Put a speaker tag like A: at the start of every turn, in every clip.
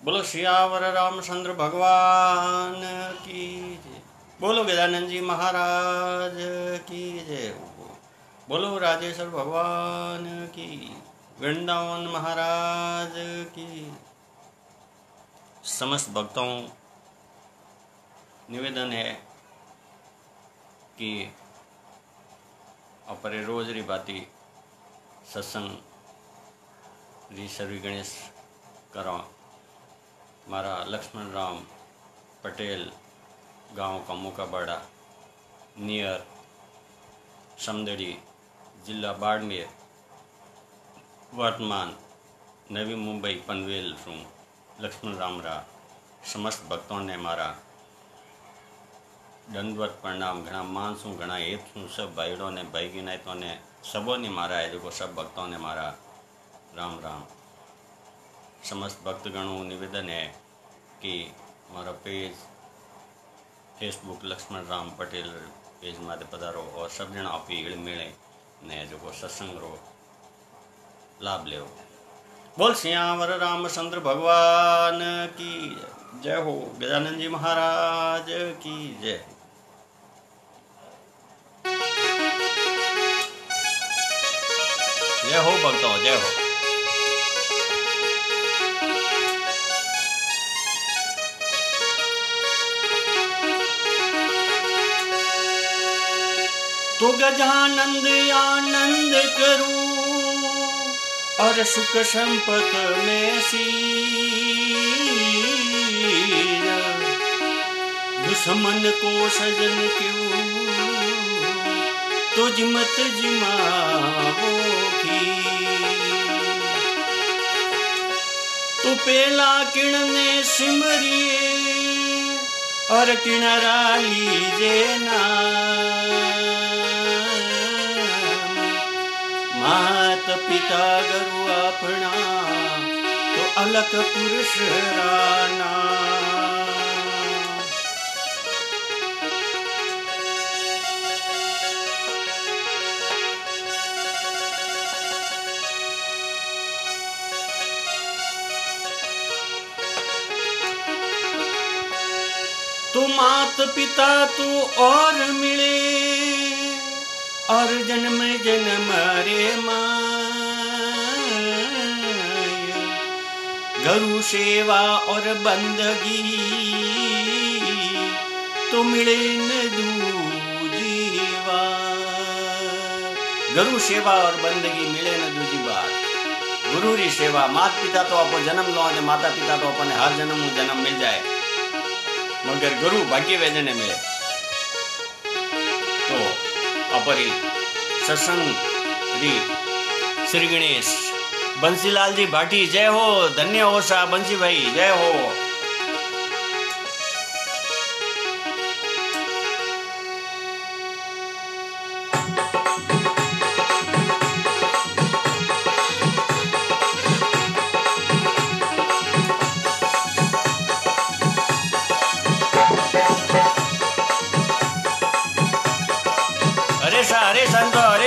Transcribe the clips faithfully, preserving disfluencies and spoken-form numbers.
A: बोलो सियावर रामचंद्र भगवान की जय। बोलो गजानन जी महाराज की जय। बोलो राजेश्वर भगवान की, वृंदावन महाराज की। समस्त भक्तों निवेदन है कि अपरे रोज री बाती सत्संग री सर्वी गणेश करा। मारा लक्ष्मण राम पटेल गांव का मुकाबाड़ा नियर समदड़ी जिला बाड़मेर वर्तमान नवी मुंबई पनवेल सु लक्ष्मण राम रा समस्त भक्तों ने मारा दंडवत प्रणाम। घना मानसू घना हेत सु सब भाईड़ों ने भाई गिनायतों ने सबों ने मारा है जो सब भक्तों ने मारा राम राम। समस्त भक्तगणों निवेदन है कि मारा page Facebook Laxman Ram Patel page माते पधारो और सब जना आपी हिल मिले ने जो सत्संग रो लाभ ले। बोल सियावर रामचंद्र भगवान की जय हो। गजानन जी महाराज की जय। जय हो भक्तों जय हो। तो गजानंद आनंद करूं और सुख संपत में सीर, दुश्मन को सजन क्यों तुझ मत जिमावो की। तो पेला किण ने सिमरिए और किणरा लीजे ना, मात पिता गुरु अपना तो अलग पुरुष राना। तो मात पिता तू और मिले और जन्म जन्म रे माय, गुरु सेवा और बंदगी तो मिले न दूजी बार। गुरु सेवा और बंदगी मिले न दूजी बार। गुरु री सेवा माता पिता तो आपको जन्म लो, माता पिता तो अपने हर जन्म जन्म मिल जाए, मगर गुरु भाग्य वेदने मिले। तो अपरी सत्संग री श्री गणेश बंसीलाल जी भाटी जय हो। धन्य हो सा बंसी भाई जय हो। अरे सा अरे संतो अरे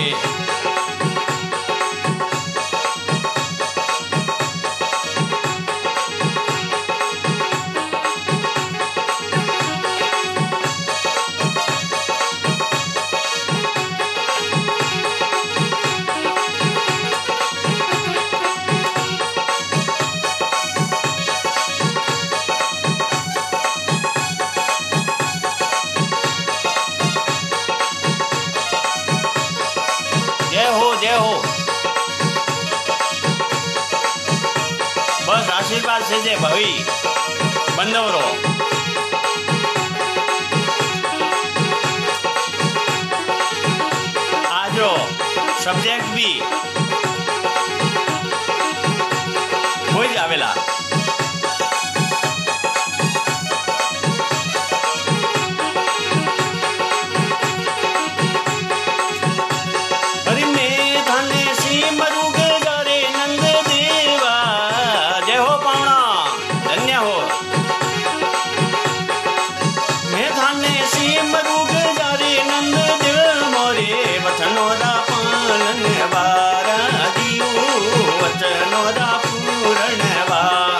A: बस आशीर्वाद से जे भवी बंदवरो। आजो सब्जेक्ट भी हो जावेला। वचनों दा पूर्ण वा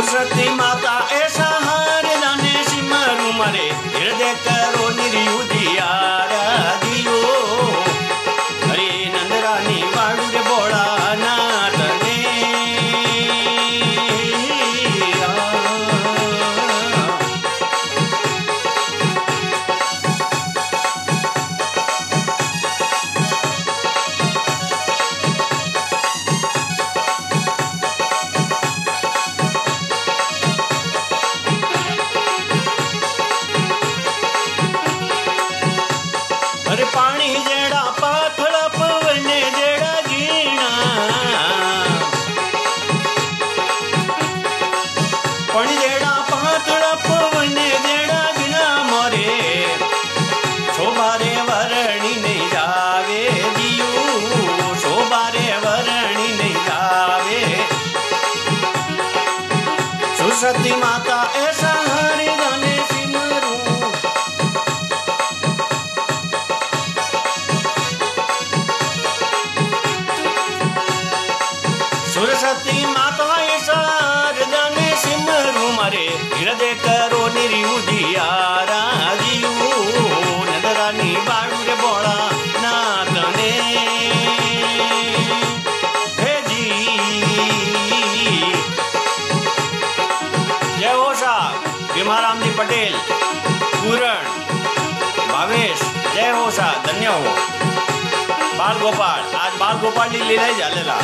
A: सुरसती माता ऐसा हार दाने सिमरू मारे हृदय करो निर्युदियारा दियो हरे नंदरानी वाडू रे बोला नाथ ने पानी जेड़ा पाथड़ा पवने जेड़ा जीना पानी जेड़ा पाथड़ा पवने जेड़ा जीना मोरे शोभारे वरणी नहीं जावे दियो शोभारे वरणी नहीं जावे सुरसती माता ऐसा हरि दाने सुरसती माता सार जाने सिमरू मारे हृदय करो निर्युदियारा दियो नंदरानी बाड़ू रे बोला नाथ ने हे जी जय हो साहब भीमाराम जी पटेल पूरण भावेश जय हो साहब धन्य हो बाल गोपाल आज बाल गोपाल की लीला ही झालेला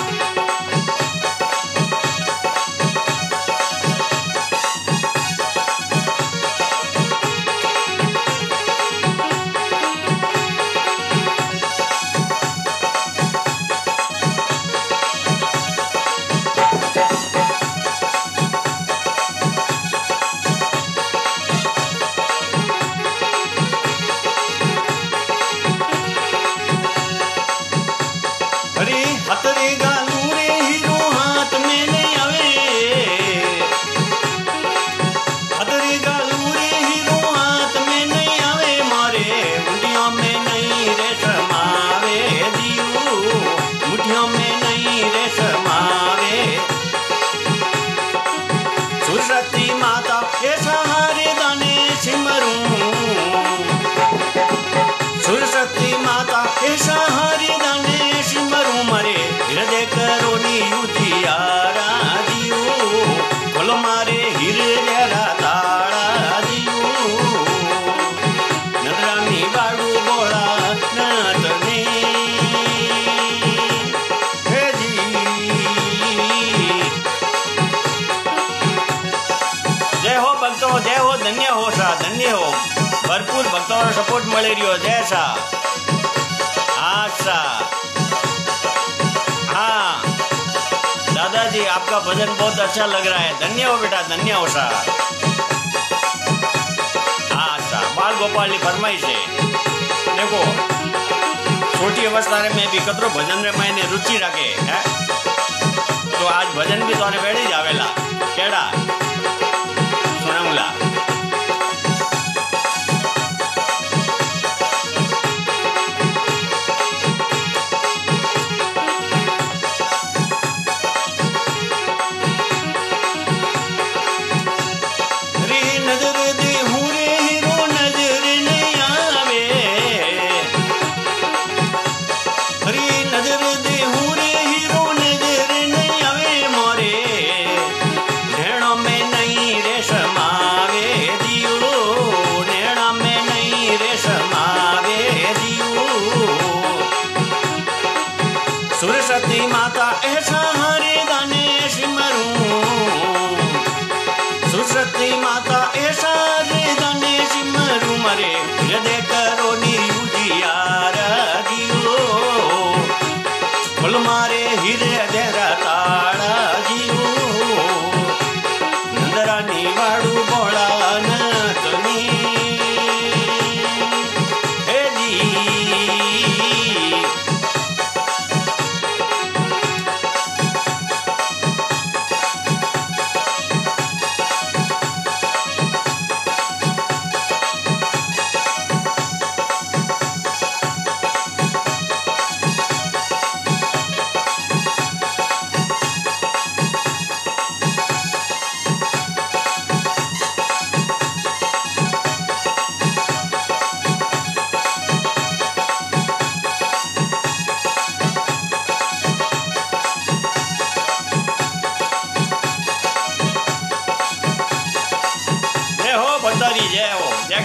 A: हतरे गालू रे हीरो हाथ में नहीं आवे हतरे गालू रे हीरो हाथ में नहीं आवे मारे मुठियों में नहीं रे समावे दियो मुठियों में नहीं रे समावे सुरसती माता ऐसा हारे दाने सिमरू सुरसती माता ऐसा हारे दाने सिमरू मारे हृदय करो निर्युदियारा दियो बोलो मारे हृदय ताड़ा दियो नंदरानी बाड़ू बोला नाथ ने हे जी जय हो भक्तों जय हो धन्य हो सा धन्य हो भरपूर भक्तों सपोर्ट मिली रही हो जय सा आशा हाँ दादाजी आपका भजन बहुत अच्छा लग रहा है धन्य हो बेटा धन्य हो सा हाँ बाल गोपाल की फरमाइश है देखो छोटी अवस्था में भी कतरो भजन रे मैंने रुचि रखे है तो आज भजन भी तोरे वेड़ी जावेला केड़ा सुनाऊला सुरसती माता ऐसा हरे दाने सिमरू सुरसती माता ऐसा हरे दाने सिमरू मरे हृदय करो निर्युदियारा दियो फुल मारे हृदय ताड़ा दियो नंदरानी वाड़ू बोला नतनी हे जी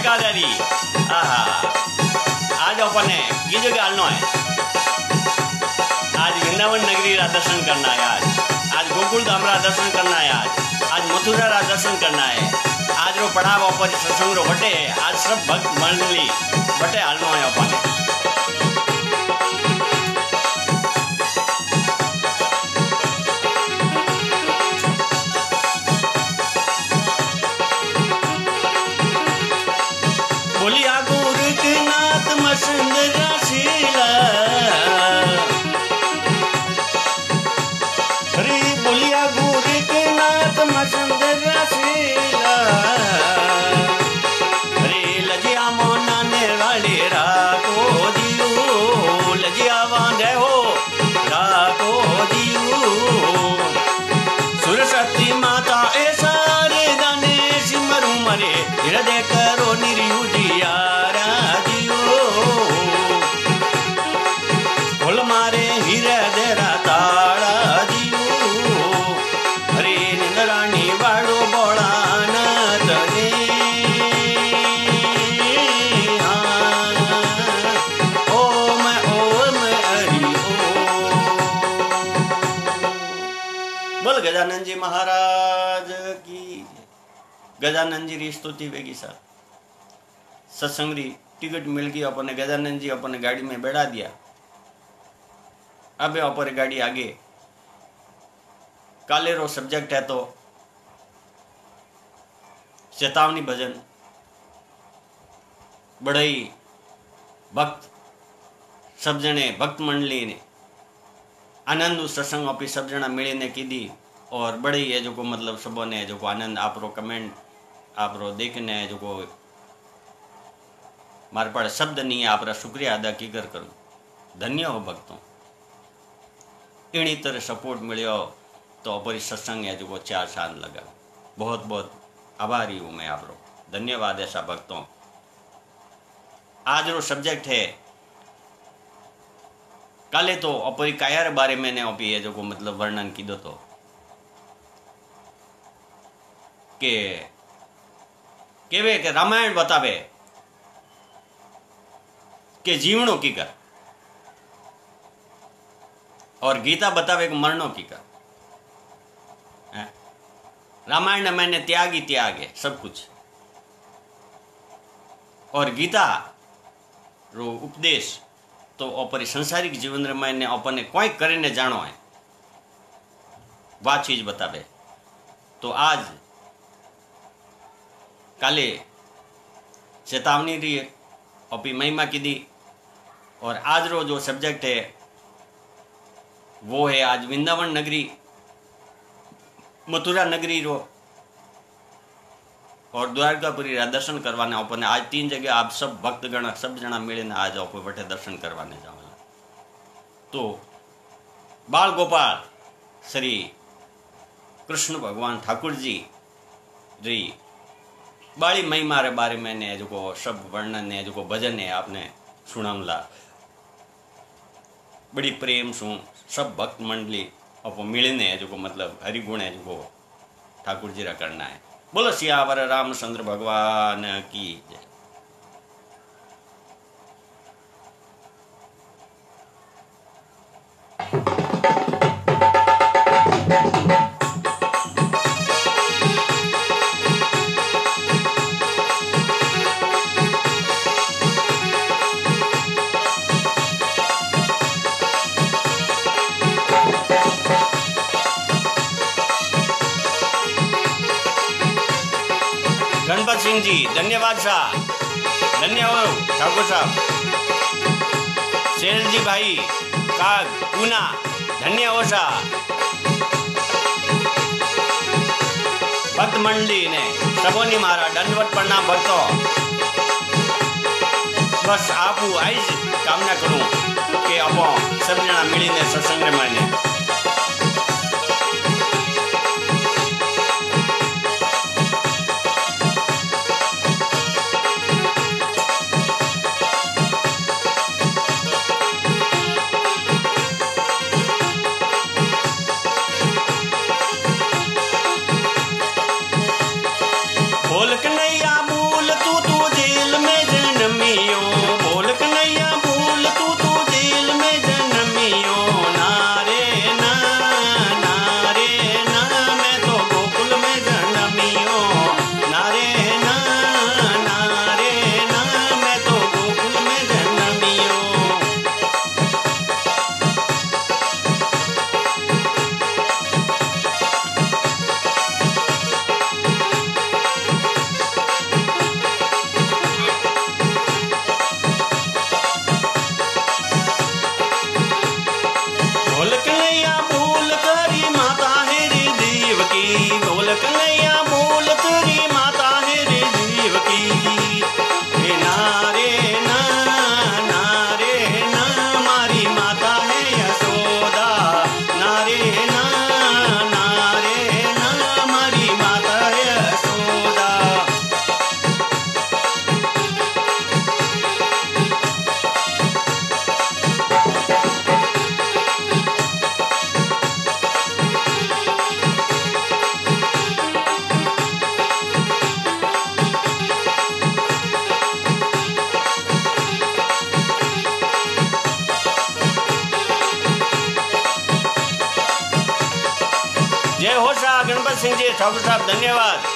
A: एकादरी आहा आज अपने की जगह आलनो है। आज वृंदावन नगरी रा दर्शन करना है। आज आज गोकुल धाम रा दर्शन करना है। आज आज मथुरा रा दर्शन करना है। आज रो पढ़ाव पर सत्संग रो बटे आज सब भक्त मंडली बटे आलनो है अपने। हृदय करो निर्युजियारा जियो बोल मारे हृदय ताड़ा जियो हरे निंदराणी वाड़ो बोला नतने ओम ओम हरि ओम। बोल गजानन जी महाराज की। गजानन जी री स्तुति वेगी सर सत्संग री टिकट मिल गई अपने गजानन जी अपने गाड़ी में बैठा दिया। अब अपने गाड़ी आगे काले रो सब्जेक्ट है तो चेतावनी भजन बड़ई भक्त सब जने भक्त मंडली ने आनंद सत्संग अपनी सब जना मिली ने की दी और बड़ी है जो को मतलब सबों ने जो को आनंद आप रो कमेंट आप रो देखने जो को मारे पास शब्द नहीं है। आप रा शुक्रिया अदा की कर करूँ धन्य हो भक्तों इन्हीं तरह सपोर्ट मिलो तो अपनी सत्संग है जो को चार साल लगा। बहुत बहुत आभारी हूँ मैं आप रो धन्यवाद ऐसा भक्तों। आज रो सब्जेक्ट है काले तो अपनी कायर बारे में ने अपी है जो को मतलब वर्णन की दो तो के केवे के रामायण बतावे के जीवनों की कर और गीता बतावे कि मरणों की कर। रामायण में मैंने त्याग ही त्याग है सब कुछ और गीता रो उपदेश तो अपने संसारिक जीवन में मैंने अपने कोई करे जानो है वह चीज बतावे। तो आज काले चेतावनी रही अपनी महिमा की दी और आज रो जो सब्जेक्ट है वो है आज वृंदावन नगरी मथुरा नगरी रो और द्वारकापुरी रा दर्शन करवाने अपने आज तीन जगह आप सब भक्तगण सब जना मिलने आज आप बटे दर्शन करवाने जाओ। तो बाल गोपाल श्री कृष्ण भगवान ठाकुर जी री बाली महिमा रे बारे में ने जो को सब वर्णन है जो को भजन है आपने सुनामला बड़ी प्रेम सु सब भक्त मंडली अपो मिलने जो को मतलब हरिगुण है जो को ठाकुर जी रा करना है। बोलो सियावर रामचंद्र भगवान की जय। गणपत सिंह जी धन्यवाद साहब धन्यवाद ठाकुर साहब। शेर जी भाई काग पूना धन्यवाद साहब। भक्त मंडली ने सबोनी मारा दंडवत प्रणाम भक्तों। बस आप आई कामना करूं कि अपो सब जना मिली ने सत्संग में बोल कन्हैया मूल तू तू दिल हो सा गणपत सिंह जी ठाकुर साहब धन्यवाद।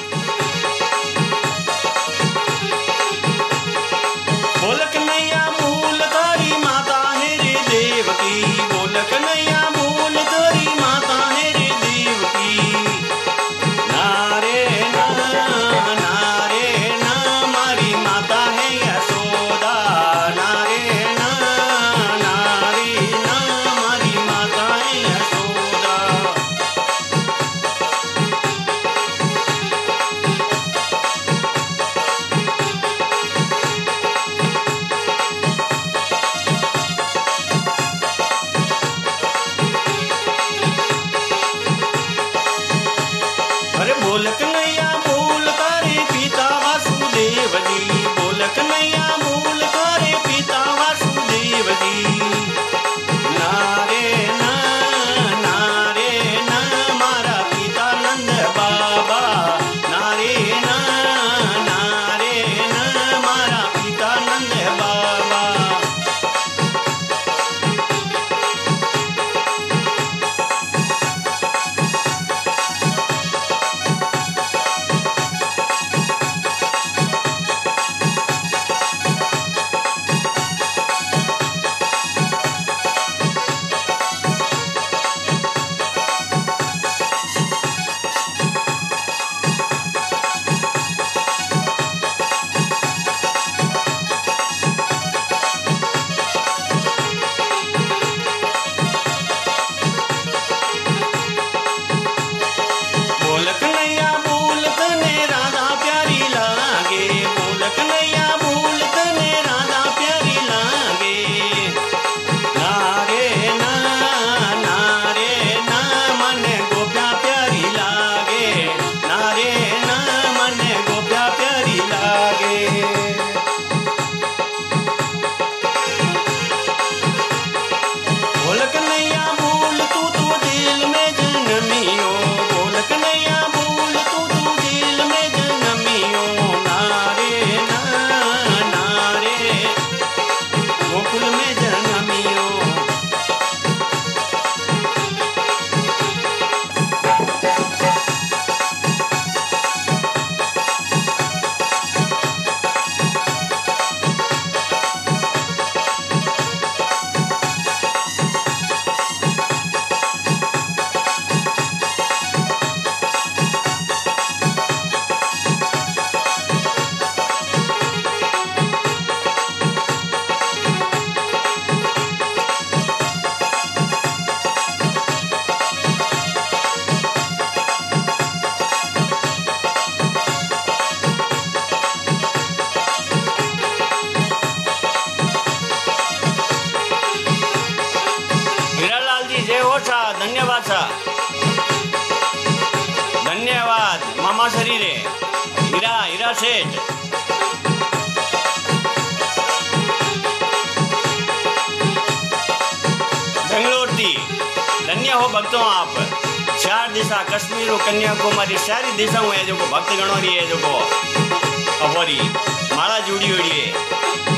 A: बोल कन्हैया भूल तारी माता है रे देव की, बोल कन्हैया भूल तारी माता है रे देव की। नारे ना नारे ना मारी माता है यशोदा, नारे ना नारे ना मारी माता है यशोदा। अरे बोल कन्हैया भूल तारे पिता वासुदेव जी, बोल कन्हैया भूल तारे पिता वासुदेव जी। नारे ना नारे ना मारा पिता नंद बाबा, नारे ना नारे ना मारा पिता नंद बाबा। बोल कन्हैया भूल तने राधा प्यारी लागे, बोल कन्हैया भूल तने राधा प्यारी लागे। नारे ना नारे ना मन गोप्या प्यारी लागे, नारे ना मन गोप्या प्यारी लागे। बोल कन्हैया भूल तू तू दिल में जनमियो, बोल कन्हैया भूल तू तू दिल में जनमियो। नारे ना नारे गोकुल में जनमियो। हीरालाल जी जय हो सा धन्यवाद सा धन्यवाद मामा शरीरे हीरा हीरा सेठ। बेंगलोर थी धन्य हो भक्तों आप। चार दिशा कश्मीर कन्याकुमारी सारी दिशा है जो भक्त गणो रही है जो अवरी माला जुड़ी हुई है।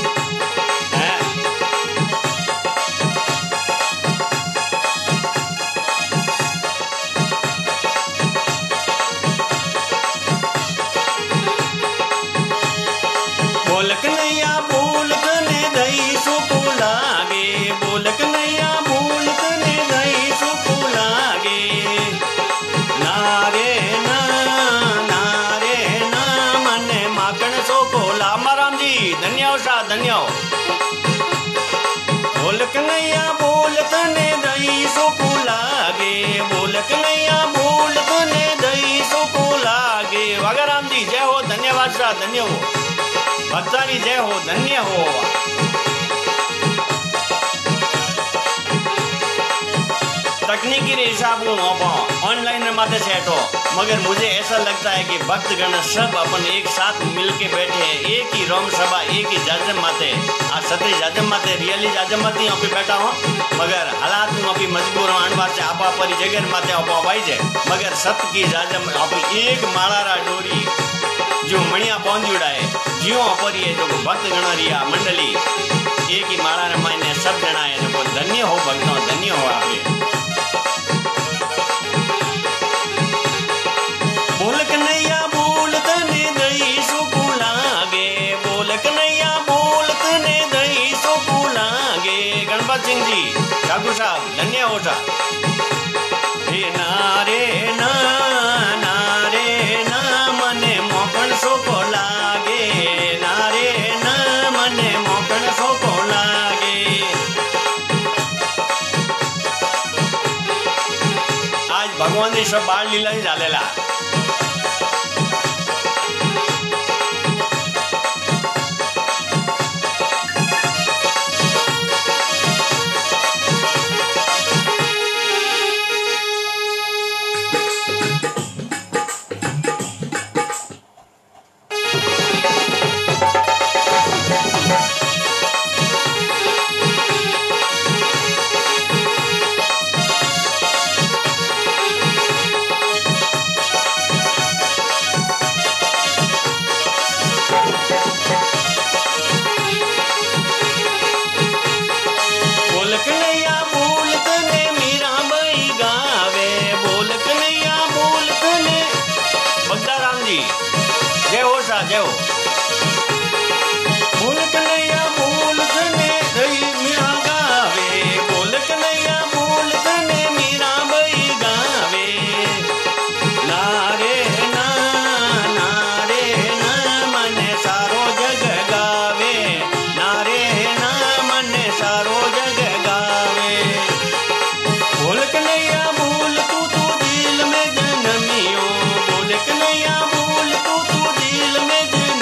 A: बोल कन्हैया भूल तने दई सुको लागे, बोल कन्हैया भूल तने दई सुको लागे। नारे ना नारे ना मन माखण सोको लामा राम जी धन्य हो सा धन्य हो। बोल कन्हैया भूल तने दई सुको लागे, बोल कन्हैया भूल तने दई सुको लागे। वागा राम जी जय हो धन्यवाद सा धन्य हो। भक्तानी जय हो धन्य हो। तकनीकी रे हिसाब ऑनलाइन माते सेट हो, मगर मुझे ऐसा लगता है कि भक्तगण सब अपन एक साथ मिलके बैठे हैं एक ही रोम सभा एक ही जाजम माते। आज सती जाजम माते रियली जाजम माती यहाँ पे बैठा हूँ, मगर हालात में अभी मजबूर हूँ अनबार से आपा परी जगह माते आपा भाई जे, मगर सत की जाजम अपनी एक मालारा डोरी जो मणिया पौंधी उड़ाए जियो अपरी है जो भक्त गणरिया मंडली एक ही माला रमायने सब जना है जो धन्य हो भक्तों धन्य हो आपके। गणपत सिंह जी ठाकुर साहब धन्य हो सा नारे ना नारे ना मने मोकण सोको लागे नारे ना मने मोकण सोको लागे। आज भगवान ने सब बाल लीला ही झालेला। जय हो बोल कन्हैया बोल कने रही मीरा गावे बोल कन्हैया बोल कने मीरा बई गावे नारे ना नारे ना मने सारो जग गावे नारे ना मने सारो जग गावे बोल कन्हैया बोल तू तू दिल में जन्मियो बोल कन्हैया बोल तू तू दिल में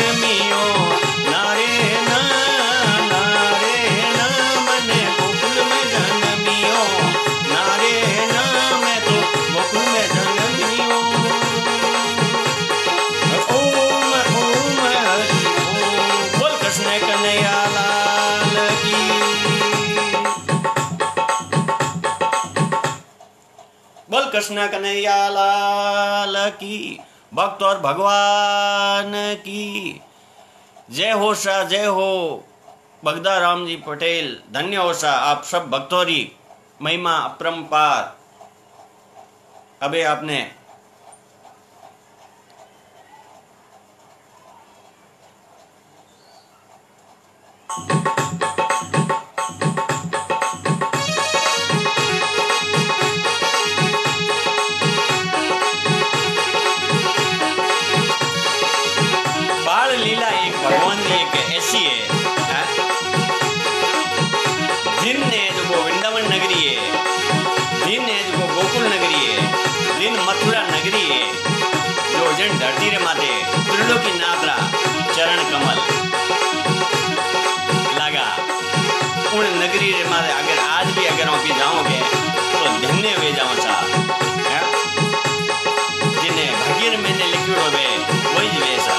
A: बोल कृष्ण कन्हैया लाल की भक्त और भगवान की जय हो सा जय हो। बगदा राम जी पटेल धन्य हो सा आप सब भक्तों की महिमा अपरंपार। अबे आपने बाल लीला एक भगवान की एक ऐसी है दिन ने जो वृंदावन नगरी है दिन ने जो गोकुल नगरी है दिन मथुरा नगरी है जो जन धरती रे माते त्रिलोकी नाथरा चरण कमल लगा उन नगरी रे माते अगर आज भी अगर हम जाओगे तो धन्य वे जाओ सा जिन्हें भगीर मैंने लिखियो वे वही वैसा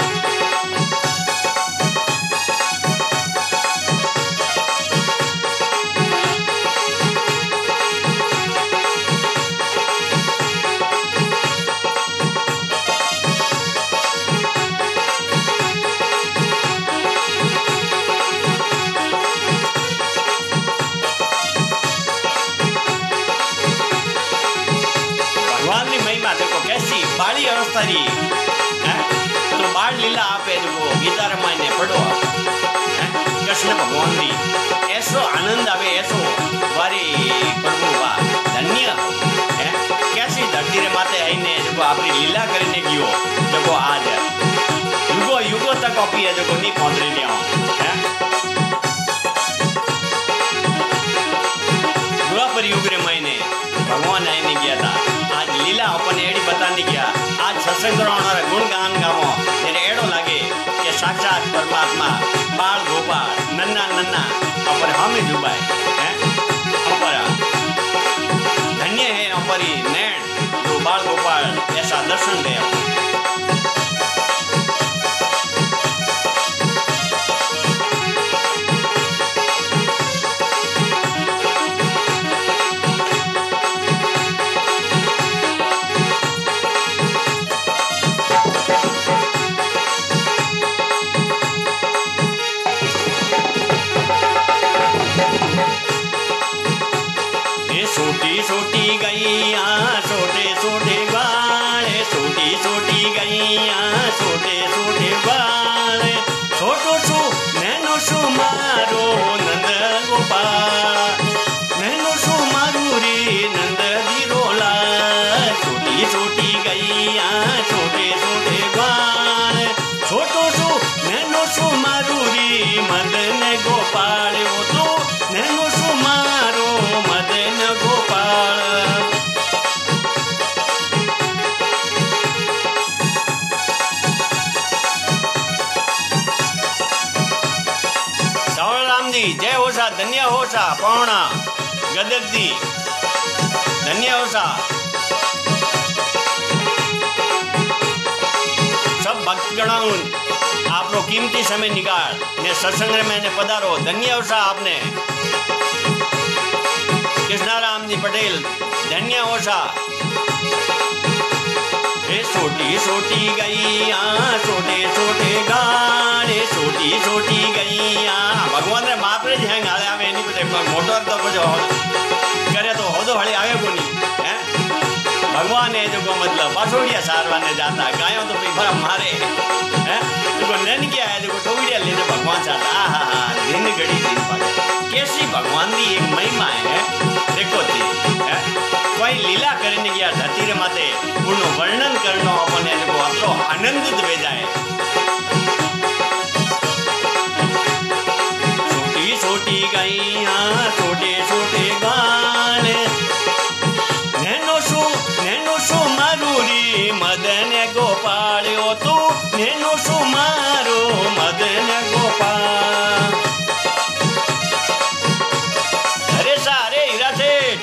A: बाली अवस्था री तो बाल लीला आपे जो गीता रामायण ने पढ़ो कृष्ण भगवान री ऐसो आनंद आवे ऐसो वारी प्रभु वा धन्य है कैसी धरती रे माते आई ने जो अपनी लीला करने गियो जो आज युगो युगो तक अपी है जो नहीं पहुंच रही है द्वापर युग रे महीने भगवान आई ने गया था आज लीला अपन एड़ी बताने गया आज सत्संग कराना गुण गान गावो तेरे एड़ो लगे कि साक्षात परमात्मा बाल गोपाल नन्ना नन्ना अपर हमें जुबाए हैं अपर धन्य है अपरी नैन जो बाल गोपाल ऐसा दर्शन दे धन्य हो सा पौना गदर दी धन्य हो सा सब भक्तगणों आपनो कीमती समय निकाल ने सत्संग में ने पधारो धन्य हो सा आपने कृष्णाराम जी पटेल धन्य हो सा छोटी छोटी गैया छोटे छोटे गाने छोटी छोटी गैया भगवान रे मापरे ज हैं गाले आवे नहीं पते मोटर तो कुछ करे तो हो तो हड़े आवे को नहीं हैं भगवान है जो को मतलब बासोड़िया सारवाने जाता गायों तो भी भरा मारे हैं जो नन क्या है जो टोविडिया लेने भगवान चाहता आहा हा दिन घड़ी दिन पाके कैसी भगवान दी एक महिमा है देखो थी है कोई लीला करने गया धरती रे माते उनो वर्णन करनो अपने को अतरो आनंदित वे जाए छोटी छोटी गैया छोटे छोटे गाने नैनो सु नैनो सु मारूरी मदन गोपाल ओ तू नैनो सु मारो मदन गोपाल अरे सारे हीरा सेठ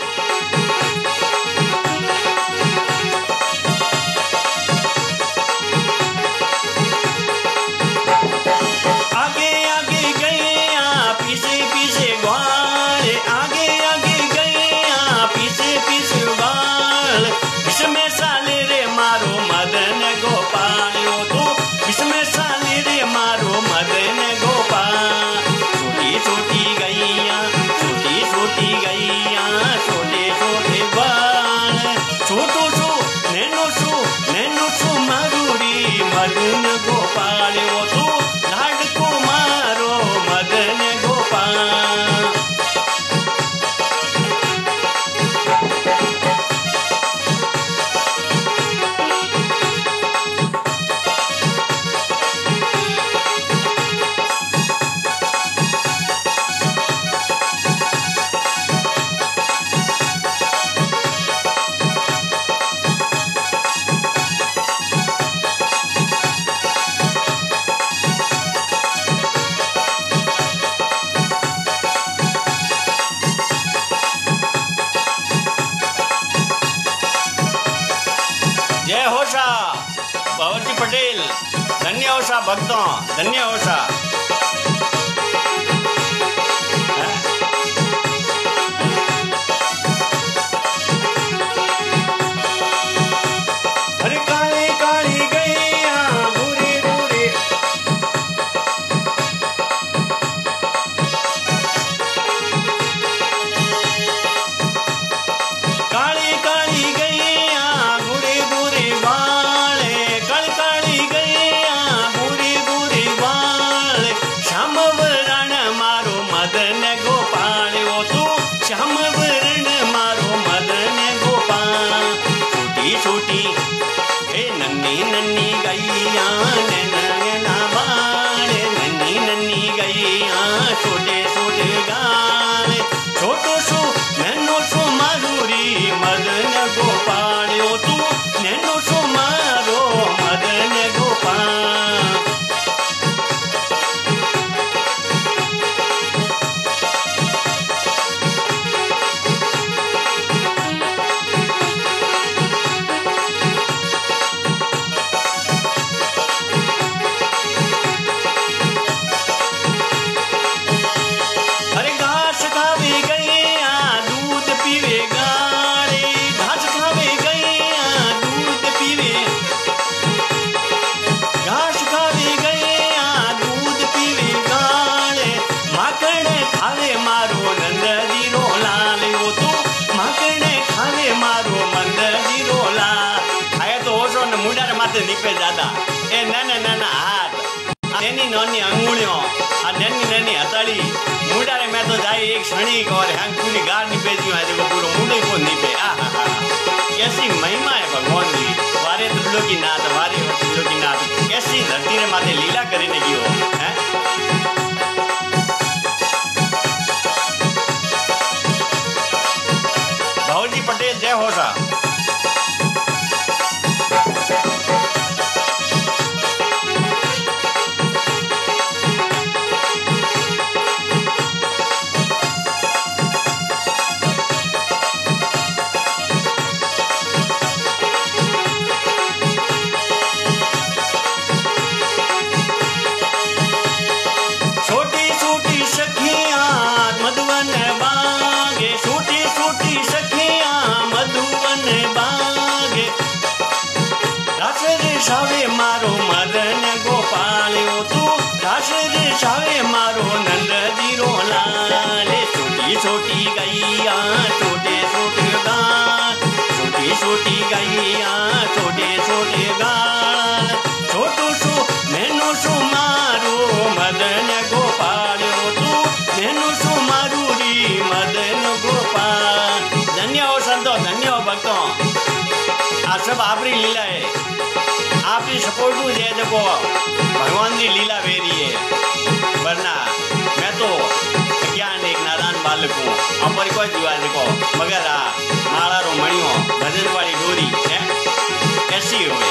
A: पटेल धन्य हो सा भक्तों धन्य हो सा अरे काली काली गैया बुरी बुरी काली काली गैया बुरी बुरी बाले काली काली गैया बुरी बुरी बाले श्याम वरण मारो मदन गोपाल ओ तू श्याम वरण मारो मदन गोपाल छोटी छोटी ए नन्नी नन्नी गैया नैना बाले नन्नी नन्नी गैया छोटे छोटे गाले छोटो सो नैनो सो मारूरी मदन गोपाल ओ तू नैनो सो मारो मदन गोपाल अरे घास खावे गैया दूध पीवे गाले घास खावे गैया दूध पीवे घास खावे गैया दूध पीवे गाले माखण खावे मारो नंद जीरो लाल ओ तू माखण खावे मारो मंद जीरो लाल खाए तो ओसो ने मुंडारे माथे नीपे जादा ए नाना नाना हाथ नैनी नैनी अंगुलियों आ नैनी नैनी हथेली मुंडारे में तो जाए एक क्षणिक और हैंग पूरी गाड़ निपे जी है जो पूरा मुंडे को निपे आहा हा कैसी महिमा है भगवान की वारे त्रिलोकी नाथ वारे त्रिलोकी नाथ कैसी धरती रे माथे लीला करने की हो हैं भाऊजी पटेल जय हो सा छोटी गैया छोटे छोटे गाल, छोटी छोटी गैया छोटे छोटे गाल, छोटू सु नेनु सु मारू मदन गोपाल, तू नेनु सु मारू री मदन गोपाल। धन्य हो संतो, धन्य हो भक्तों, आ सब आपरी लीला है, आपकी सपोर्ट है देखो भगवान की लीला वेरी है, वरना मैं तो ज्ञान एक नादान बालक हूँ, अपर कोई जुआ देखो मगर आ माला रो मणियों भजन वाली डोरी है ऐसी हुए।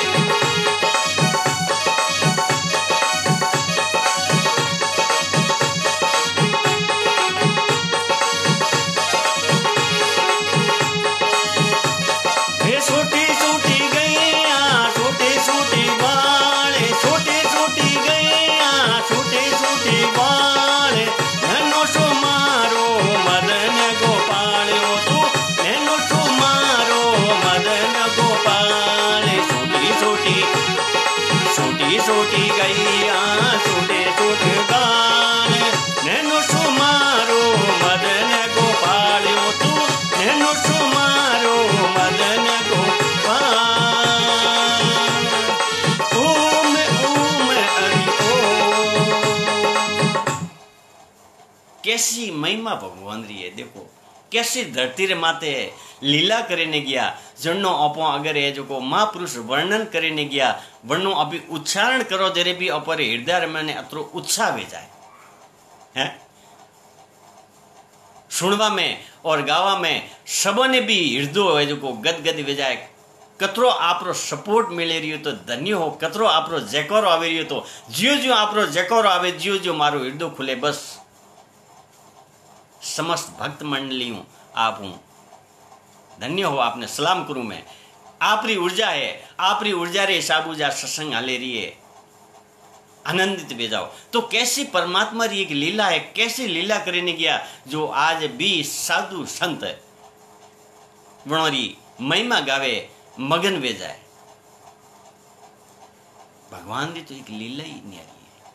A: छोटी गैया छोटे छोटे गाल, नैनो सुमारो मदन गोपाल, तू नैनो सुमारो मदन गोपाल। ओम ओम हरि ओम। कैसी महिमा भगवान री है देखो, कैसी धरती रे माते लीला करने गया, जन्नो अपो अगर है जो को महापुरुष वर्णन करने गया, वर्णो अभी उच्चारण करो जरे भी अपर हृदय में अतरो उत्साह वे जाए हैं, सुनवा में और गावा में सबने भी हृदय है जो को गदगद वे जाए। कतरो आपरो सपोर्ट मिले रही हो तो धन्य हो, कतरो आपरो जयकारो आवे रही हो तो जियो जियो आपरो जयकारो आवे, जियो जियो मारो हृदय खुले। बस समस्त भक्त मंडली हूं, आप हूं, धन्य हो, आपने सलाम करूं मैं। आपरी ऊर्जा है, आपरी ऊर्जा रे हिसाब जा सत्संग हाले रही है, आनंदित वे जाओ। तो कैसी परमात्मा री एक लीला है, कैसी लीला करने गया जो आज भी साधु संत वणोरी महिमा गावे मगन वे जाए। भगवान री तो एक लीला ही न्यारी है।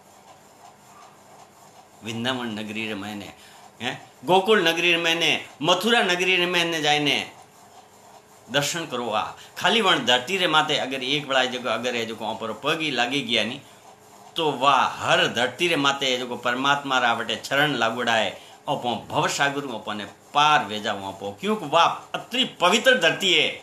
A: वृंदावन नगरी रे मैंने हैं, गोकुल नगरी रे मैंने, मथुरा नगरी रे मैंने जाने दर्शन करो आ खाली वण धरती रे माथे अगर एक बड़ा जगह अगर है जो पर पगी लागी गया नहीं तो वाह हर धरती रे माथे जो परमात्मा रा वटे चरण लागुड़ा है अपो भव सागर अपने पार भेजा अपो, क्योंकि वाह अति पवित्र धरती है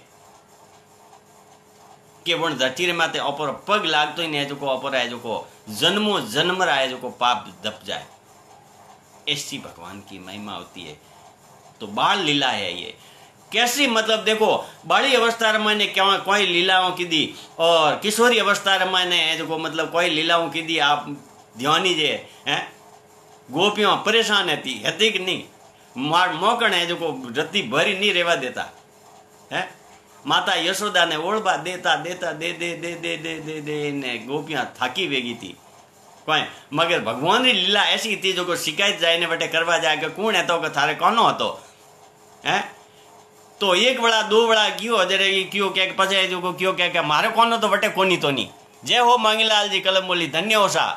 A: कि वण धरती रे माथे अपर पग लागतो ही नहीं जो अपर है जो जन्मों जन्म रहा है जो पाप दप जाए। ऐसी भगवान की महिमा होती है। तो बाल लीला है ये, कैसी मतलब देखो बाली अवस्था रे मैंने क्या कोई लीलाओं की दी और किशोरी अवस्था रे मैंने जो मतलब कोई लीलाओं की दी। आप ध्यानी जे हैं गोपियों परेशान रहती हती कि नहीं, मार मोकण है जो रत्ती भरी नहीं रेवा देता है, माता यशोदा ने ओढ़बा देता देता दे दे दे दे दे दे दे ने गोपियां थाकी वेगी थी कोई, मगर भगवान री लीला ऐसी थी जो को शिकायत जाए ने बटे करवा जाए कि कौन है तो थारे कौन हो तो है, तो एक बड़ा दो बड़ा क्यों जरे क्यों क्या पचे जो को क्यों क्या क्या मारे कौन हो तो बटे कोनी तो नहीं। जय हो मांगीलाल जी कलम बोली धन्य हो सा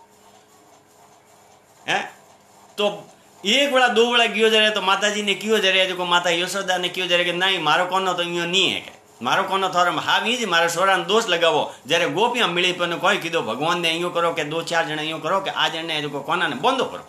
A: है। तो एक बड़ा दो बड़ा क्यों जरे तो माता जी ने क्यों जरे जो को माता यशोदा ने क्यों जरे कि नहीं मारो कौन हो तो यूं नहीं है के मारो कोनो थोर हा वीज मारे सोरा दोष लगावो। जरे गोपियां मिली पर कोई कीधो भगवान ने यूं करो के दो चार जने यूं करो के आ जने जो कोना ने बंदो करो,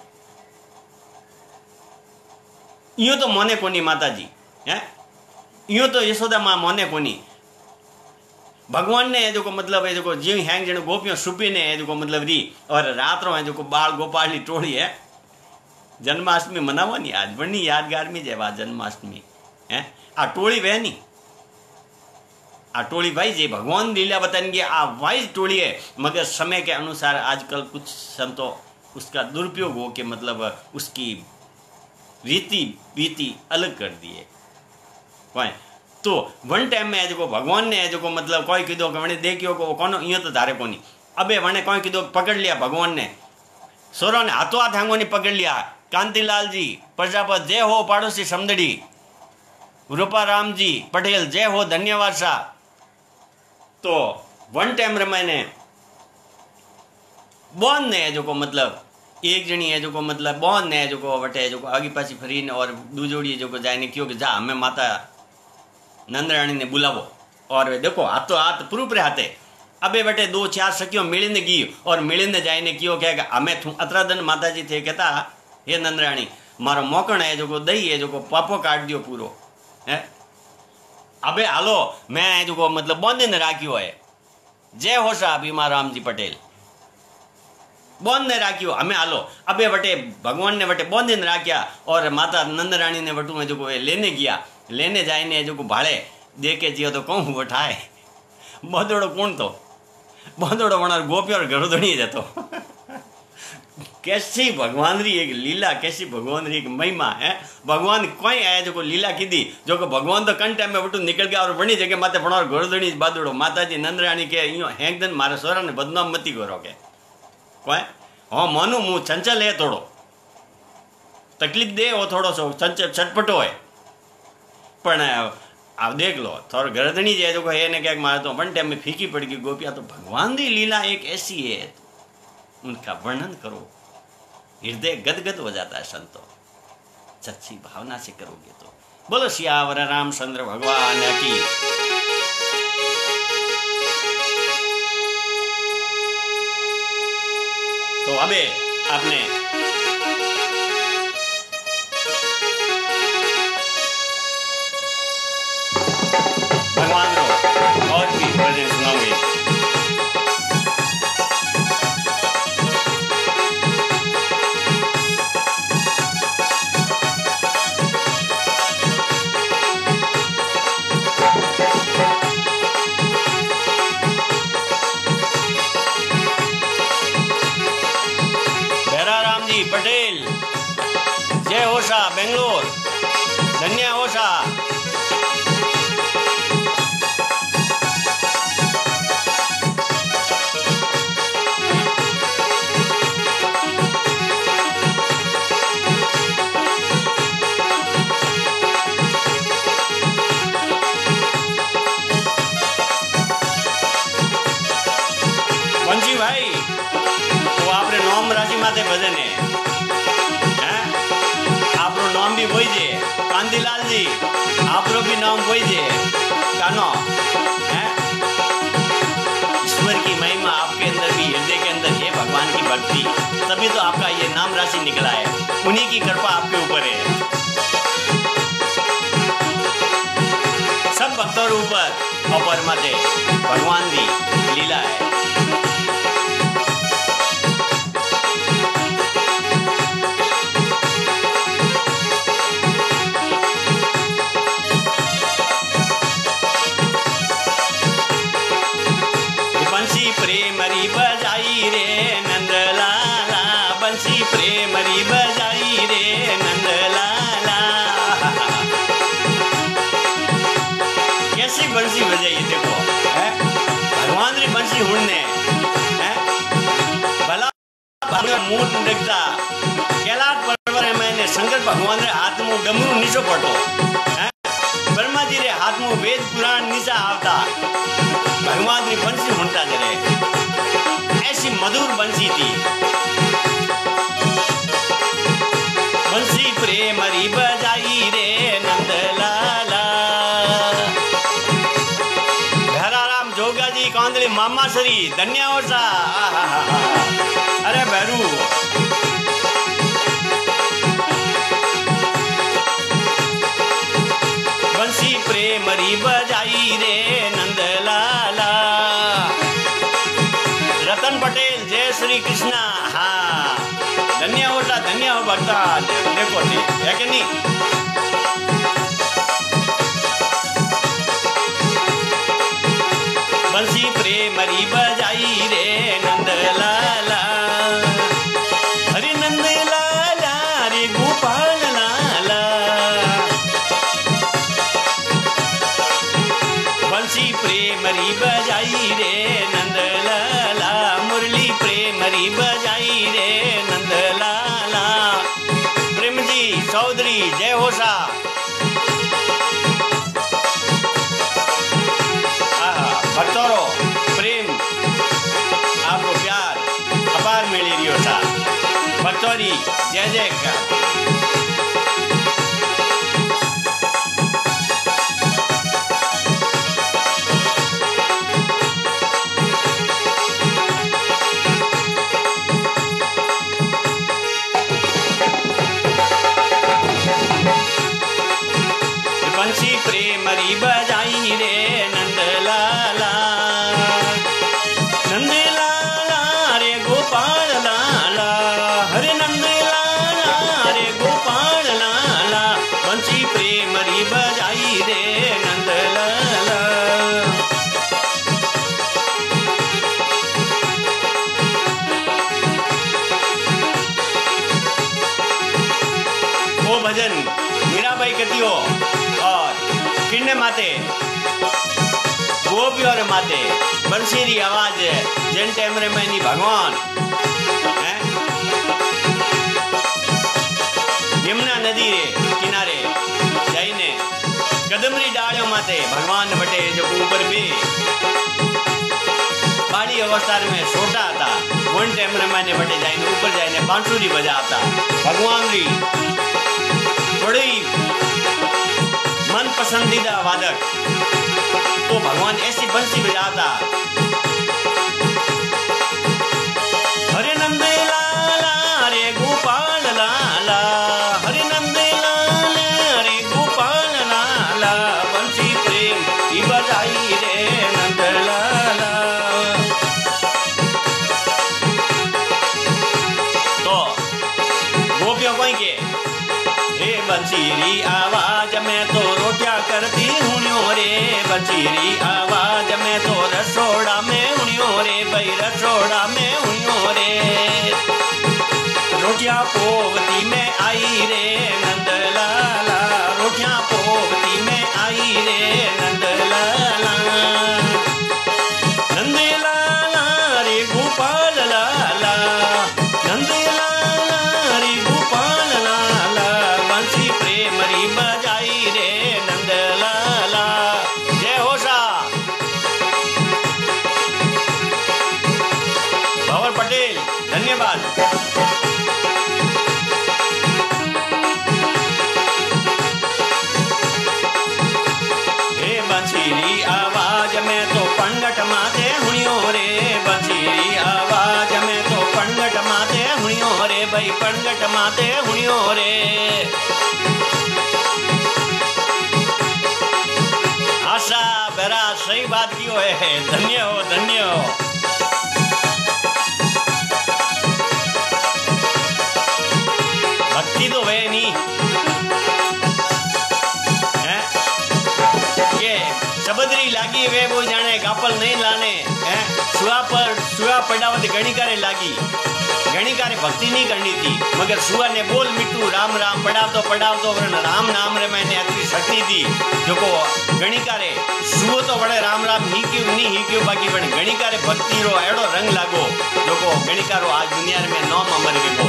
A: यूं तो मोने कोनी माता जी है, यूं तो यशोदा मां मोने कोनी। भगवान ने जो मतलब है जो जीव हैंग जने गोपियां सुपी ने जो मतलब री और रात रो है जो बाल गोपाल की टोली है। जन्माष्टमी मनावनी आज बड़ी यादगार में जेवा जन्माष्टमी है। आ टोली वे नहीं आ टोली भाई जी भगवान लीला बताएंगे आ वाइज टोली है, मगर समय के अनुसार आजकल कुछ संतों उसका दुरुपयोग हो के मतलब उसकी रीति बीती अलग कर दिए कोई। तो वन टाइम में जो भगवान ने जो मतलब कोई कीधो कि वने देखियो को कौन इं तो धारे कोनी, अबे वने कोई कीधो पकड़ लिया भगवान ने सोरो ने हाथों हाथ हांगो ने पकड़ लिया। कांतिलाल जी प्रजापत जय हो, पाड़ोसी समदड़ी रूपा राम जी पटेल जय हो, धन्यवाद सा। तो वन टाइम रे मैंने बॉन ने जो को मतलब एक जणी है जो मतलब बहन ने जो वटे जो आगे पाछी फरीने और दूजोड़ी जो जाने क्यों कि जा हमें माता नंदरानी ने बुलावो और वे देखो हाथ तो हाथ प्रूफ रे हाथे अबे बटे दो चार सखियों मिलने गई और मिलने जाने क्यों क्या हमें अतरादन माता जी थे कहता हे नंदरानी मारो मोकण है जो दही है जो पापो काट दियो पूरो है अबे हालो मैं जो मतलब बंद राख्यो है जय हो साहब भीमा रामजी पटेल बंद ने राख्यो हमें हालो अबे बटे भगवान ने बटे बंद ने राख्या और माता नंदरानी ने बटू में जो लेने गया लेने जाने जो भाड़े देखे जियो तो कहूँ उठाए बदोड़ो कौन तो बदोड़ो वनार गोपी और गरुदणी जतो कैसी भगवान री एक लीला कैसी भगवान री एक महिमा है भगवान कोई आया जो लीला की दी जो को भगवान तो कन टाइम में बटू निकल गया और बनी जगह माते भणार गरुदणी बादोड़ो माताजी नंदरानी के यो हेंगदन मारे सोरा ने बदनाम मती करो के कोई हाँ मानू मु चंचल है थोड़ो तकलीफ दे वो थोड़ो सो चंचल चटपटो है पण आप देख लो थोड़ा गर्दनी जो है ने क्या मारे तो वन टाइम में फीकी पड़ गई गोपिया तो भगवान की लीला एक ऐसी है उनका वर्णन करो हृदय गदगद हो जाता है संतो सच्ची भावना से करोगे तो बोलो सियावर रामचंद्र भगवान की तो अबे आपने भगवान को और भी भजन सुनाऊंगे पटेल जय होशा बेंगलोर धन्य होशा वंशी भाई तो आपने नौम राशि माते भजन है नाम भी वही जे कांतिलाल जी आप लोग भी नाम वही जे कानो है ईश्वर की महिमा आपके अंदर भी हृदय के अंदर है भगवान की भक्ति तभी तो आपका ये नाम राशि निकला है उन्हीं की कृपा आपके ऊपर है सब भक्तों के ऊपर और माते भगवान की लीला है प्रेमरी बजाई रे नंदलाला बंसी प्रेमरी बजाई रे नंदलाला कैसी बंसी बजाई देखो है भगवान री बंसी हुड़ने है भला मुंह देखता कैलाश पर्वत मैंने शंकर भगवान रे हाथ में डमरू नीचो पड़ो है ब्रह्मा जी रे हाथ में वेद पुराण नीचा आवता भगवान की बंसी हुंटा जरे ऐसी मधुर बंसी थी बंसी प्रेमरी बजाई रे नंदलाला घराराम जोगा जी कांदली मामा श्री धन्य हो सा अरे भैरू बंसी प्रेमरी बजाई रे नंदलाला रतन पटेल जय श्री कृष्णा हाँ धन्य होता धन्य हो भक्ता देखो है कि नहीं बंसी प्रेमरी बजाई रे नंदलाला हरे नंदलाला रे गोपाल लाला बंसी प्रेमरी बजाई रे नंदलाला मुरली प्रेमरी बजाई रे नंदलाला प्रेम जी चौधरी जय होशा भक्तों प्रेम आपको प्यार अपार मिली रही होता भक्त ईश्वरी जय जयकार। बंसी प्रेम री बजाई रे नंद लाला, नंद लाला रे गोपाल लाला, हरे नंद लाला रे गोपाल लाला, बंसी प्रेम री बजाई रे नंद लाला। वो भजन मीराबाई कहती हो और किन्ने माते गोपी और माते बंसीरी आवाज जिन टाइम रे मैनी भगवान है यमुना नदी रे किनारे जाइने कदमरी डालियों माते भगवान बटे जो ऊपर भी बाड़ी अवस्था में छोटा था वन टाइम रे मैंने बटे जाइने ऊपर जाइने बांसुरी बजाता भगवान री बड़ी मन पसंदीदा वादक तो भगवान ऐसी बंसी बजाता। हरे नंद लाला रे गोपाल लाला, हरे नंद लाला रे गोपाल लाला, बंसी प्रेम की बजाई रे नंद लाला। तो गोपियों को के हे बंसीरी आवाज में तो रोटियां करती हुनियो रे, बंसीरी आवाज में तो रसोड़ा में हुनियो रे, भाई रसोड़ा में हुनियो रे, रोटियां पोवती में आई रे नंद लाला, रोटियां पोवती में आई रे नंद लाला, नंद लाला रे गोपाल लाला, नंद लाला रे गोपाल लाला, बंसी प्रेम री बजाई रे नंद लाला। जय हो सा भंवर पटेल धन्यवाद। हे बंसीरी आवाज में तो पंगट माते हुनियो रे, बंसीरी आवाज में तो पंगट माते हुनियो रे, भाई पंगट माते हुनियो रे। आशा बेरा सही बात की हो है, धन्य हो धन्य हो। भक्ति तो वे नहीं है के सबदरी लागी वे वो जाने गापल नहीं लाने है, सुआ पर सुआ पड़ावत गणी करे लागी, गणी कारे भक्ति नहीं करनी थी मगर सुआ ने बोल मिट्टू राम राम पढ़ाव तो पढ़ाव तो राम नाम रे मैंने अति शक्ति थी जो को गणी कारे सुओ तो बड़े राम राम ही क्यों नहीं ही क्यों बाकी बड़े गणी कारे भक्ति रो एड़ो रंग लागो जो को गणी कारो आज दुनिया में नौ अमर गो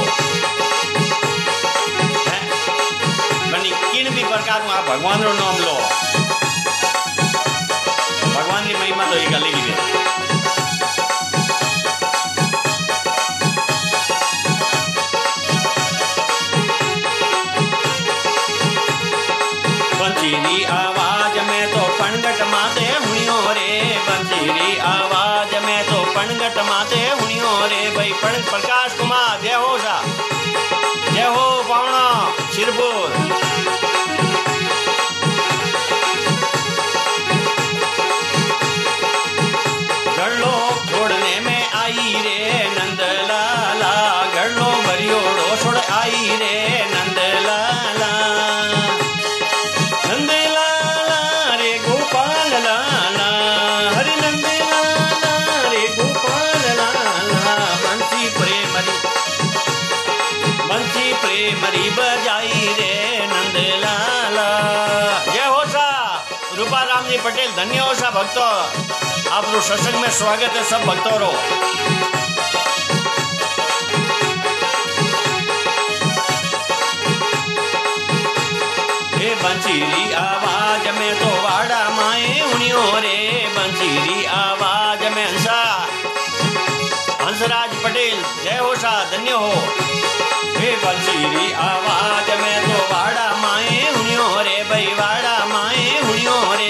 A: बनी किन भी प्रकार में आप भगवान रो नाम लो, भगवान की महिमा तो एक अलग ही है। बंसीरी आवाज में तो पणगट माते हुनियो रे, बंसीरी आवाज में तो पणगट माते हुनियो रे, भाई पण प्रकाश कुमार जय हो सा, जय हो पावना सिरपुर। गढ़लो छोड़ने में आई रे नंद लाला, गढ़लो भरियोड़ो छोड़ आई रे नंद लाला, नंद लाला रे गोपाल लाला, हरे नंद लाला रे गोपाल लाला, बंसी प्रेम री बंसी प्रेम री बजाई रे नंद लाला। जय हो सा रूपा राम जी पटेल धन्य हो सा भक्तों, आप सत्संग में स्वागत है सब भक्तों रो। हे बंसीरी आवाज में तो वाड़ा माए हुनियो रे, बंसीरी आवाज में हंसा हंसराज पटेल जय हो सा धन्य हो। बंसीरी आवाज में तो वाड़ा माए हुनियो रे भाई वाड़ा माए हुनियो रे।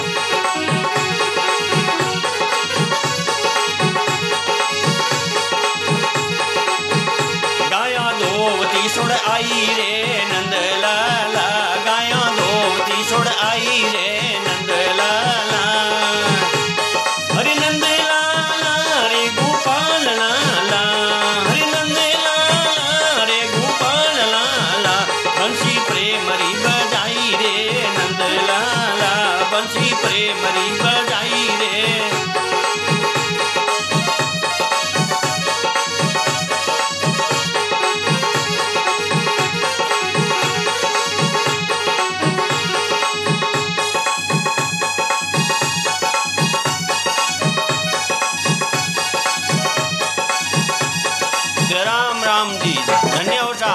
A: गाया धोवती सुड़ आई रे नंद लाला, गाया धोवती सुड़ आई रे नंद लाला। हरि नंद लाला रे गोपाल लाला, हरि नंद लाला रे गोपाल लाला। बंसी प्रेम री बजाई रे नंद लाला, बंसी प्रेम री बजाई रे। राम राम जी, धन्य हो सा।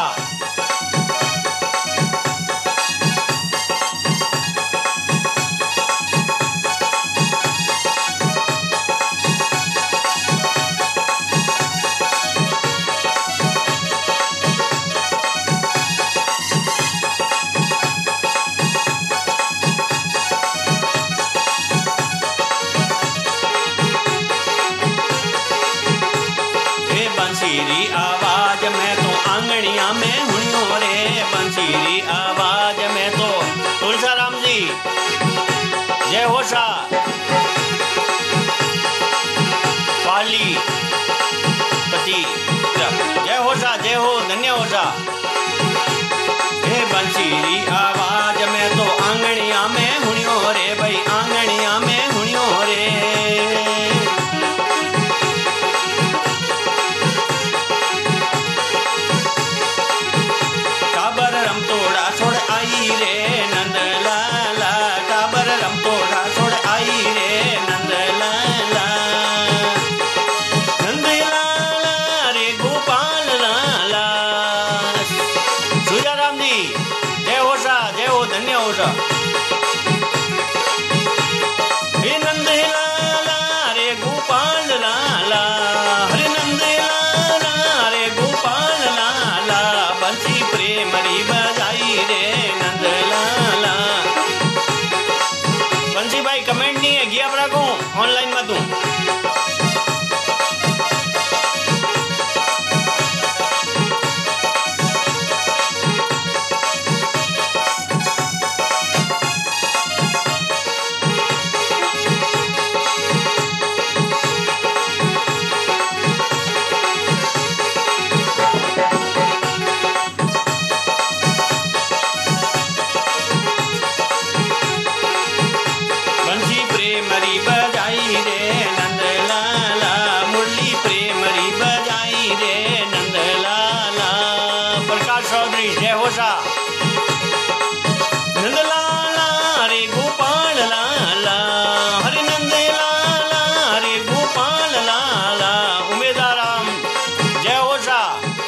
A: बंसीरी आवाज में तो आंगनिया में हुनियो रे, बंसीरी आवाज में तो। तुलसाराम जी जय हो सा। पाली पति जय हो सा, जय हो, धन्य हो सा। हे बंसीरी आवाज में तो आंगनिया में हुनियो रे भाई, आंगनिया में हुनियो रे। आई रे नंद लाला, काबर रम तोड़ा छोड़ आई रे नंद लाला। नंद लाला रे गोपाल लाला। सुजाराम जी जय हो सा, जय हो, धन्य हो सा। हे नंद लाला रे गोपाल लाला, हरे नंद लाला रे गोपाल लाला। बंसी प्रेम री बजाई रे नंद लाला। बंसी भाई कमेंट नहीं है, गया रखो ऑनलाइन मत दूं। प्रेमरी बजाई रे नंद लाला, मुरली प्रेमरी बजाई रे नंद लाला। प्रकाश चौधरी जय हो सा। नंद लाला रे गोपाल लाला, हरे नंद लाला रे गोपाल लाला। उमेदाराम जय हो सा।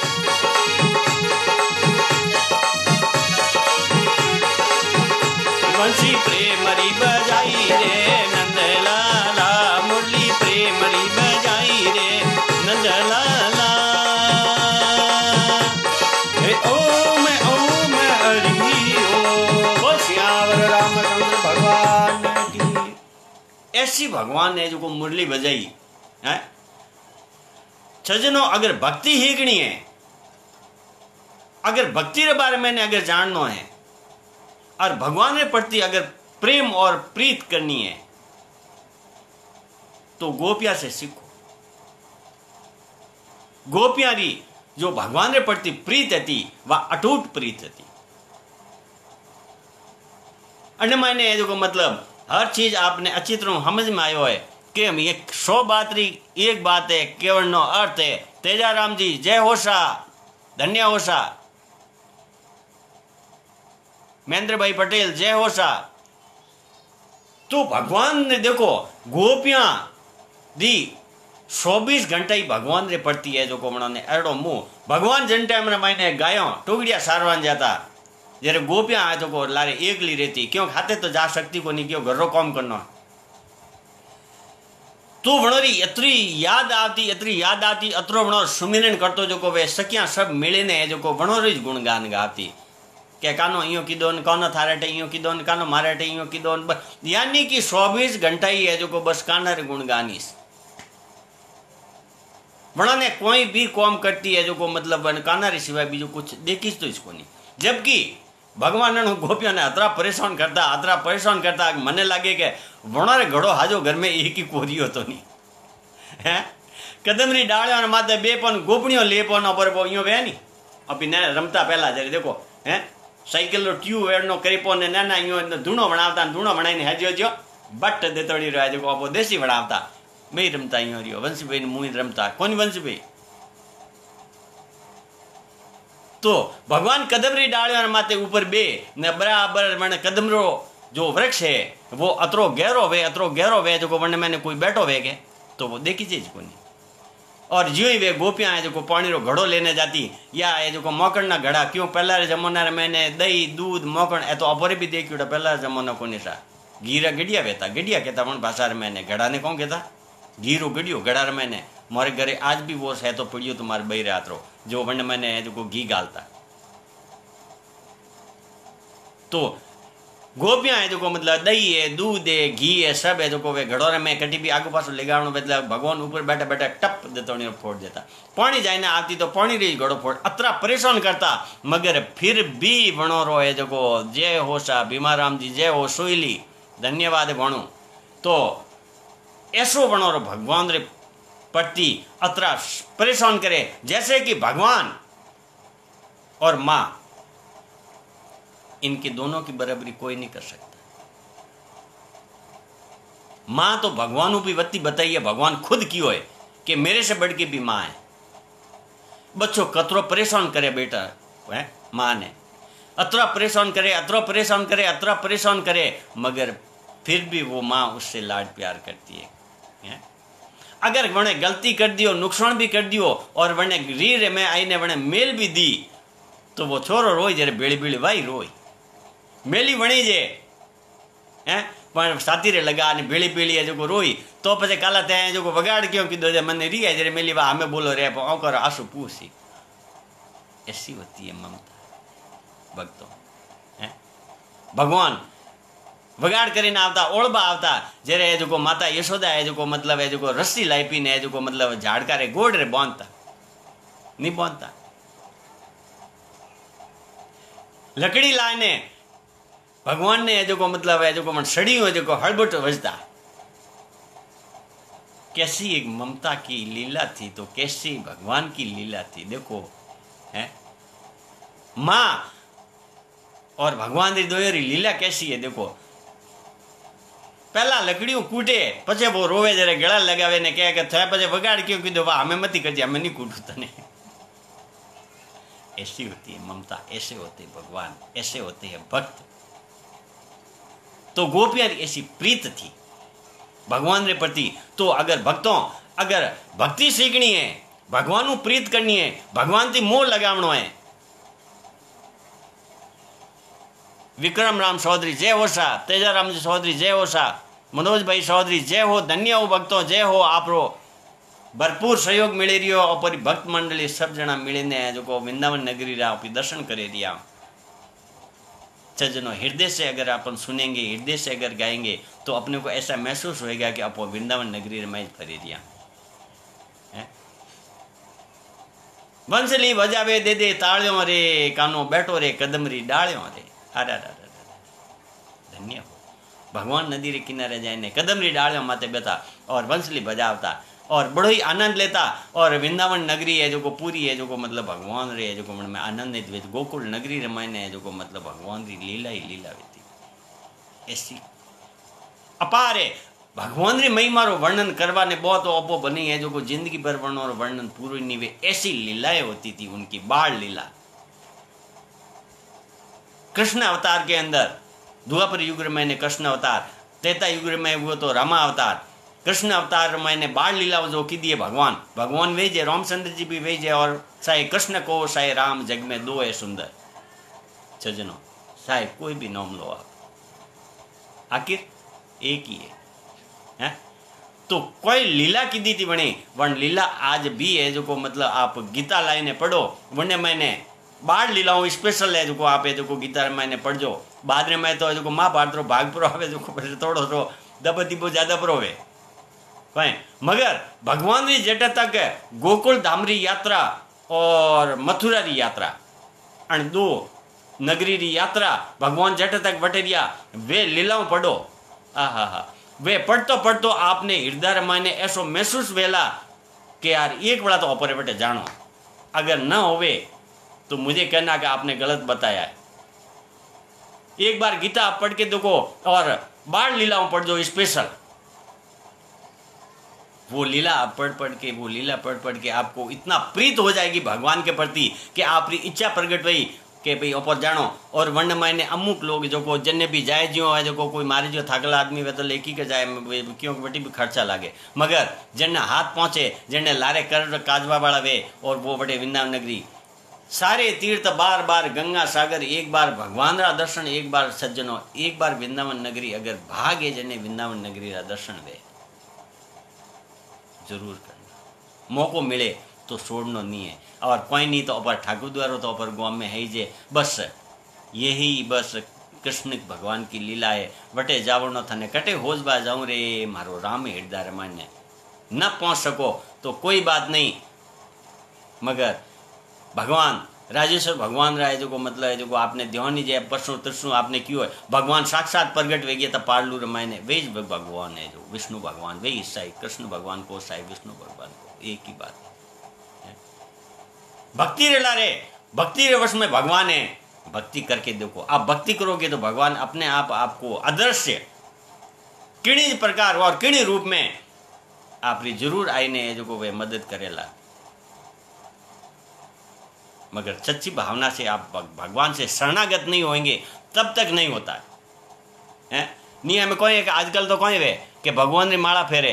A: बंसी प्रेमरी बजाई रे नंद लाला, मुरली प्रेमरी बजाई रे नंद लाला। हे ओम ओम हरि ओम, श्यावर रामचंद्र भगवान की। ऐसी भगवान ने जो को मुरली बजाई है। सजनों अगर भक्ति हीकनी है, अगर भक्ति के बारे में अगर जानना है और भगवान के प्रति अगर प्रेम और प्रीत करनी है तो गोपिया से सीखो। गोपिया री जो भगवान के प्रति प्रीत थी वह अटूट प्रीत थी। अन्य मैंने जो मतलब हर चीज आपने अच्छी तरह समझ में आयो है कि हम ये सौ बात री एक बात है, केवल नो अर्थ है। तेजाराम जी जय हो सा, धन्य हो सा। महेंद्र भाई पटेल जय हो सा। तो भगवान ने देखो गोपियां दी चौबीस घंटा ही भगवान रे पड़ती है। जो को ने अड़ो मुंह भगवान जन टाइम मैंने गायो टुकड़िया सारवान जाता जरे गोपियां आए तो को लारे एकली रहती, क्यों खाते तो जा सकती को नहीं, क्यों घर रो काम करना। तो वणोरी एतरी याद आती एतरी याद आती अतरो वणो सुमिरन करतो जो को वे सकिया सब मिले ने जो को वणोरी गुणगान गाती के कानो इयो कीधो ने कानो थारे टे इयो कीधो ने कानो मारे टे इयो कीधो ने यानी कि चौबीस घंटा ही है जो को बस काना रे गुणगानीस वणा ने कोई भी कौम करती है जो को मतलब काना रे सिवाय बीजो कुछ देखीस तो इसको नहीं। जबकि भगवान गोपियों ने अतरा परेशान करता अतरा परेशान करता मने लगे के वणारे घड़ो हाजो घर में एक ही कोरियो तो नहीं है कदमरी डालियों माथे बे पण गोपणियों ले पण पर वो इयो वे नहीं अभी ने रमता पहला जरे देखो हैं साइकिल रो ट्यूब एडनो करी पोने नाना इयो धूणो बनावता धूणो बनाईने हेजो जो बट देतोड़ी रो जो को देसी बनावता मैं रमता इयो रियो वंशीभाई ने मुई रमता कोनी वंशीभाई तो भगवान कदमरी डालियों माथे ऊपर बे ने बराबर मैंने कदमरो जो वृक्ष है वो अतरो गहरो वे अतरो गहरो वे जो वन मैंने कोई बैठो वे के तो वो देखी चीज को नहीं। और ज्यों ही वे गोपियां है जो पानी रो घड़ो लेने जाती या ये जो मोकड़ ना घड़ा क्यों पहला जमाना रे मैंने दही दूध मोकड़ ए तो अपोरे भी देखियो पहला जमाना को निशा घीरा गडिया वेता गडिया कहता वन भाषा रे मैंने घड़ा ने कौन कहता घीरो गडियो घड़ा रे मैंने मारे घरे आज भी वो है तो पड़ियो तुम्हारे बही रात रो जो वन मैंने जो को घी गालता तो गोपियां है जो को मतलब दही है दूध है घी है सब है जो को वे घड़ोरे में कटी भी आगू पासो लेगावनो मतलब भगवान ऊपर बैठा बैठा टप देतो ने फोड़ देता पानी जाने आती तो पानी रे घड़ो फोड़ अतरा परेशान करता मगर फिर भी वणो रो है जो को जय हो सा भीमाराम जी जय हो सोईली धन्यवाद वणो तो ऐसो वणो रो भगवान रे प्रति अतरा परेशान करे जैसे कि भगवान और मां इनके दोनों की बराबरी कोई नहीं कर सकता। मां तो भगवान भी वत्ती बताई है भगवान खुद क्यों है कि मेरे से बढ़ के भी मां है। बच्चों कतरो परेशान करे बेटा है मां ने अतरा परेशान करे अतरा परेशान करे अतरा परेशान करे मगर फिर भी वो मां उससे लाड प्यार करती है, है? अगर वने गलती कर दियो नुकसान भी कर दियो और वने रीर में आईने वने मेल भी दी तो वो छोरो रोई जरे बेड़ी बेड़ी वाई रोई मेली वणी जे हैं पण साथी रे लगा ने बेड़ी बेड़ी है जो रोई तो पछे काला ते जो वगाड़ क्यों कीधो जे मने री है जरे मेली वा हमें बोलो रे ओ कर आंसू पूसी ऐसी होती है ममता भक्तों हैं। भगवान वगाड़ करीने आवता ओळबा आवता जरे जो माता यशोदा है जो मतलब है जो रस्सी लाई पीने है जो मतलब झाड़का रे गोड़ रे बांधता नहीं बांधता लकड़ी लाने भगवान ने जो मतलब है जो मन सड़ी हो जो हड़बट वजता कैसी एक ममता की लीला थी तो कैसी भगवान की लीला थी देखो है मां और भगवान की दोयरी लीला कैसी है देखो पहला लकड़ियों कूटे पछे वो रोवे जरे गला लगावे ने कहे कि पछे वगाड़ क्यों कीधो वाह हमें मती करजे हमें नहीं कूटू तने। ऐसी होती है ममता ऐसे होते भगवान ऐसे होते हैं भक्त। तो गोपियां ऐसी प्रीत थी भगवान रे प्रति। तो अगर भक्तों अगर भक्ति सीखनी है भगवान को प्रीत करनी है भगवान थी मोह लगावनो है विक्रम राम चौधरी जय हो सा तेजाराम जी चौधरी जय हो सा मनोज भाई चौधरी जय हो धन्य हो भक्तों जय हो आपरो भरपूर सहयोग मिले रियो और भक्त मंडली सब जना मिले ने जो को वृंदावन नगरी रा दर्शन करे दिया सज्जनों हृदय से अगर अपन सुनेंगे हृदय से अगर गाएंगे तो अपने को ऐसा महसूस होएगा कि आप वृंदावन नगरी में फरे दिया वंशली बजावे दे दे तालियों रे कानो बैठो रे कदमरी डालियों रे अरे धन्य हो भगवान नदी रे किनारे जाने कदमरी डालियों माते बैठा और वंशली बजावता और बड़ो ही आनंद लेता और वृंदावन नगरी है जो को पूरी है जो को मतलब भगवान रे है जो को मन में आनंदित वे गोकुल नगरी रमायने है जो को मतलब भगवान री लीला ही लीला होती ऐसी अपार है भगवान री महिमा रो वर्णन करवा ने बहुत ओपो बनी है जो को जिंदगी भर वर्णन और वर्णन पूरी नहीं वे ऐसी लीलाएं होती थी उनकी बाल लीला। कृष्ण अवतार के अंदर द्वापर युग में ने कृष्ण अवतार त्रेता युग में हुआ तो रामा अवतार कृष्ण अवतार मैंने बाल लीला जो की दी है भगवान भगवान वेजे रामचंद्र जी भी वेजे और साहे कृष्ण को साहे राम जग में दो है सुंदर सज्जनों साहे कोई भी नाम लो आप आखिर एक ही है, है? तो कोई लीला की दी थी बनी वन लीला आज भी है जो को मतलब आप गीता लाइने पढ़ो वने मैंने बाढ़ लीलाओं स्पेशल है जो आप जो गीता मैंने पढ़ो बाद में तो जो महाभारत रो भाग पर आवे जो थोड़ो थोड़ो दब दीबो ज्यादा पर होवे कहीं मगर भगवान री जेटा तक गोकुल धाम री यात्रा और मथुरा री यात्रा अन दो नगरी री यात्रा भगवान जेटा तक बटेरिया वे लीलाओं पढ़ो आहा हा वे पढ़तो पढ़तो आपने हृदय रमाय ने ऐसो महसूस वेला कि यार एक बड़ा तो ऊपर बटे जानो अगर न होवे तो मुझे कहना कि आपने गलत बताया है। एक बार गीता आप पढ़ के देखो और बाल लीलाओं पढ़ जो स्पेशल वो लीला आप पढ़ पढ़ के वो लीला पढ़ पढ़ के आपको इतना प्रीत हो जाएगी भगवान के प्रति कि आपकी इच्छा प्रकट हुई कि भाई ऊपर जानो। और वन मायने अमुक लोग जो को जन्ने भी जाए जो है जो को कोई मारे जो थाकला आदमी वे तो लेकी के जाए क्यों बटी भी खर्चा लागे मगर जन्ने हाथ पहुंचे जन्ने लारे कर काजवा वाला वे और वो बड़े वृंदावन नगरी सारे तीर्थ बार बार गंगा सागर एक बार भगवान रा दर्शन एक बार सज्जनों एक बार वृंदावन नगरी अगर भागे जन्ने वृंदावन नगरी रा दर्शन वे जरूर करना मौको मिले तो छोड़ना नहीं है। और कोई नहीं तो अपर ठाकुर द्वारो तो अपर गाँव में है जे बस यही बस कृष्ण भगवान की लीला है वटे जावड़ो थने कटे होज बा जाऊं रे मारो राम हृदय रमान्य न पहुंच सको तो कोई बात नहीं मगर भगवान राजेश्वर भगवान राय जो को मतलब है जो आपने ध्यान जे परसों तरसों आपने क्यों है भगवान साक्षात प्रगट वे गया पारलू रमायने वे भगवान है जो विष्णु भगवान वे ईसाई कृष्ण भगवान को साई विष्णु भगवान को एक ही बात है। भक्ति रे लारे भक्ति रे वश में भगवान है भक्ति करके देखो आप भक्ति करोगे तो भगवान अपने आप आपको अदृश्य किणी प्रकार और किणी रूप में आपरी जरूर आईने जो को वे मदद करेला मगर सच्ची भावना से आप भगवान से शरणागत नहीं होंगे तब तक नहीं होता है। नहीं हमें कोई कि आजकल तो कोई वे कि भगवान ने माला फेरे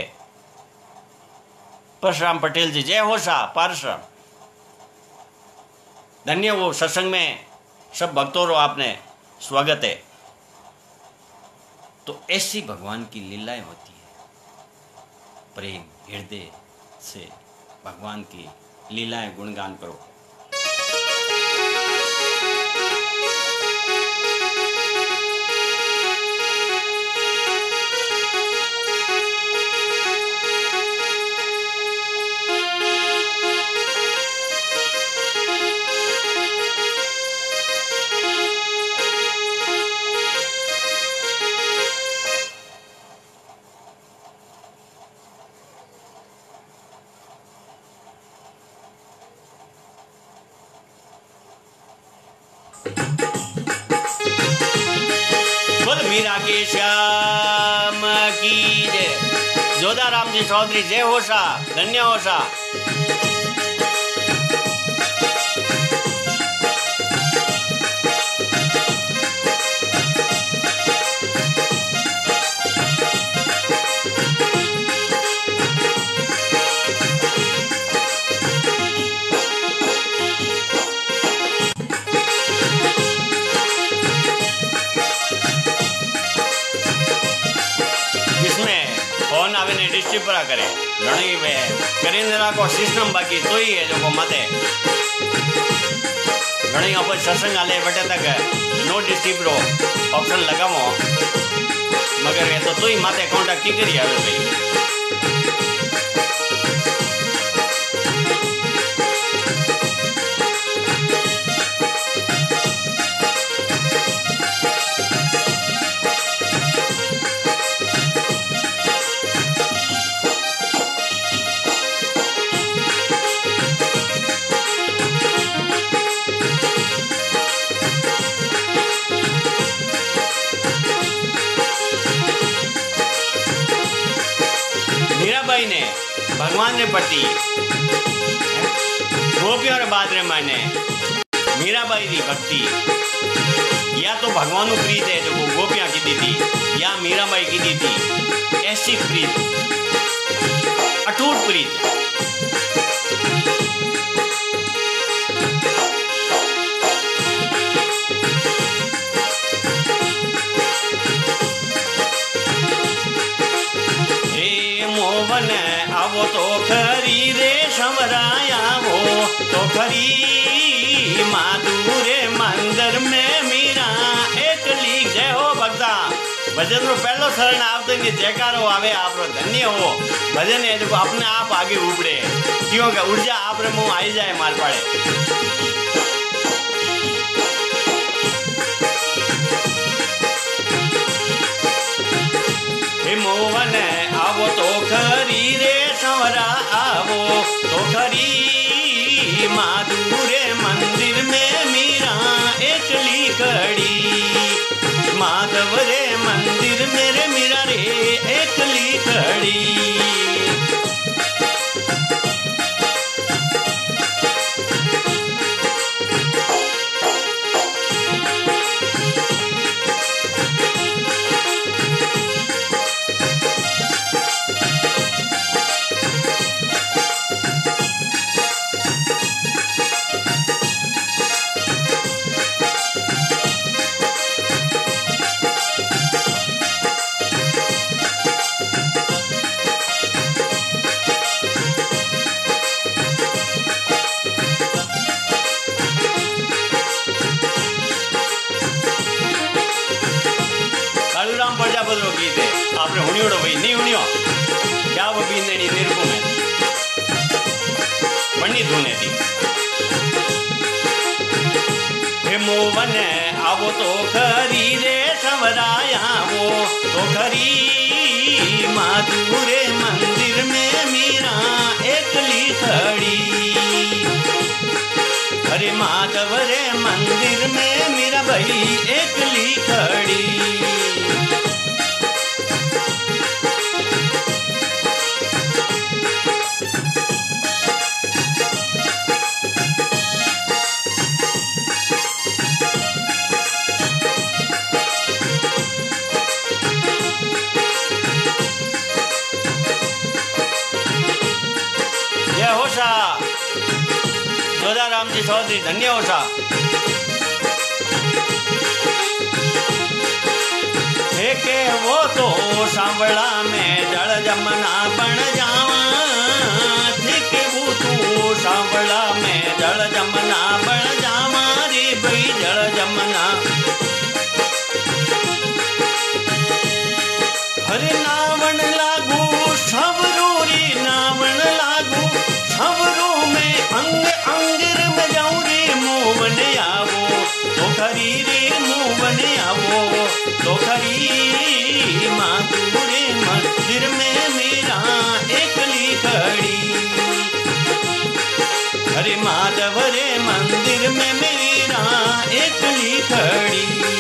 A: परशुराम पटेल जी जय हो सा परशुराम धन्य वो सत्संग में सब भक्तों रो आपने स्वागत है। तो ऐसी भगवान की लीलाएं होती है प्रेम हृदय से भगवान की लीलाएं गुणगान करो। मीरा के श्याम की जय जोधा राम जी चौधरी जय हो सा धन्य हो सा। करे घणी वे करेंद्रा को सिस्टम बाकी तो ही है जो को मते घणी अपन सत्संग आले बटे तक नो डिस्ट्रीब्यूट रो ऑप्शन लगावो मगर ये तो तो ही माते कांटेक्ट की करी आवे भाई भगवान ने पति गोपियों रे बाद रे माने मीराबाई की भक्ति या तो भगवान को प्रीत है जो वो गोपियां की दी थी या मीराबाई की दी थी ऐसी प्रीत अटूट प्रीत हे मोह खरी रे संवराया वो तो खरी माधुरे मंदिर में मीरा एक लीक जय हो भक्ता भजन रो पहलो शरण आवते ने जयकारो आवे आपरो धन्य हो भजन है जो अपने आप आगे उबड़े क्योंकि ऊर्जा आप रे मुंह आई जाए मार पाड़े मोवन आवो तो खरी रे संवरा आवो तो खरी माधुरे मंदिर में मीरा एकली खड़ी माधव रे मंदिर मेरे मीरा रे एकली खड़ी गीत है आपने हुनियोड़ो भाई नहीं हुनियो क्या वो बींदड़ी निरपु में बनी धुने थी हे मोवन आवो तो खरी रे संवराया वो तो खरी माधुरे मंदिर में मीरा एकली खड़ी अरे माधव रे मंदिर में मीरा भाई एकली खड़ी राम जी चौधरी धन्य हो सा के वो तो सांवला में जल जमना बन जावा के वो तो सांवला में जल जमना बन जावा रे भाई जल जमना हरे नावन लागू सबरू री नावन लागू सबरू में अंग अंगिर में जाऊं रे मोवन आवो तो खरी रे मोवन आवो तो खरी माधुरे मंदिर में मेरा एकली खड़ी हरे माधव रे मंदिर में मेरा एकली खड़ी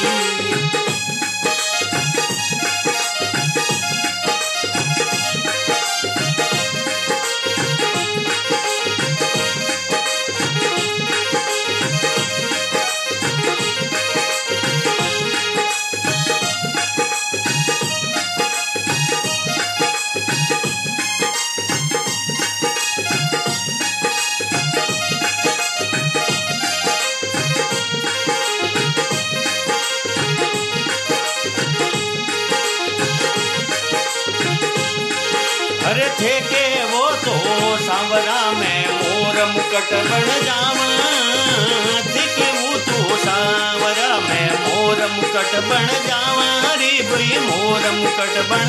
A: हरे थे के वो तो सांवरा में मोर मुकट बन जावा थे के वो तो सांवरा में मोर मुकट बन जावा रे भाई मोर मुकट बन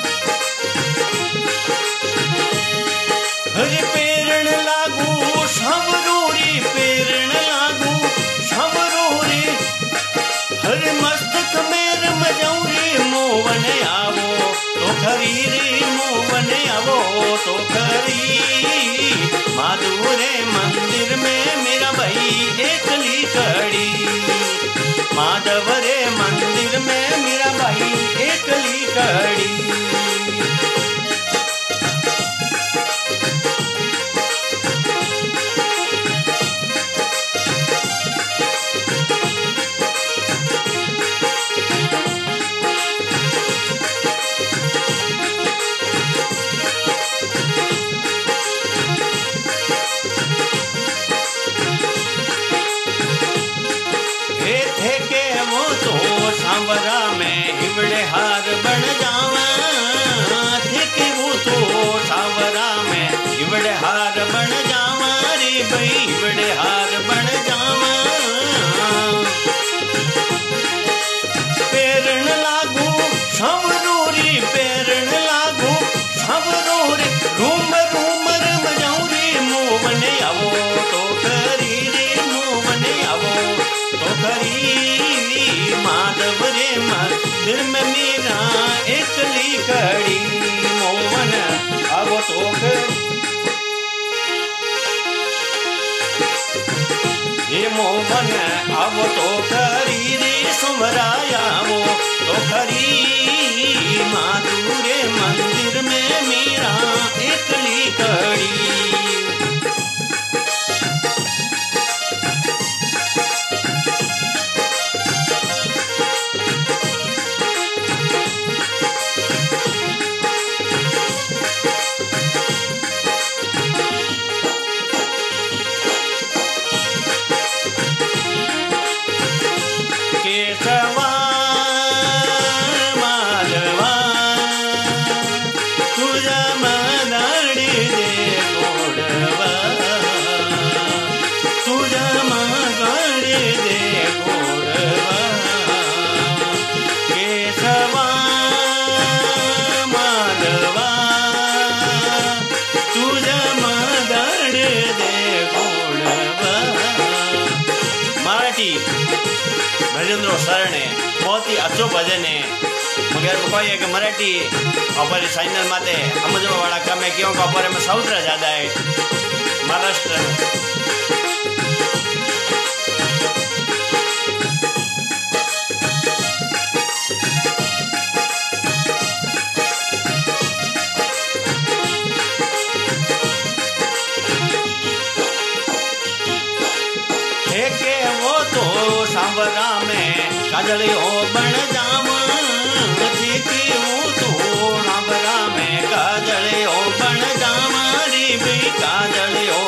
A: हरे पेरण लागू सबरूरी पेरण लागू सबरूरी हरे मस्तक मेर मजौरी मोवन आवो तो खरी रे मोवन आवो तो खरी माधुरे मंदिर में मेरा भाई एकली खड़ी माधव रे मंदिर में मेरा भाई एकली खड़ी सांवरा में हिवड़े हार बन जावा थे के वो तो सांवरा में हिवड़े मीरा एकली कड़ी मोवन अब तो ये मोवन अब तो करी रे सुमराया वो तो खरी माधुरे मंदिर में मीरा एकली कड़ी भजनरो शरण है, बहुत ही अच्छो भजन है। मगर कोई है कि मराठी और साइनल माते समझवा वाला कम है क्यों का में सौत्र ज्यादा है महाराष्ट्र सांवरा में काजली हो बन जाम जीती हूँ तू सांवरा में काजली हो बन जाम री भी काजली हो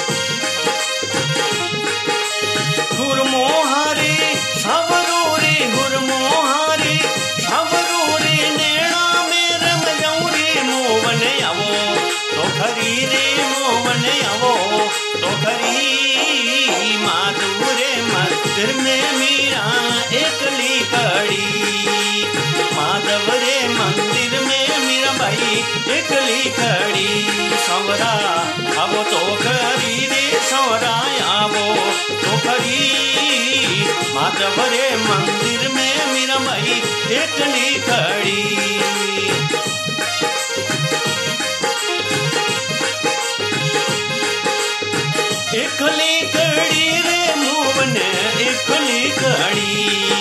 A: हुरमोहारी सबरूरी हुरमोहारी सबरूरी नेड़ा में रम जाऊरी मोवन आवो तो खरी रे मोवन आवो तो खरी माधुरे मंदिर में मीरा एकली कड़ी माधव रे मंदिर में मीरा भाई एकली कड़ी सवरा अब तो खरी रे सवरा आवो तो खरी माधव रे मंदिर में मीरा भाई एकली कड़ी एकली कड़ी रे मोवन एकली कड़ी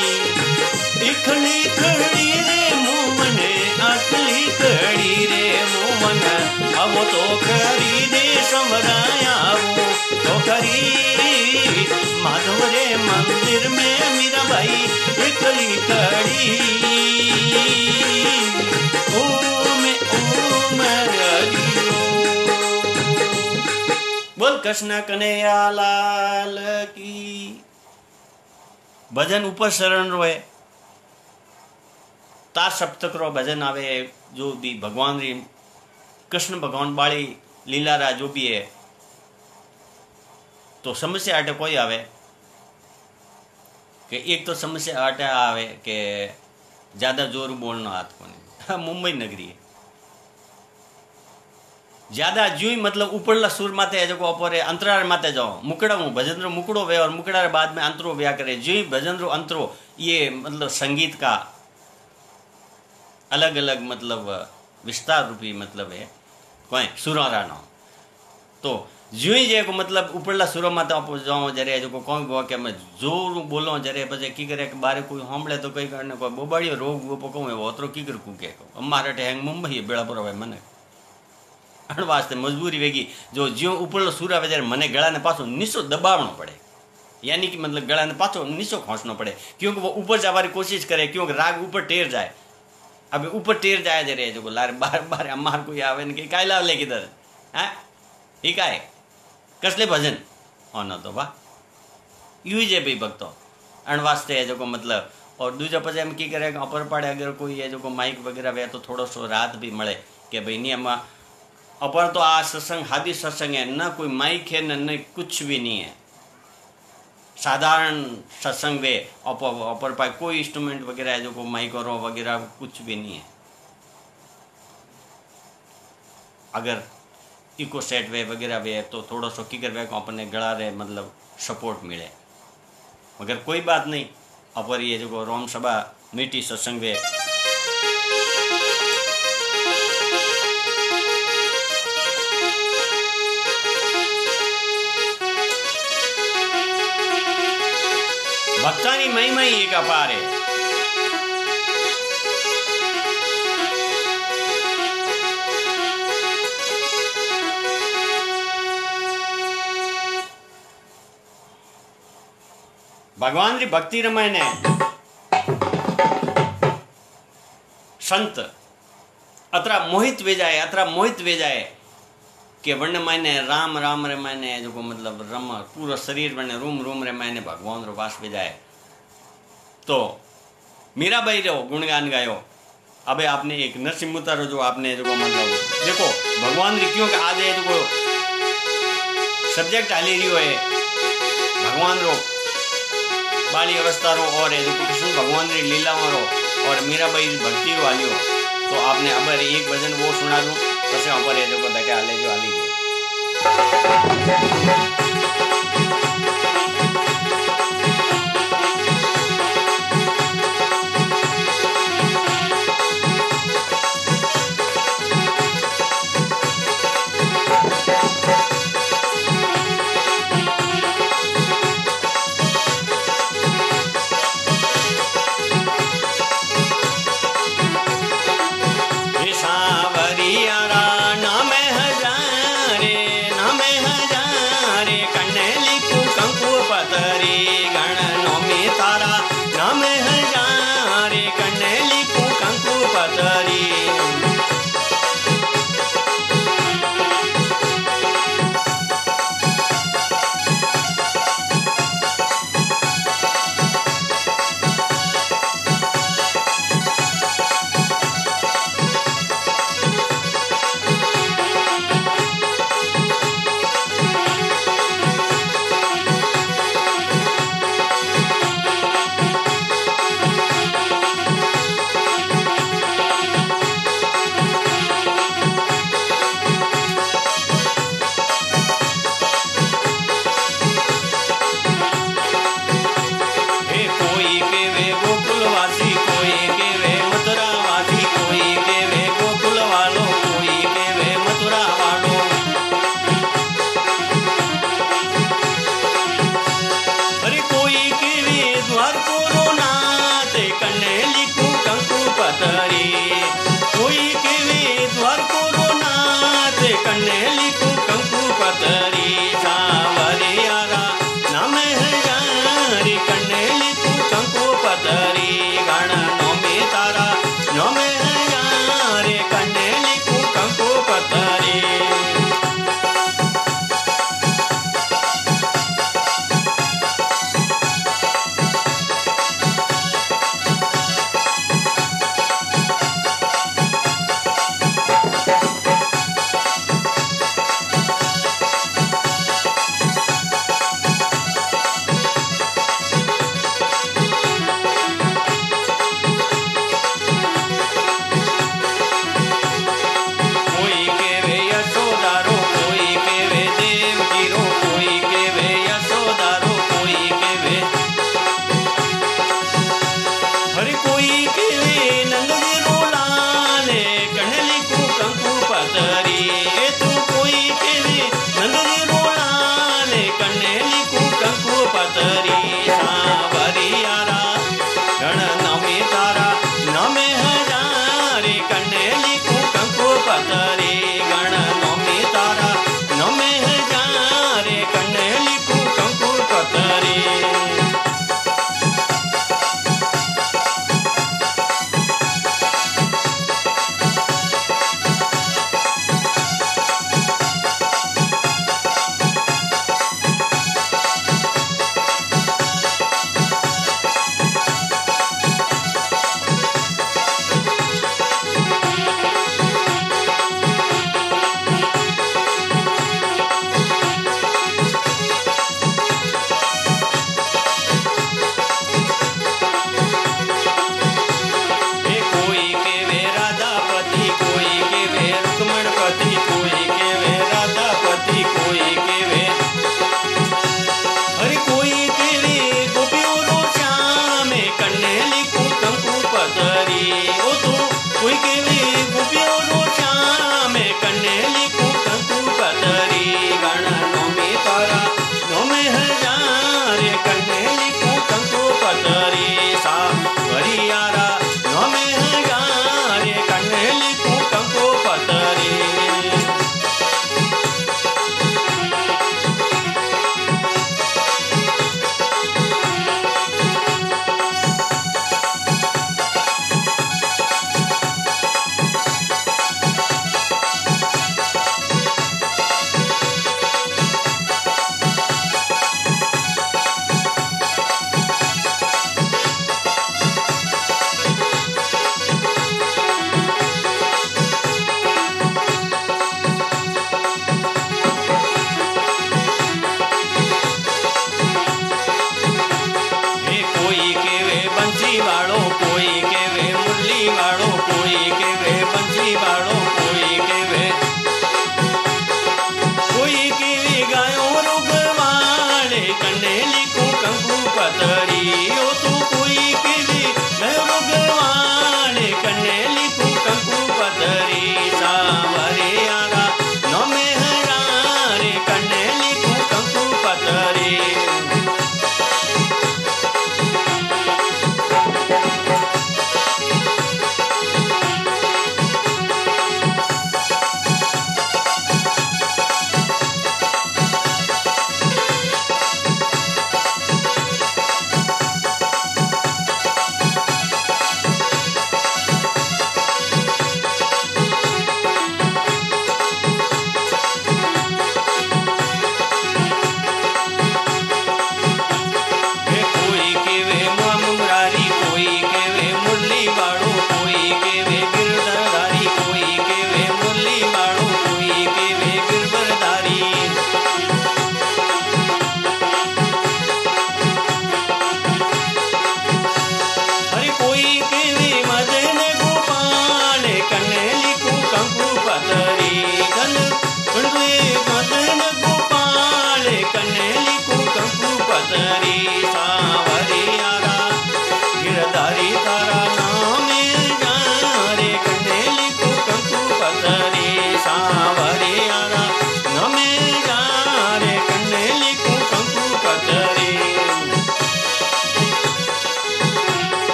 A: एकली कड़ी रे मोवन अकली कड़ी रे मोवन अब तो करी दे समराया वो तो करी माधव रे मंदिर में मीरा भाई एकली कड़ी ओम ओम हरिओ बोल कृष्ण कन्हैया लाल की। भजन ऊपर शरण रोए ता सप्तक रो भजन आवे जो भी भगवान री कृष्ण भगवान बाली लीलारा जो भी है तो समस्या आटे कोई आवे कि एक तो समस्या आटे आवे कि ज्यादा जोर बोलना हाथ को नहीं मुंबई नगरी है ज्यादा जुई मतलब ऊपरला सुर माते जो अपरे अंतरार माते जाओ मुकड़ा हूँ भजन रो मुकड़ो वे और मुकड़ा रे बाद में अंतरो व्या करे जुई भजन रो अंतरो ये मतलब संगीत का अलग अलग मतलब विस्तार रूपी मतलब है कोई सुरारा नो तो जुई जे को मतलब ऊपरला सुरो माते आप जाओ जरे जो कौन गो के मैं जोर बोलो जरे પછી की करे के बारे कोई होमले तो कई करने कोई बोबाड़ियो रोग वो पको में ओतरो की कर कुके को हमारे टैंग मुंबई बेड़ापुर है मने अण वास्ते मजबूरी वेगी जो ज्यो ऊपरलो सूर आवे जरे मने गळा ने पाछो नीचो दबावनो पड़े यानी कि मतलब गळा ने पाछो नीचो खोसनो पड़े क्योंकि वो ऊपर जावारी कोशिश करे क्योंकि राग ऊपर टेर जाए अब ऊपर टेर जाए जरे जो लार बार बार अमार कोई आवे ने के काय लाव ले किधर हैं ही काय कसले भजन होना तो बा यू जे भी भक्तो अण वास्ते जो को मतलब और दूजा पछे हम की करे अपर पाड़े अगर कोई है जो को माइक वगैरह वे तो थोड़ो सो रात भी मळे कि भाई नहीं अमा अपर तो आ सत्संग हादी सत्संग है न कोई माइक है न, न कुछ भी नहीं है साधारण सत्संग वे अपर अपर पाए कोई इंस्ट्रूमेंट वगैरह है जो को माइक और वगैरह कुछ भी नहीं है अगर इको सेट वे वगैरह वे तो थोड़ा सो की कर वे को अपने गला रे मतलब सपोर्ट मिले मगर कोई बात नहीं अपर ये जो रोम सभा मीठी सत्संग वे भक्तानी महिमा ही एक अपार है। भगवान री भक्ति रमाय ने संत अतरा मोहित वे जाए अतरा मोहित वे जाए कि वर्ण मैंने राम राम रे मैंने जो मतलब रम पूरा शरीर बने रूम रूम रे मैंने भगवान रो वास वे जाए। तो मीराबाई रो गुणगान गायो। अबे आपने एक नरसिंह मुता रो जो आपने जो मतलब देखो भगवान री क्यों आज जो सब्जेक्ट हाली रही है भगवान रो बाली अवस्था रो और कृष्ण भगवान री लीला रो और मीराबाई भक्ति रो आलियो। तो आपने अब एक भजन वो सुना दूं तो अपर जो को दके हाले जो हाली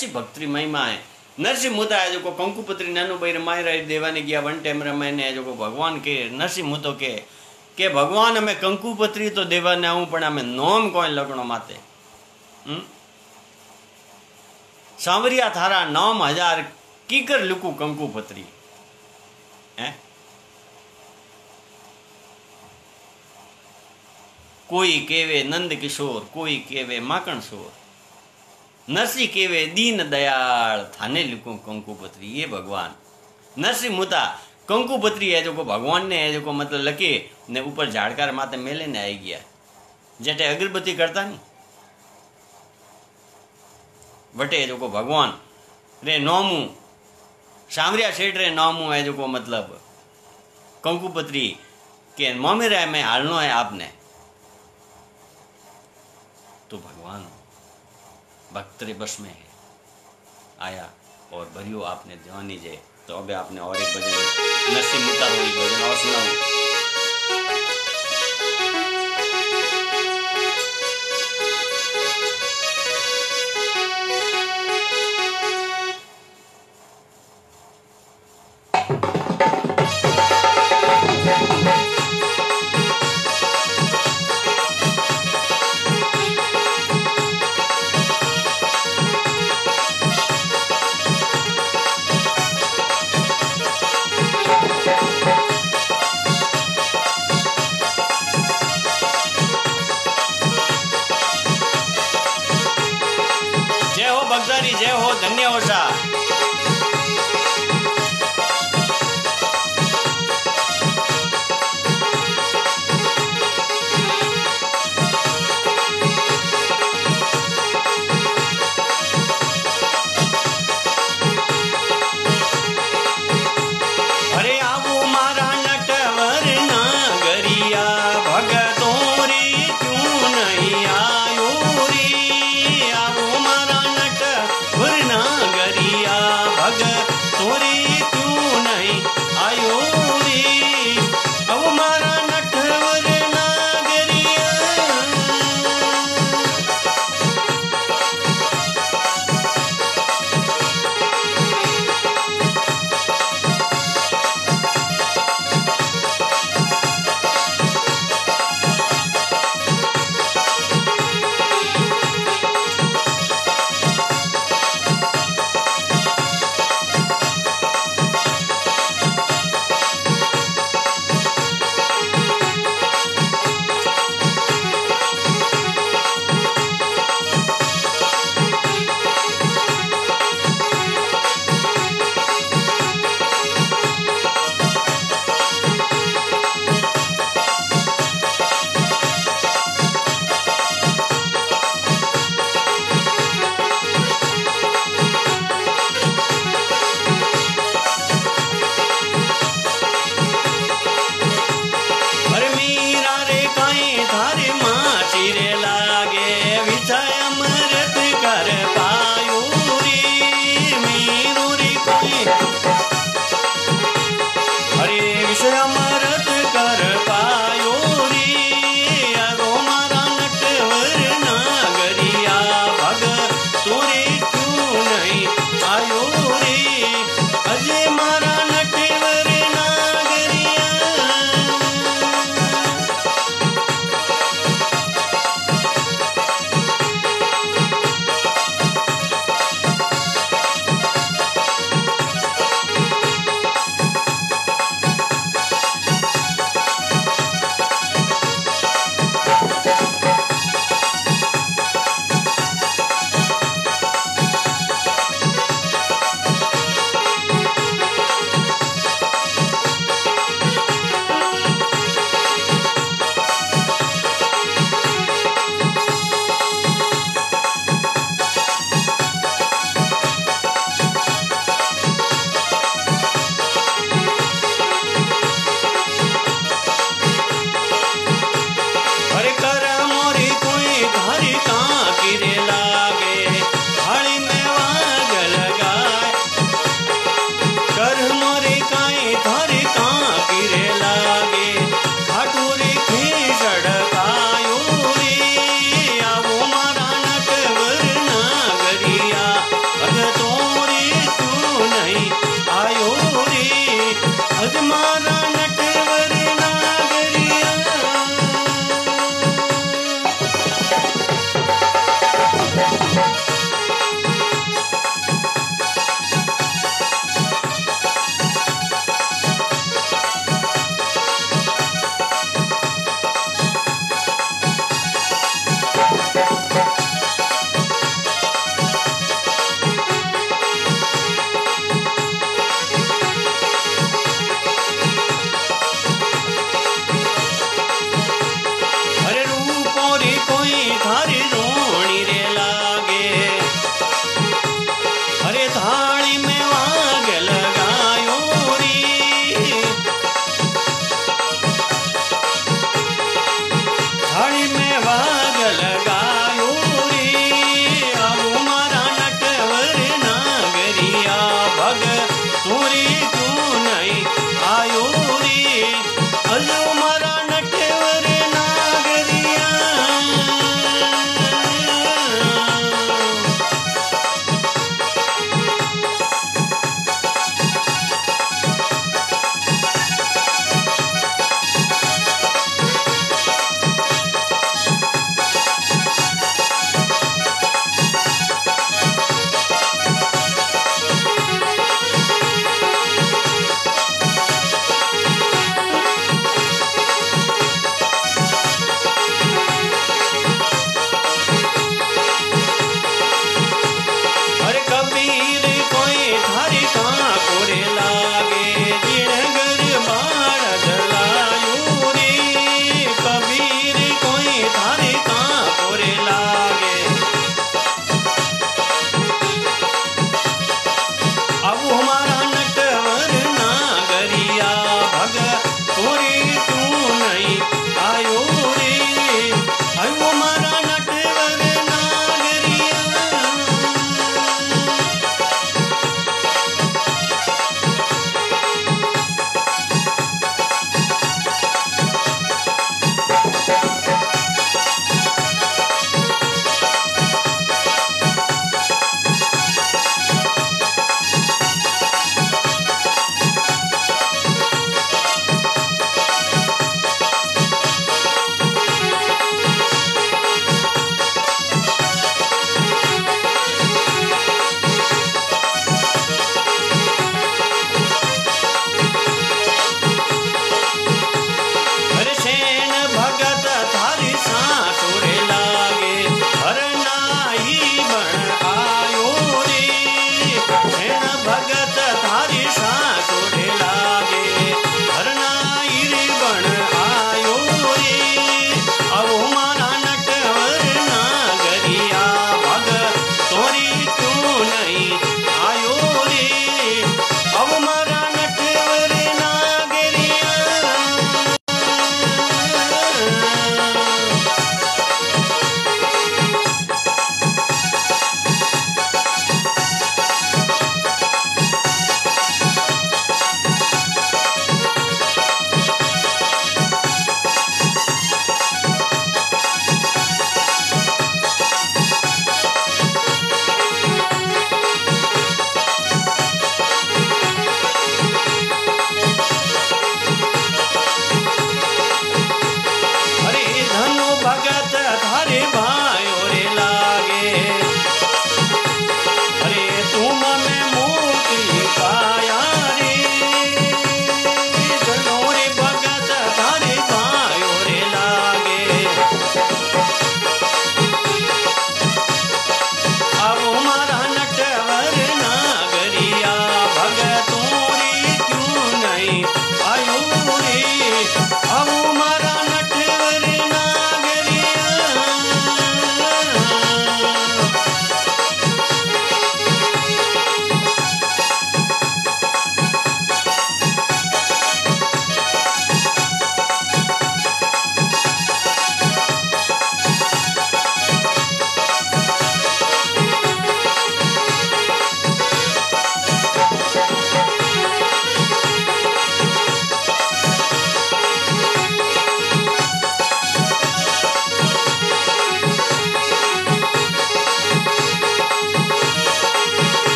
A: ऐसी भक्ति महिमा है। नरसिंह मुता है जो कंकुपत्री नैनु भाई रमाई रही देवानी गया वन टाइम रमाई ने जो भगवान के नरसिंह मुतो के के भगवान हमें कंकुपत्री तो देवाने आऊँ पण हमें नोम कोई लगणो माते सांवरिया थारा नौम हजार कीकर लुकू कंकुपत्री है। कोई केवे नंद किशोर, कोई केवे माकण शोर, नरसिंह केवे दीन दयाल थाने लिखो कंकुपत्री। ये भगवान नरसिंह मुता कंकुपत्री है जो को भगवान ने है जो को मतलब लके ने ऊपर झाड़कार माते मेले ने आई गया जेटे अगरबत्ती करता नहीं वटे जो को भगवान रे नौमू सांवरिया सेठ रे नौमू है जो को मतलब कंकुपत्री के मोमे रे में हालनो है आपने तो भगवान भक्त रे बस में है आया और भरियो आपने दीवानी जे। तो अबे आपने और एक भजन नरसिंह मुता हुई भजन और सुनाऊं। जय हो धन्य हो सा। अरे आवो मारा नटवर नागरिया भगतों रे क्यों नहीं आयो रे। आवो मारा नागरिया भगतों रे क्यों नहीं आयो रे। अब मारा नटवर नागरिया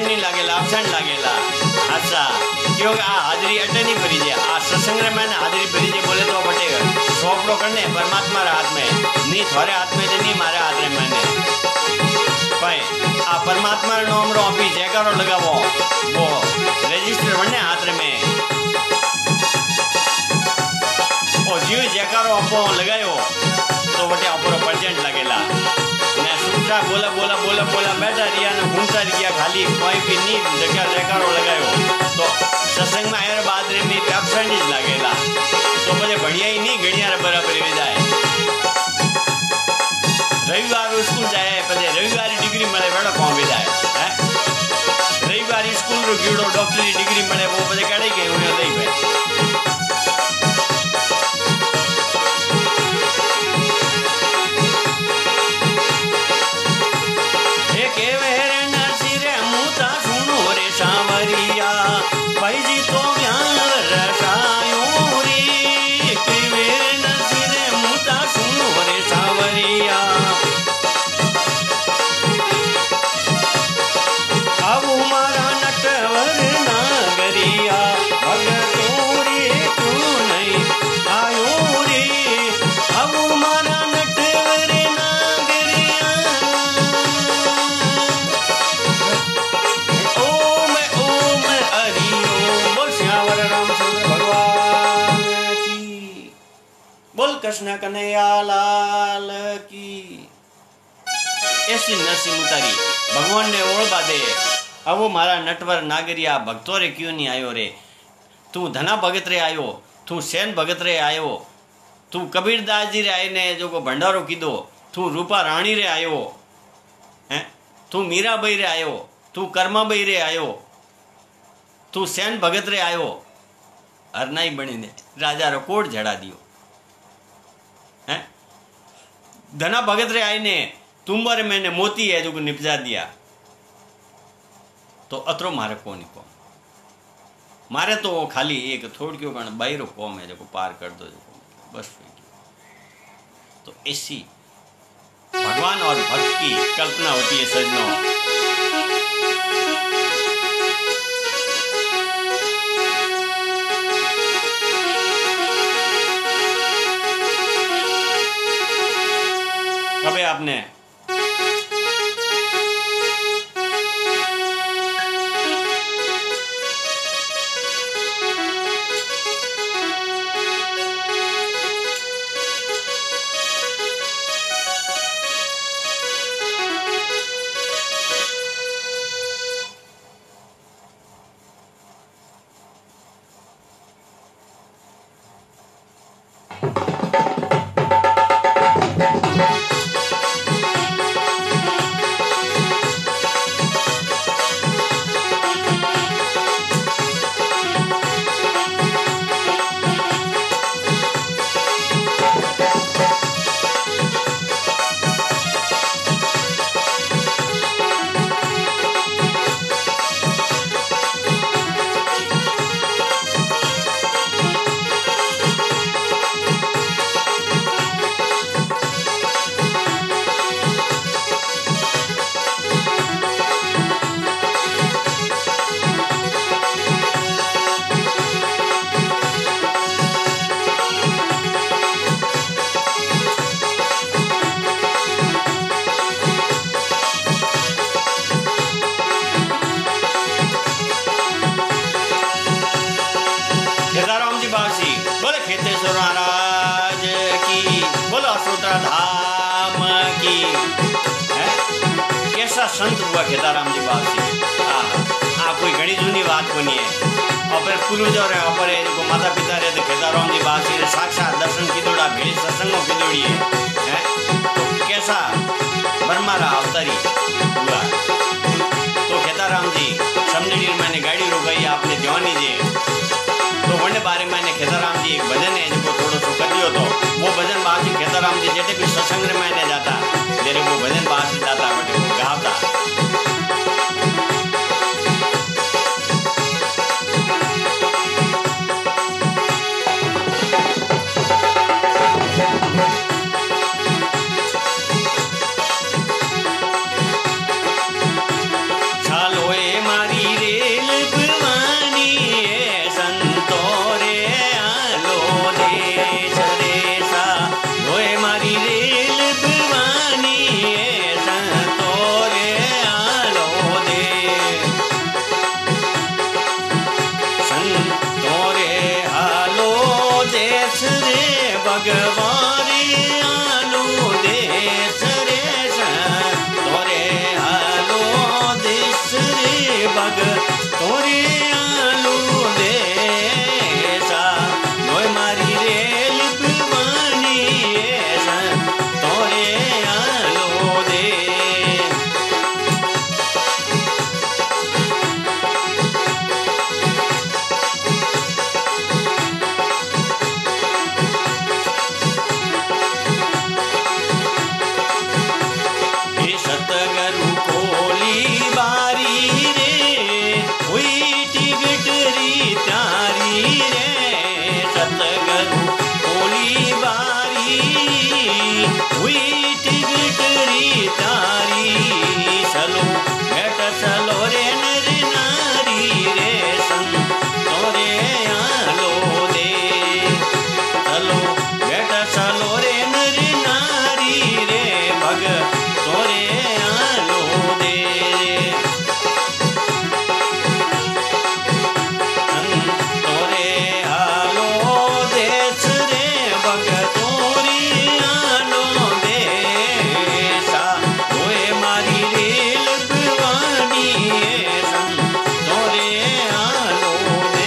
A: नहीं लागेला अबसेंट लागेला अच्छा क्योंकि आ हाजरी अटे नहीं भरी जे आ सत्संग रे मैंने हाजरी भरी जे बोले तो बटेगा सोपड़ो करने परमात्मा रे हाथ में नहीं थोड़े हाथ में नहीं मारे हाथ रे मैंने भाई आ परमात्मा रे नाम रो अभी जयकारो लगावो वो रजिस्टर बनने हाथ रे में ओ जीव जयकारो अपो लगायो तो बटे अपरो परसेंट लगेला ने सुटा बोला बोला बोला बोला बैठा रिया ने घूमता रिया खाली कोई भी नहीं जगह जयकारो लगायो तो सत्संग में आयर बाद रे में एब्सेंट ही लागेला तो बजे बढ़िया ही नहीं घड़िया रे बराबर हो जाए रविवार स्कूल जाए पजे रविवार डिग्री मिले बेड़ा कौन भी जाए हैं रविवार स्कूल रो कीड़ो डॉक्टरी डिग्री मिले वो पजे कड़े के उन्हें दई पे भाई जी तो मुता सुनो रे सावरिया अब मारा नटवर नागरिया भगतोरी तू नहीं आयो रे अब मारा नटवर नागरिया ओम ओम हरि ओम बोल श्यावर रामचंद्र भगवान की बोल कृष्ण कन्हैया लाल की ऐसी नरसी मुतारी भगवान ने ओळबा दे अब वो मारा नटवर नागरिया भक्तो रे क्यों नहीं आयो रे तू धना भगत रे आयो तू सेन भगत रे आयो तू कबीरदास जी रे आए ने जो को भंडारो कीधो तू रूपा रानी रे आयो हैं तू मीराबाई रे आयो तू कर्माबाई रे आयो तू सेन भगत रे आयो हरनाई बनी ने राजा रो कोट झड़ा दियो हैं धना भगत रे आए ने तुम्बर मैंने मोती है जो को निपजा दिया तो अतरो मारे को नहीं को मारे तो वो खाली एक थोड़ क्यों कारण बाहरो कौम है जो को पार कर दो जो बस तो ऐसी भगवान और भक्त की कल्पना होती है सजनों कभी आपने संत हुआ खेताराम जी बाप जी हाँ कोई घनी जूनी बात को नहीं है और फिर पूर्वज और और जो माता पिता रहे तो खेताराम जी बाप जी ने साक्षात दर्शन की दौड़ा भेड़ सत्संगों की दौड़ी है तो कैसा ब्रह्मारा अवतारी हुआ तो खेताराम जी समझी मैंने गाड़ी रोकाई आपने जवानी जी तो वने बारे मैंने खेताराम जी एक भजन है जो थोड़ा सो कर दियो तो वो भजन बाप जी खेताराम जी जेटे भी सत्संग में मैंने जाता तेरे वो भजन बाप जी जाता बटे वो गावता छालोए मा भगवारी आलो देश रे तोरे आलो देश रे भग तोरे आलो देशा नोय मारी रेल भवानी तोरे आलो दे सतगरु खोली बारी रे हुई टिकट री त्यारी रे सतगरु खोली बारी हुई टिकट री त्यारी चलो बैठ चलो रे नर नारी रे संग तोरे आलो दे चलो बैठ चलो रे नर नारी रे भग तोरे आलो दे तोरे आलो देश रे भग तोरी आलो देशा होए मारी रेल भवानी संग तोरे आलो दे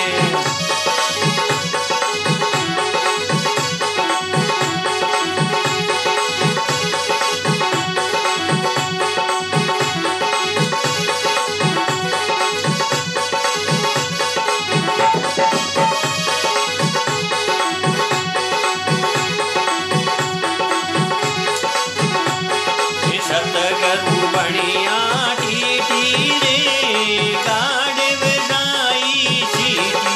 A: सतगरु बणिया टीटी रे गाड़ बजाई सीटी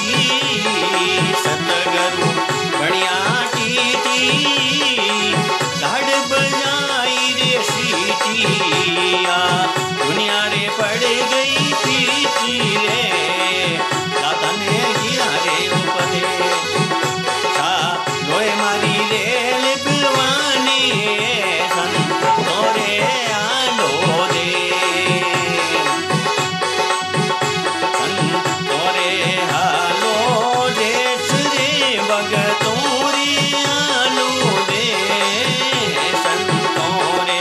A: सतगरु बणिया टीटी गाड़ बजाई रे सीटिया दुनिया रे पड़ गई पीटी रे दादा ने किया रे उपदे सा लोए मारी रेल भवानी संग तोरे आलो दे संग तोरे आलो देश रे भग तोरे आलो दे संग तोरे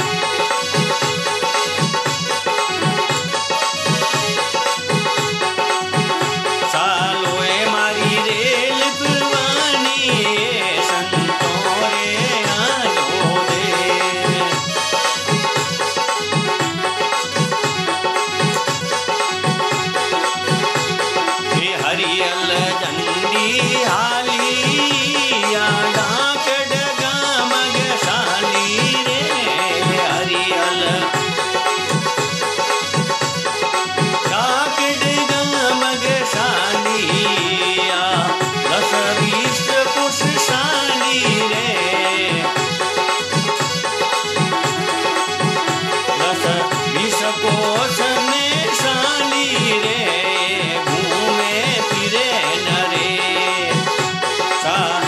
A: सालोए मारी रेल भवानी संग तोरे आलो दे हरियल झंडी हालिया डाकड गामग शाली रे हरियल डाकड गामग शालिया दस बीस पुष शाली रे दस बीस कोष में शाली रे घूमे फिरे नरे सा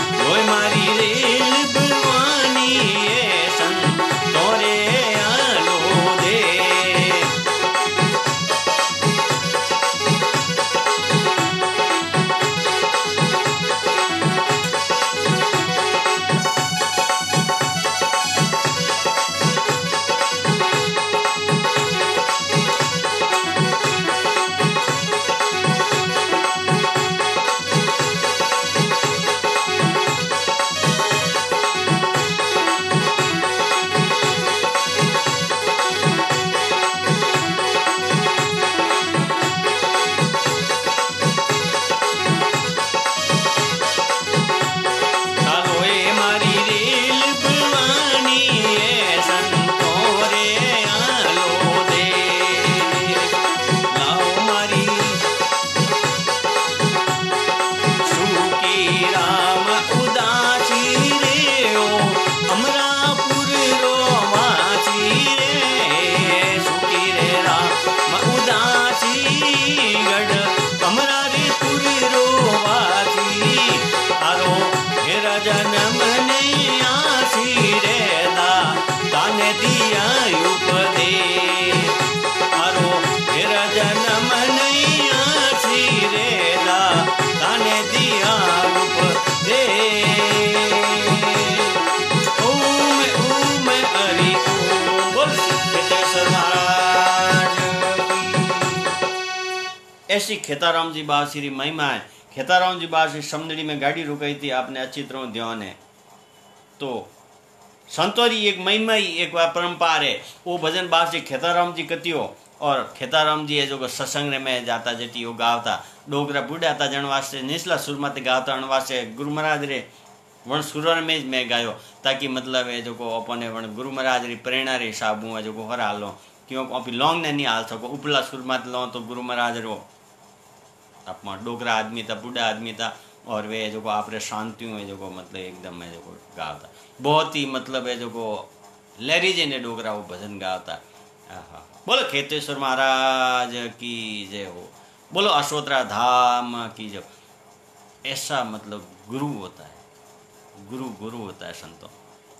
A: ऐसी खेताराम जी बासुरी महिमा है। खेताराम जी बासुरी समदड़ी में गाड़ी रुकाई थी, आपने अच्छी तरह ध्यान है। तो संतोरी एक महिमा ही एक परंपार है। वो भजन बासुरी खेताराम जी कतियो और खेताराम जी है जो सत्संग में जाता जटी वो गावता डोगरा बूढ़ा था जन वास्ते निचला सुर मत गावता अण वास्ते गुरु महाराज रे वण सुर में मैं गायो ताकि मतलब है जो अपने वण गुरु महाराज री प्रेरणा रे हिसाब है जो हर हालो क्यों आप लॉन्ग ने नहीं हाल सको उपला सुर मत लो तो गुरु महाराज रो अपना डोगरा आदमी था बूढ़ा आदमी था और वे जो आप शांति है जो मतलब एकदम है जो गावता बहुत ही मतलब है जो लहरी जी ने डोगरा वो भजन गावता। हाँ बोलो खेतेश्वर महाराज की जय हो, बोलो अशोत्रा धाम की जय। ऐसा मतलब गुरु होता है, गुरु गुरु होता है संतों।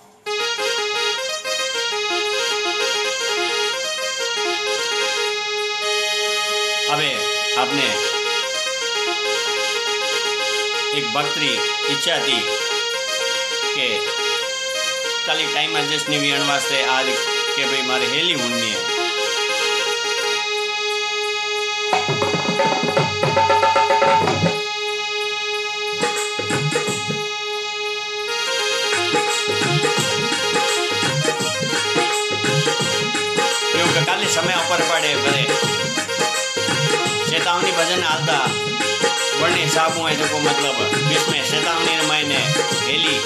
A: अबे आपने एक भक्तरी इच्छा थी कि कल टाइम एडजस्ट नहीं वीण वास्ते आज के भाई मारे हेली हुणनी है। क्योंकि कल समय ऊपर पड़े भले चेतावनी भजन आता वर्ण हिसाब है जो मतलब बीच में चेतावनी महीने हेली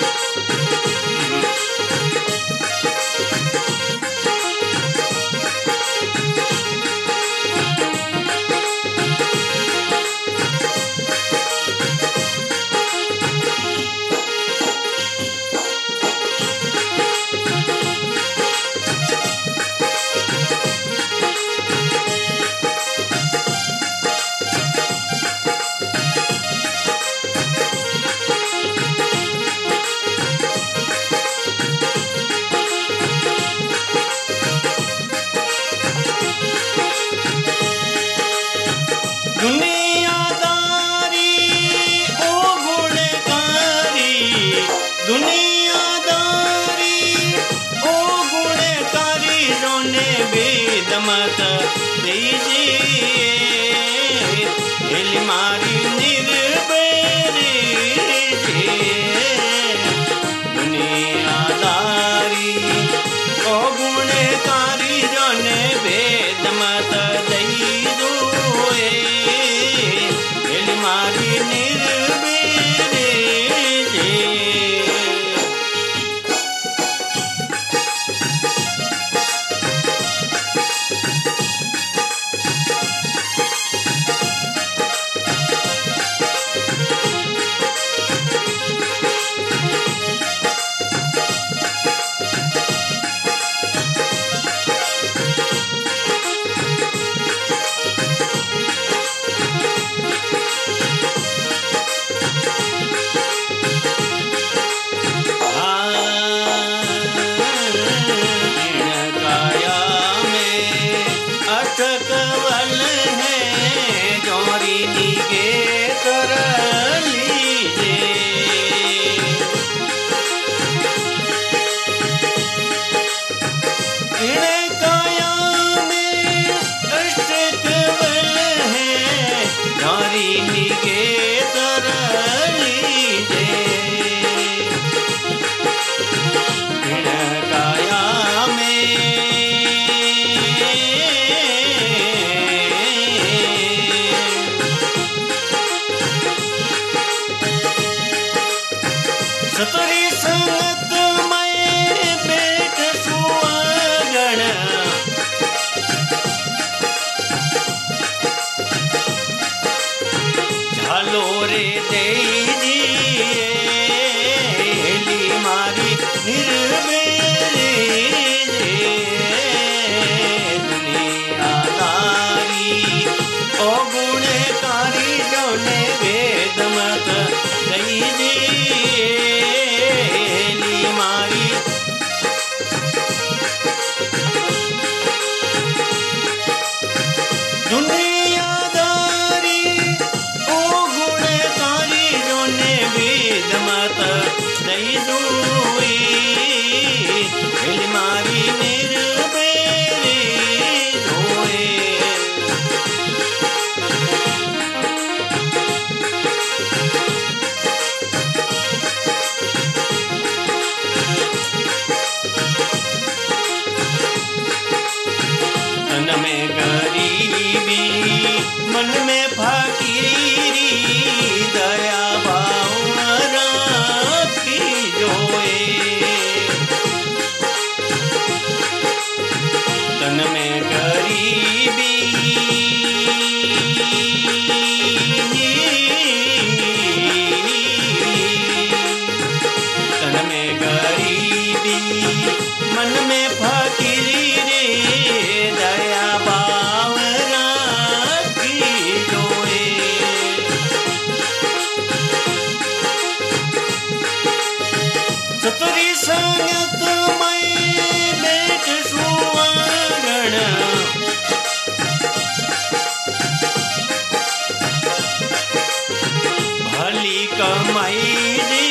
A: आई जी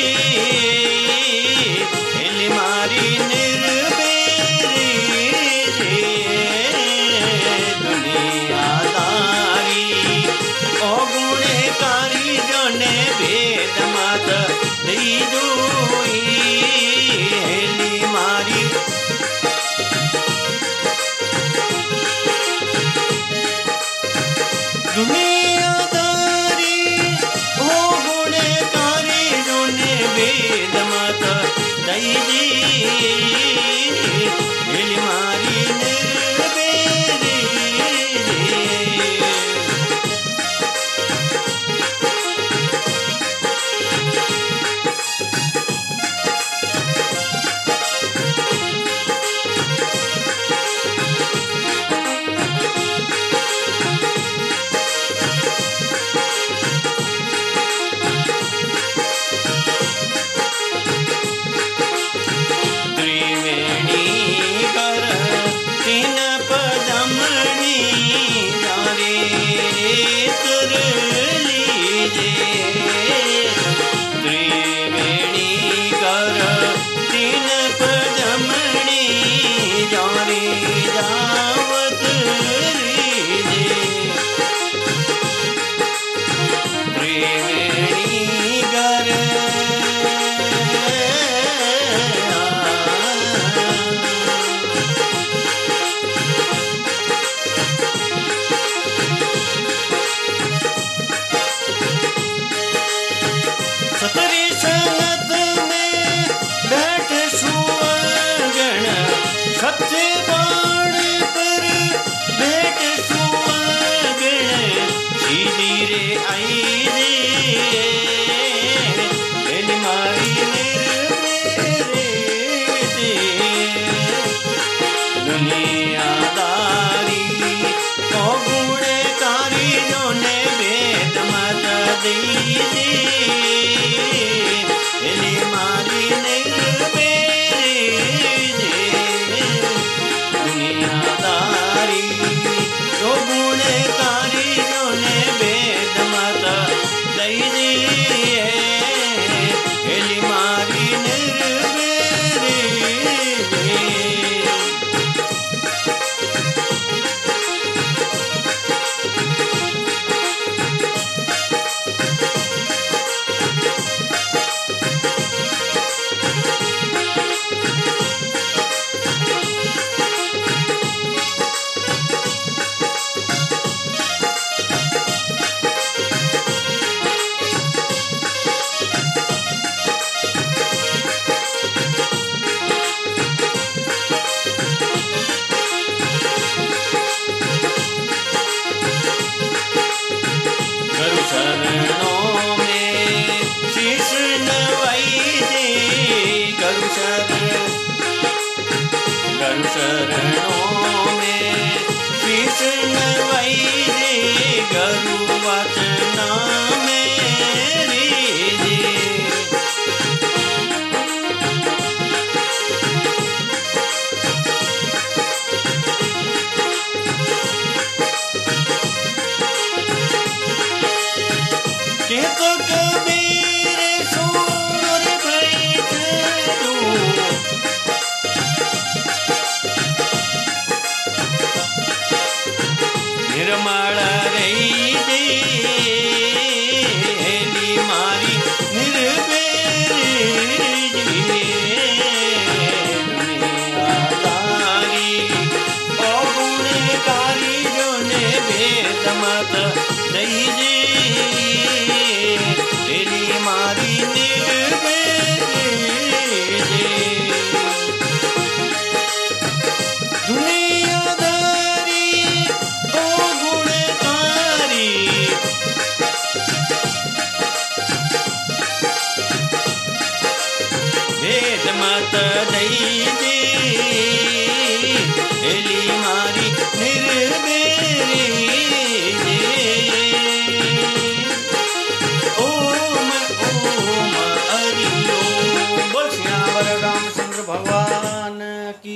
A: हेली मारी निर्बेरी जी दुनियादारी ओ गुणकारी जोने भेद मत दी दुई हेली मारी दुनियादारी ओ गुणकारी जोने भेद मत दई जी हेली मारी निर्बेरी त्रिवेणी कर तीन पदमणी जारे कर लीजे त्रिवेणी कर तीन पदमणी जारे जावत लीजे त्रिवेणी कर सतरी संगत में बैठ सुवगण सच्चे बाण पर बैठ सुवगण सीधी रे आई रे हेली मारी निर्बेरे दे दुनियादारी ओ गुणकारी जोने भेद मत दी जी हेली मारी निर्बेरे दे दुनियादारी ओ गुणकारी जोने भेद मत दई जी हेली मारी निर्बेरे दे गुरु शरणों में शीश नवाई जी गुरु शरण गुरु शरणों में शीश नवाई जी गुरु वचना मेरी जी के तो कबीर सूर बैठ तू निर्मल रही दे हेली मारी निर्बेरी दुनियादारी ओ गुणकारी जोने भेद मत दई जी हेली मारी निर्बेरी दुनियादारी ओ गुणकारी भेद मत दई जी हेली मारी निर्बेरी ओम ओम हरि ओम बोल श्यावर रामचंद्र भगवान की।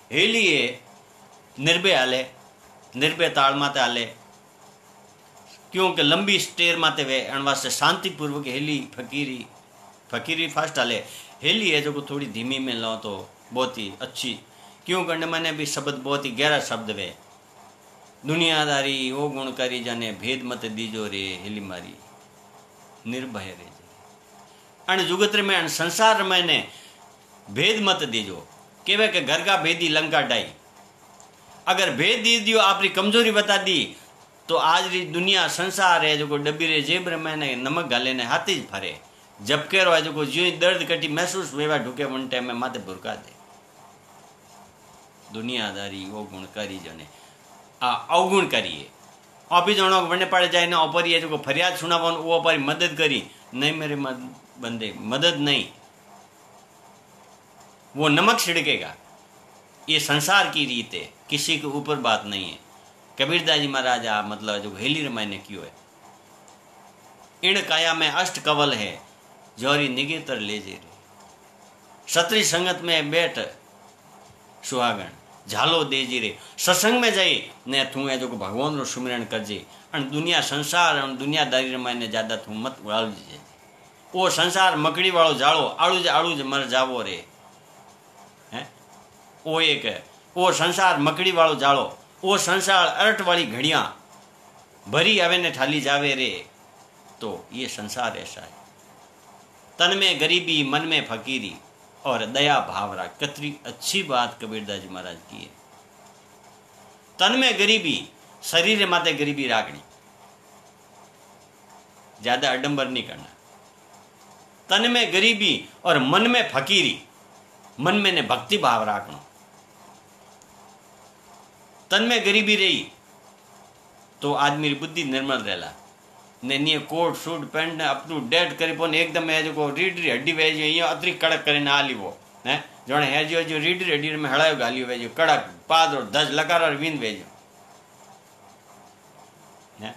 A: हेलिए निर्भय आले निर्भय ताल माते आले क्योंकि लंबी स्टेर माते वे अण वास्ते शांतिपूर्वक हेली फकीरी फकीरी फास्ट हाले, हेली है जो थोड़ी धीमी में लो तो बहुत ही अच्छी। क्यों करने मैंने भी शब्द बहुत ही गहरा शब्द वे, दुनियादारी वो गुण करी जाने भेद मत दीजो रे हेली मारी निर्भय रे अण जुगत्र में अण संसार मैंने भेद मत दीजो। केवे के घर का भेदी लंका डाई, अगर भेद दी दियो आपकी कमजोरी बता दी तो आज री दुनिया संसार है जो डब्बी रे जेब मैंने नमक गाले ने हाथी ज फरे, जबके रो जो ज्यों दर्द कटी महसूस वेवा ढुके वन टाइम में माथे भुरका दे। दुनियादारी वो गुण करी जने आ अवगुण करिए ऑफिस जणो वने पाड़े जाए ना ओपरी जो फरियाद सुनावन वो ओपरी मदद करी नहीं मेरे मद, बंदे मदद नहीं, वो नमक छिड़केगा। ये संसार की रीत है, किसी के ऊपर बात नहीं है। कबीरदास जी महाराज आ मतलब जो हेली रमायने क्यों है, इण काया में अष्ट कवल है जोरी निगेतर ले जे रे, सत्री संगत में बैठ सुहागण झालो देजी रे। सत्संग में जाई ने तू है जो भगवान रो सुमिरन करजे अन दुनिया संसार अन दुनियादारी रमायने ज्यादा तू मत उड़ावजे। ओ संसार मकड़ी वालो जाड़ो आड़ू ज आड़ू ज मर जावो रे हैं। ओ एक ओ संसार मकड़ी वालो जाड़ो, ओ संसार अरट वाली घड़ियां भरी आवे ने ठाली जावे रे। तो ये संसार ऐसा है। तन में गरीबी मन में फकीरी और दया भाव राख। कितनी अच्छी बात कबीरदास जी महाराज की है। तन में गरीबी, शरीर माते गरीबी राखनी, ज्यादा अडंबर नहीं करना। तन में गरीबी और मन में फकीरी, मन में ने भक्ति भाव राखना। तन में गरीबी रही तो आदमी री बुद्धि निर्मल रहेला ने नहीं कोट सूट पेंट ने अपनू डेट करी पोन एकदम है जो रीड री हड्डी वे जो ये अतरी कड़क करे ना ली वो ने जोने है जो जो रीड री हड्डी में हड़ायो गालियो वे जो कड़क पाद और दस लकार और विंद वे जो ने।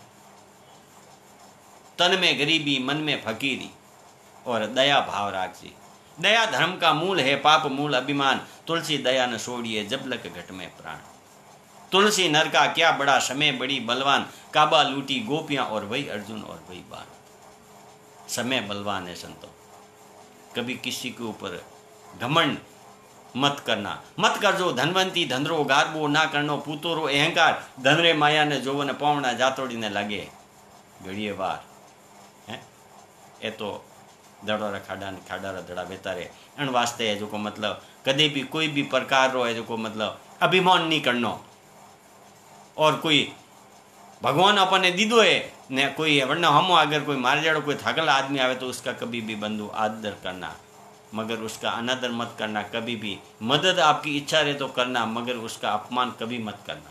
A: तन में गरीबी मन में फकीरी और दया भाव राखजी। दया धर्म का मूल है, पाप मूल अभिमान। तुलसी दया न छोड़िए जब लक घट में प्राण। तुलसी नर का क्या बड़ा समय बड़ी बलवान, काबा लूटी गोपियां और वही अर्जुन और वही बाण। समय बलवान है संतो, कभी किसी के ऊपर घमंड मत करना। मत कर जो धनवंती धनरो गारबो ना करनो पूतोरो अहंकार। धनरे माया ने जोव ने पावना जातोड़ी ने लगे घड़िए वार है। ए तो दड़ोरा खाड़ा ने खाड़ा दड़ा बेतारे अण वास्ते है जो को मतलब कदे भी कोई भी प्रकार रो है जो को मतलब अभिमान नहीं करनो। और कोई भगवान अपने दीदो है ने कोई वरना हम अगर कोई मार जाड़ो कोई थकल आदमी आवे तो उसका कभी भी बंधु आदर करना, मगर उसका अनादर मत करना कभी भी। मदद आपकी इच्छा रहे तो करना, मगर उसका अपमान कभी मत करना।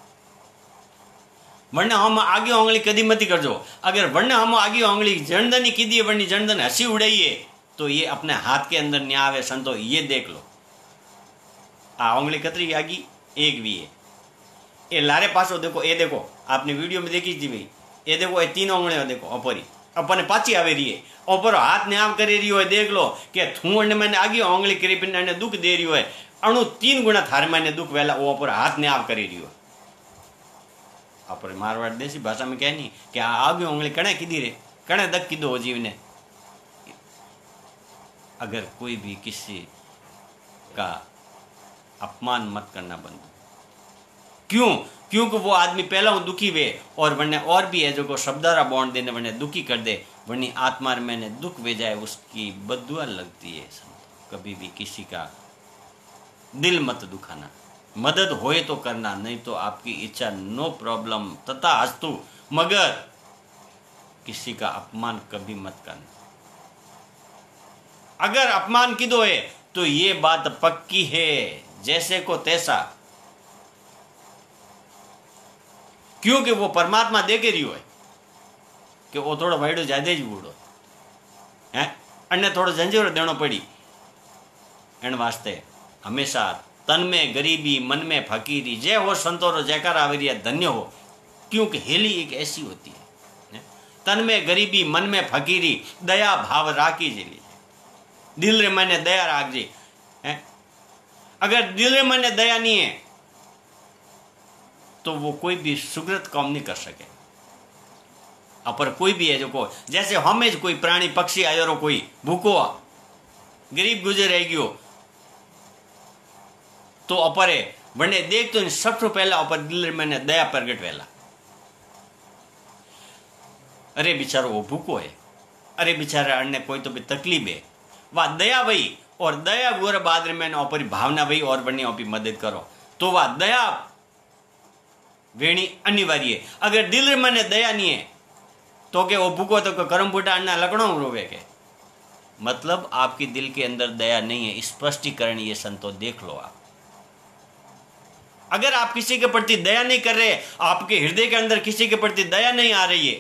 A: वरना हम आगे उंगली कदी मत करजो। अगर वरना हम आगे उंगली जनधनी की दी वरनी जनधन हंसी उड़ाइए तो ये अपने हाथ के अंदर न्याय आवे संतो। ये देख लो आ उंगली कतरी आगी एक भी है। ये लारे पासो देखो, ये देखो आपने वीडियो में देखी थी भाई, ये देखो ये तीन उंगलियां देखो अपरी अपने पाची आवे रही है। ऊपर हाथ ने आम करे रही है, देख लो कि थू ने मैंने आगे उंगली करी पिंड दुख दे रही है। अणु तीन गुना थारे मैंने दुख वेला वो ऊपर हाथ ने आम करी रही है। अपने मारवाड़ देसी भाषा में कह नहीं कि आगे उंगली कणे की दी रे कणे दक की दो जीव ने। अगर कोई भी किसी का अपमान मत करना बंद। क्यों? क्योंकि वो आदमी पहला दुखी वे और वरने और भी है जो को शब्दारा बॉन्ड देने वरने दुखी कर दे, वरनी आत्मा मैंने दुख वे जाए उसकी बद्दुआ लगती है। कभी भी किसी का दिल मत दुखाना। मदद होए तो करना, नहीं तो आपकी इच्छा नो प्रॉब्लम तथा हस्तु, मगर किसी का अपमान कभी मत करना। अगर अपमान की दो है तो ये बात पक्की है जैसे को तैसा, क्योंकि वो परमात्मा दे के रियो है कि वो थोड़ा वाइडो ज्यादा ही बूढ़ो है अन्य थोड़ा जंजीर देनो पड़ी। एन वास्ते हमेशा तन में गरीबी मन में फकीरी, जय हो संतोरो जयकार आवरिया धन्य हो। क्योंकि हेली एक ऐसी होती है, तन में गरीबी मन में फकीरी, दया भाव राखी जी, दिल रे मैंने दया राख जी है। अगर दिल रे मैंने दया नहीं है तो वो कोई भी सुकृत काम नहीं कर सके। अपर कोई भी है जो को जैसे हमें कोई प्राणी पक्षी आयो रो कोई भूखो गरीब गुजर रह गयो तो अपरे वने देख तो सबसे पहला अपर दिल में दया प्रगट वेला। अरे बेचारो वो भूखो है, अरे बेचारा अन्य कोई तो भी तकलीफ है, वह दया वही और दया गोर बाद में अपनी भावना वही और बनी अपनी मदद करो तो वह दया वेणी अनिवार्य है। अगर दिल में दया नहीं है तो के वो भूखो तो कर्म फूटा अन्ना लकड़ों रोवे के मतलब आपकी दिल के अंदर दया नहीं है। स्पष्टीकरण ये संतो देख लो आप। अगर आप किसी के प्रति दया नहीं कर रहे, आपके हृदय के अंदर किसी के प्रति दया नहीं आ रही है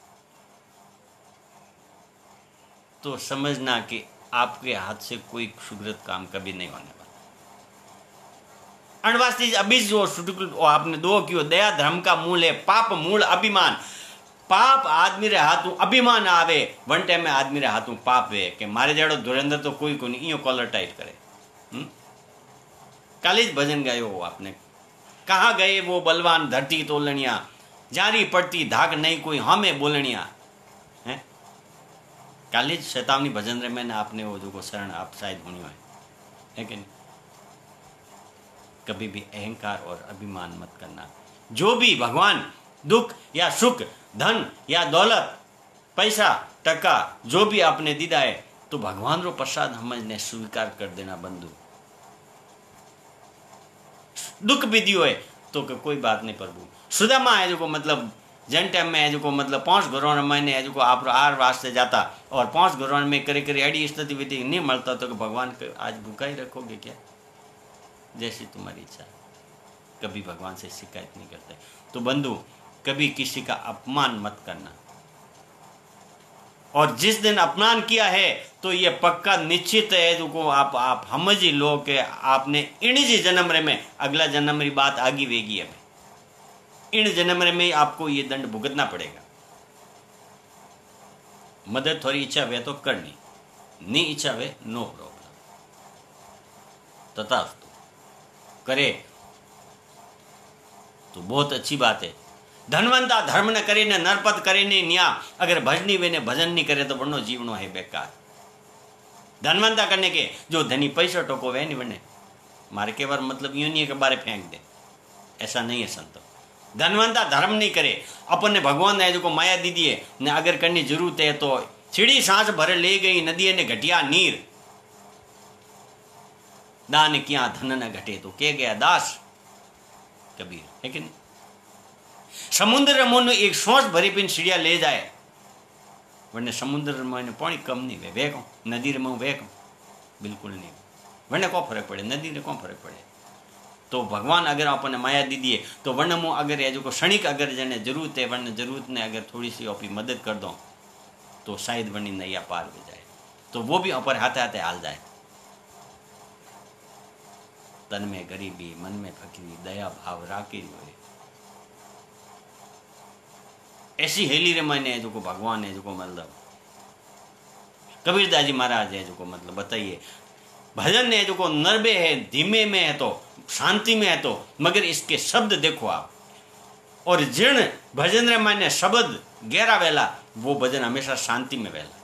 A: तो समझना कि आपके हाथ से कोई सुकृत काम कभी नहीं होने वाला। अणवास्ती अभी जो आपने दो कियो दया धर्म का मूल है, पाप मूल अभिमान। पाप आदमी रे हाथों अभिमान आवे वन टाइम में आदमी रे हाथों पाप वे कि मारे जड़ो धुरंधर तो कोई को नहीं, यो कॉलर टाइट करे। हुँ? कालीज भजन गायो हो आपने, कहाँ गए वो बलवान धरती तोलनिया, जारी पड़ती धाक नहीं कोई हमें बोलनिया है। कालीज शतावनी भजन रे मैंने आपने वो जो को शरण आप शायद होनी है, है कि नहीं। कभी भी अहंकार और अभिमान मत करना। जो भी भगवान दुख या सुख, धन या दौलत, पैसा टका जो भी आपने दीदा है तो भगवान रो प्रसाद हमने स्वीकार कर देना बंधु। दुख भी दियो है तो कोई बात नहीं प्रभु। सुदामा है जो को मतलब जन टाइम में है जो को मतलब पांच घरों महीने है जो को आप आर वास्ते जाता और पांच घरों में करे करे अड़ी स्थिति विधि नहीं मिलता तो भगवान को आज भूखा ही रखोगे क्या? जैसी तुम्हारी इच्छा। कभी भगवान से शिकायत नहीं करते। तो बंधु कभी किसी का अपमान मत करना, और जिस दिन अपमान किया है तो ये पक्का निश्चित है जो को आप आप समझ ही लो कि आपने इन जी जन्म रे में, अगला जन्म री बात आगी वेगी है, इन जन्म रे में आपको ये दंड भुगतना पड़ेगा। मदद थोड़ी इच्छा वे तो करनी, नहीं इच्छा वे नो प्रॉब्लम, तथास्तु करे तो बहुत अच्छी बात है। धनवंता धर्म न करे ने नरपत करे ने न्या, अगर भजनी वे ने भजन नहीं करे तो बनो जीवनो है बेकार। धनवंता करने के जो धनी पैसा टोको वे नहीं बने मारे के बार मतलब यूं नहीं के बारे फेंक दे, ऐसा नहीं है संतो। धनवंता धर्म नहीं करे, अपन ने भगवान ने जो को माया दी दी है ने अगर करनी जरूरत है तो छिड़ी सांस भरे ले गई नदी ने घटिया नीर, दान किया धन न घटे तो के गया दास कबीर, है कि नहीं। समुद्र में एक सोच भरी पिन सीढ़िया ले जाए वरने समुद्र में पानी कम नहीं वे वे नदी में वे बिल्कुल नहीं, वरने को फर्क पड़े, नदी ने को फर्क पड़े। तो भगवान अगर अपने माया दी दिए तो वरने मु अगर ये जो को क्षणिक अगर जने जरूरत है वरने जरूरत ने अगर थोड़ी सी अपनी मदद कर दो तो शायद वरनी नैया पार हो जाए, तो वो भी ऊपर हाथे हाथे हाल जाए। तन में गरीबी मन में फकीरी दया भाव राखी हुए ऐसी हेली रे मैंने जो को भगवान है जो को मतलब कबीरदास जी महाराज है जो को मतलब बताइए भजन है जो को नरबे है, धीमे में है तो शांति में है तो, मगर इसके शब्द देखो आप, और जिन भजन रे मैंने शब्द गहरा वेला वो भजन हमेशा शांति में वेला।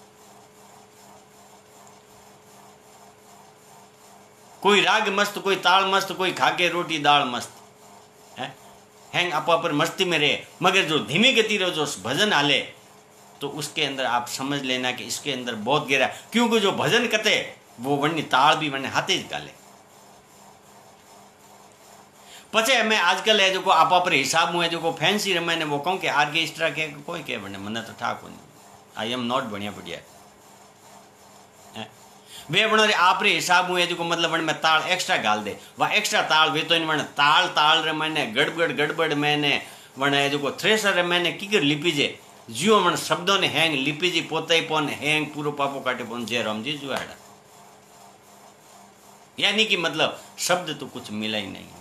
A: कोई राग मस्त, कोई ताल मस्त, कोई खाके रोटी दाल मस्त है, हैंग आपा पर मस्ती में रहे, मगर जो धीमी गति रो जो भजन हाले तो उसके अंदर आप समझ लेना कि इसके अंदर बहुत गहरा, क्योंकि जो भजन करते वो वरनी ताल भी वरने हाथे ज गाले। पचे मैं आजकल है जो को आपा पर हिसाब में जो को फैंसी रमे ने वो कहूँ कि आर्केस्ट्रा के कोई के वरने मने तो ठाक नहीं, आई एम नॉट बढ़िया बढ़िया वे बने आप रे हिसाब हुए जो को मतलब वन में ताल एक्स्ट्रा गाल दे, वह एक्स्ट्रा ताल वे तो इन वन ताल ताल रे मैंने गड़बड़ गड़बड़ मैंने वन जो को थ्रेसर रे मैंने किकर लिपीजे जियो मन शब्दों ने हैंग लिपीजी पोते ही पोन हैंग पूरो पापो काटे पोन जे राम जी जुआड़ा, यानी कि मतलब शब्द तो कुछ मिला ही नहीं,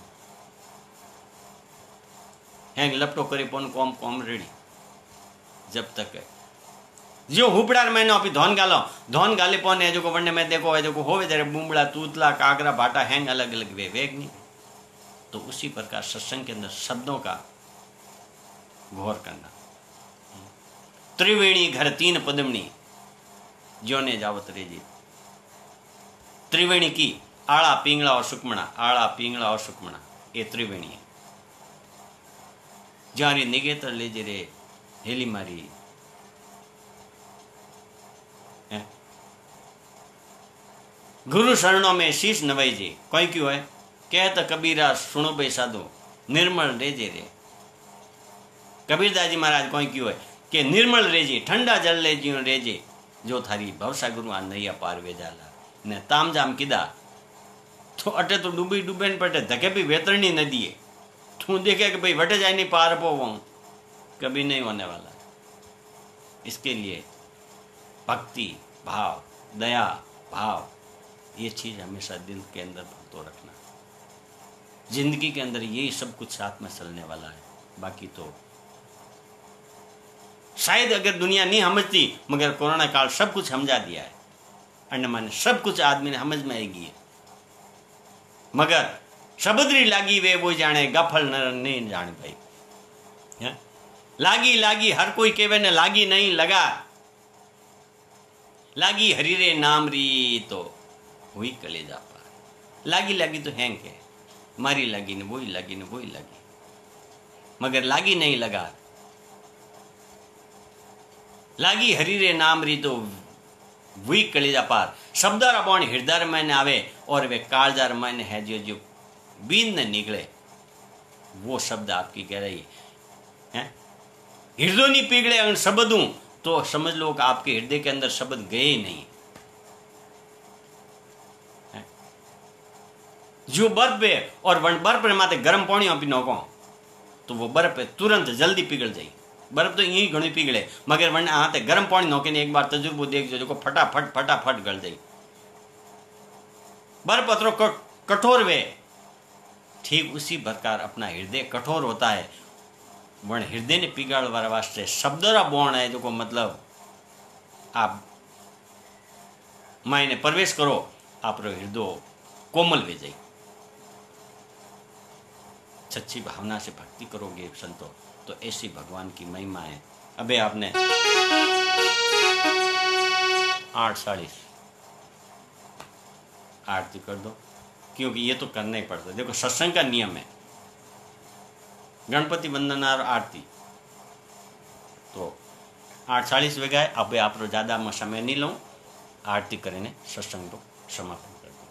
A: हैंग लपटो करे पोन कॉम कॉम रेडी जब तक है जो हुपड़ार मैंने अभी धौन गालो धौन गाले पौन है जो को वरने में देखो है जो को होवे जरे बुमबड़ा तूतला काकरा भाटा हैंग अलग अलग वे वेग नहीं। तो उसी प्रकार सत्संग के अंदर शब्दों का गौर करना, त्रिवेणी घर तीन पदमणी ज्योने जावत रेजी। त्रिवेणी की आड़ा पिंगला और सुकमणा, आड़ा पिंगला और सुकमणा, ये त्रिवेणी है। जारी निगेतर ले जे रे हेली मारी है। गुरु शरणों में शीश नवाई जे कोई क्यों है कहता कबीरा सुनो बे साधो निर्मल रेजे रे। कबीरदास जी महाराज कोई क्यों है कि निर्मल रेजे ठंडा जल ले जियो रेजे जो थारी भवसागुरु आ नैया पार वे जाला ने ताम जाम किदा तो अटे तो डूबी डूबे न पटे धके भी वेतरनी नदी है। तू देखे कि भाई वटे जाए नहीं पार पो कभी नहीं होने वाला। इसके लिए भक्ति भाव दया भाव ये चीज हमेशा दिल के अंदर तो रखना। जिंदगी के अंदर यही सब कुछ साथ में चलने वाला है। बाकी तो शायद अगर दुनिया नहीं समझती मगर कोरोना काल सब कुछ समझा दिया है। अंडमान सब कुछ आदमी ने समझ में आएगी है। मगर सबदरी लागी वे वो जाने गफल न नहीं जाने भाई है? लागी लागी हर कोई केवे ने लागी नहीं लगा लागी हरीरे नाम री तो हुई कलेजा पार। लागी लागी तो हैं के मारी लागी ने वही लागी ने वही लागी मगर लागी नहीं लगा। लागी हरीरे नाम री तो वही कलेजा पार। शब्दारा बौन हृदय मैंने आवे और वे कालजार मैंने है जो जो बीन न निकले वो शब्द आपकी कह रही है। हृदय नहीं पिघले अगर शब्द हूं तो समझ लो कि आपके हृदय के अंदर शब्द गए नहीं। है? जो बर्फ है और वन बर्फ पे माते गर्म पानी आप नौको तो वो बर्फ है तुरंत जल्दी पिघल जाए। बर्फ तो यही घनी पिघले मगर वन आते गर्म पानी नौके ने एक बार तजुर्बो देख जो फटाफट फटाफट गल जाए। बर्फ अतरो कठोर वे ठीक उसी प्रकार अपना हृदय कठोर होता है। वण हृदय ने पिघाड़ वाला वास्ते शब्दरा बोण है जो को मतलब आप मायने प्रवेश करो आप हृदय कोमल वे जाए। सच्ची भावना से भक्ति करोगे संतो तो ऐसी भगवान की महिमा है। अबे आपने आठ चालीस आरती कर दो क्योंकि ये तो करना ही पड़ता है। देखो सत्संग का नियम है गणपति वंदना और आरती तो आठ चालीस वेगा है। अब आप ज्यादा में समय नहीं लूँ आरती करीने सत्संग को समापन कर दो।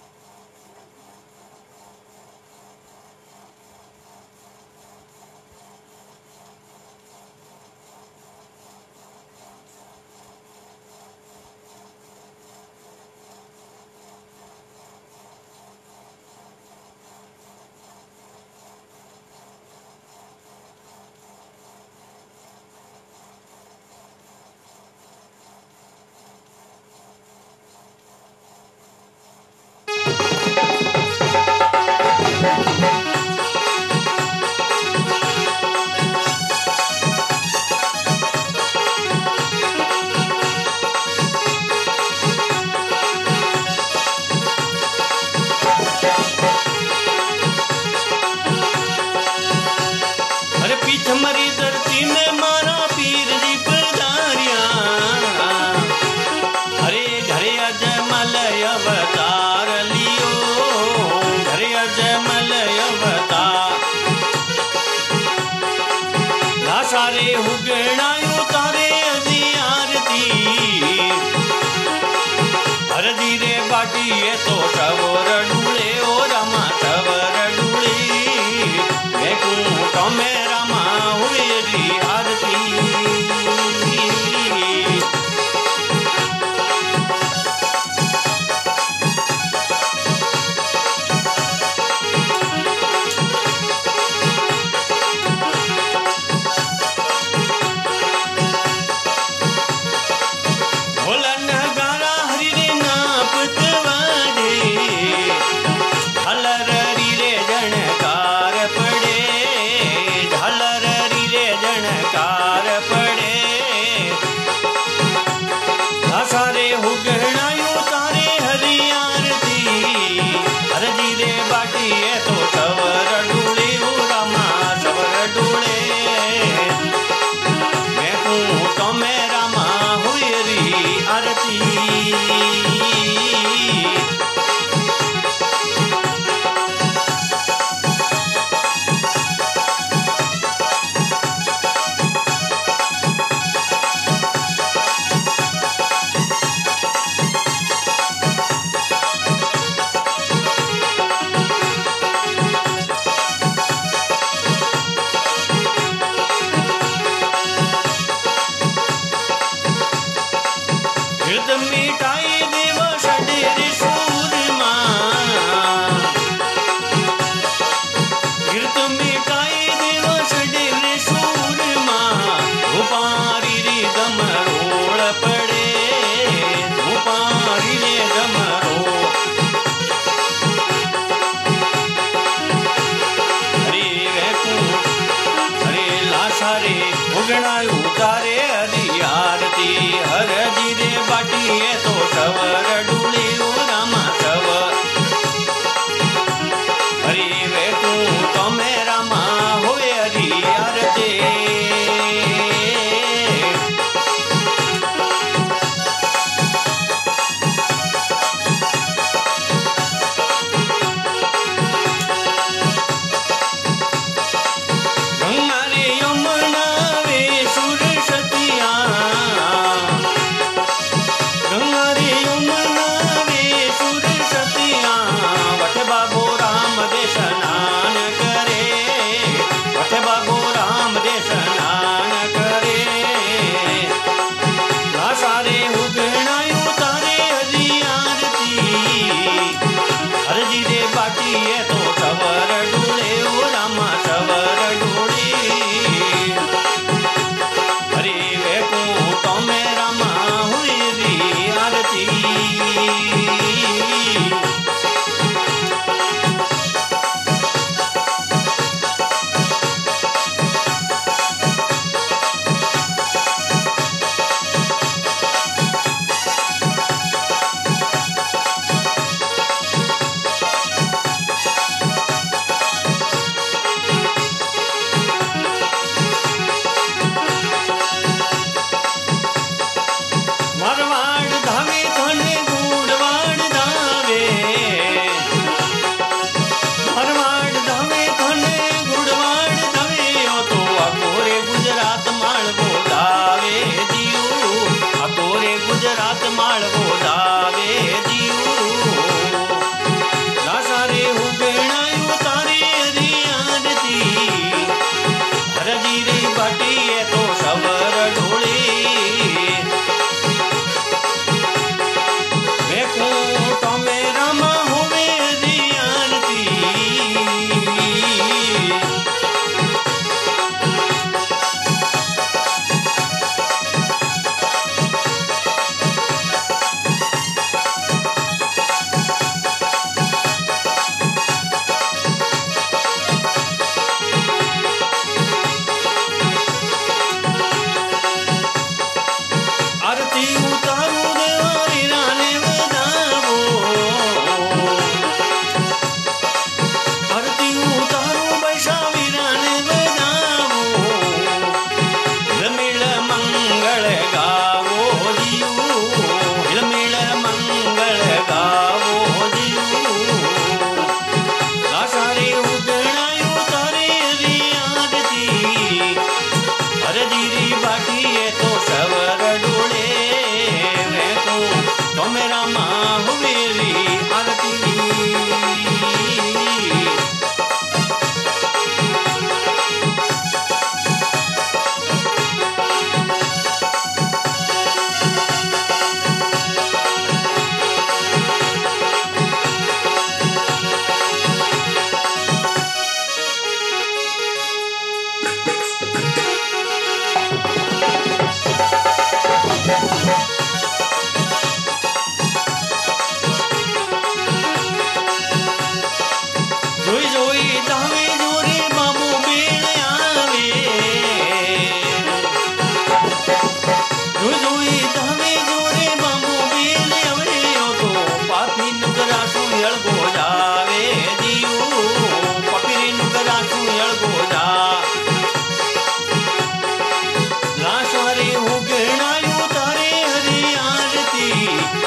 B: भोला नगारा हरि रे नापत वादे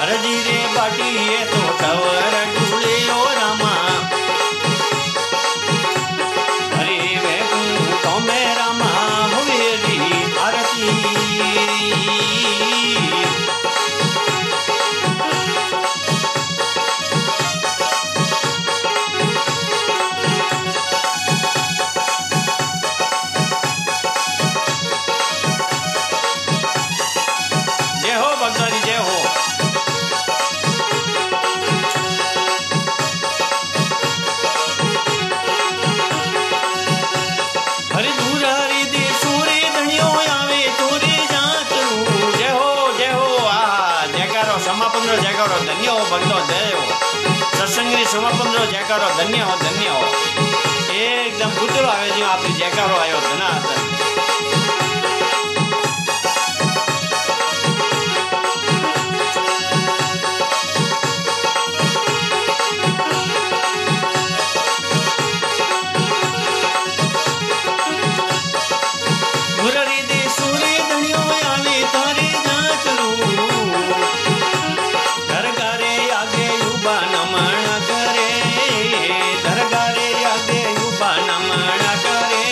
A: रजी रे बाटी ये तो सवर डूले ओ रामा हरे वे तो में रामा हुए री आरती जय हो भगवान जय हो जयकारो धन्य हो भक्तो जय हो सत्संगी समापन रो जयकारो धन्य हो धन्य हो एकदम गुतरो आवे जो आपरी जयकारो आयो धनाधन मुरारी दे सूर्य धनियो आवे तारे जात रू दरगारे आगे युबा नमन करे दरगारे आगे युबा नमन करे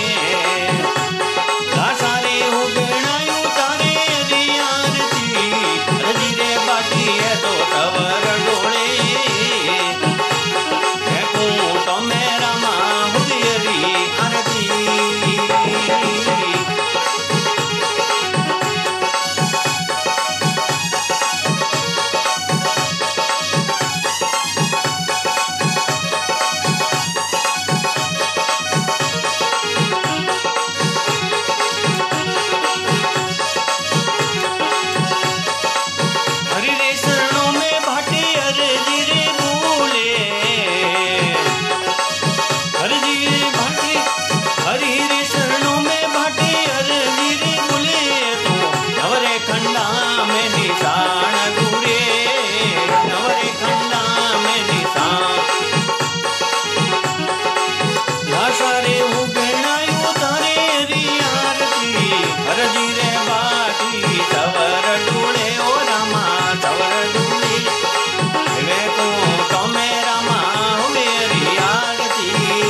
A: घासारे हो गणायु तारे रे आरती रजी रे बाटी है तो तवर डोले है को तो मेरा मां हुई री आरती हरि रे शरणों में भाटे अर्जी रे बोले हरि रे भाटे हरि रे शरणों में भाटे अर्जी रे बोले तो नवरे खंडा में निशान गुरे नवरे खंडा में निशान भाषारे हो गणायु तारे री आरती हरजी रे बाटी सवर डोले ओ रामा सवर डोले वे को तो मेरा मां मेरी आरती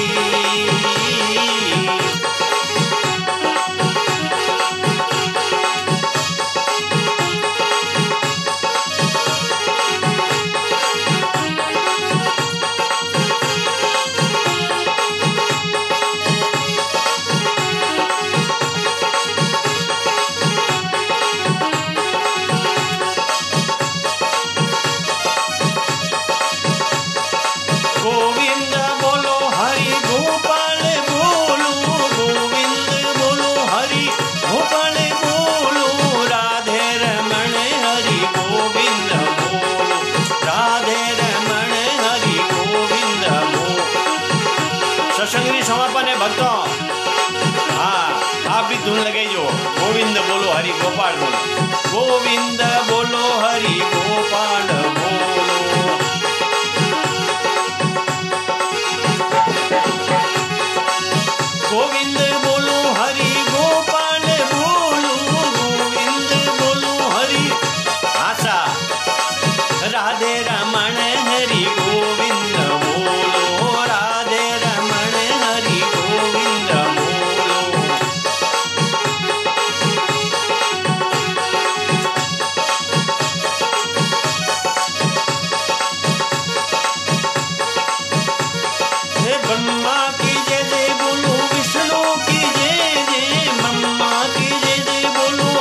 A: गोविंद बोलो हरि गोपाल बोलो गोविंद बोलो हरि गोपाल बोलो राधे रमण हरि गोविंद बोलो राधे रमण हरि गोविंद बोलो सत्संगी समापन है भक्तों हाँ आप भी धुन लगाइयो गोविंद बोलो हरि गोपाल बोलो गोविंद बोलो हरि गोपाल बोलो गोविंद बोलो हरि गोपाल बोलो गोविंद बोलो हरि आशा राधे रमण हरि गोविंद बोलो राधे रमण हरि गोविंद बोलो हे ब्रह्मा की जय जय बोलो विष्णु की जय जय ब्रह्मा की जय जय बोलो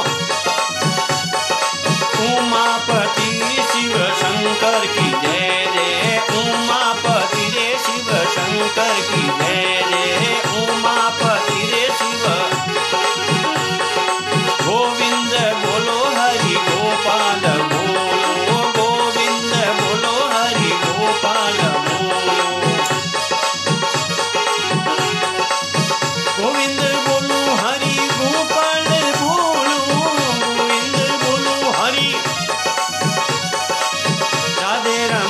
A: उमापति शिव शंकर की जय जय उमापति रे शिव शंकर की जय जय उमापति रे शिव गोविंद बोलो हरि गोपाल बोलो गोविंद बोलो हरि गोपाल बोलो गोविंद बोलो हरि गोपाल बोलो गोविंद बोलो हरि राधे राम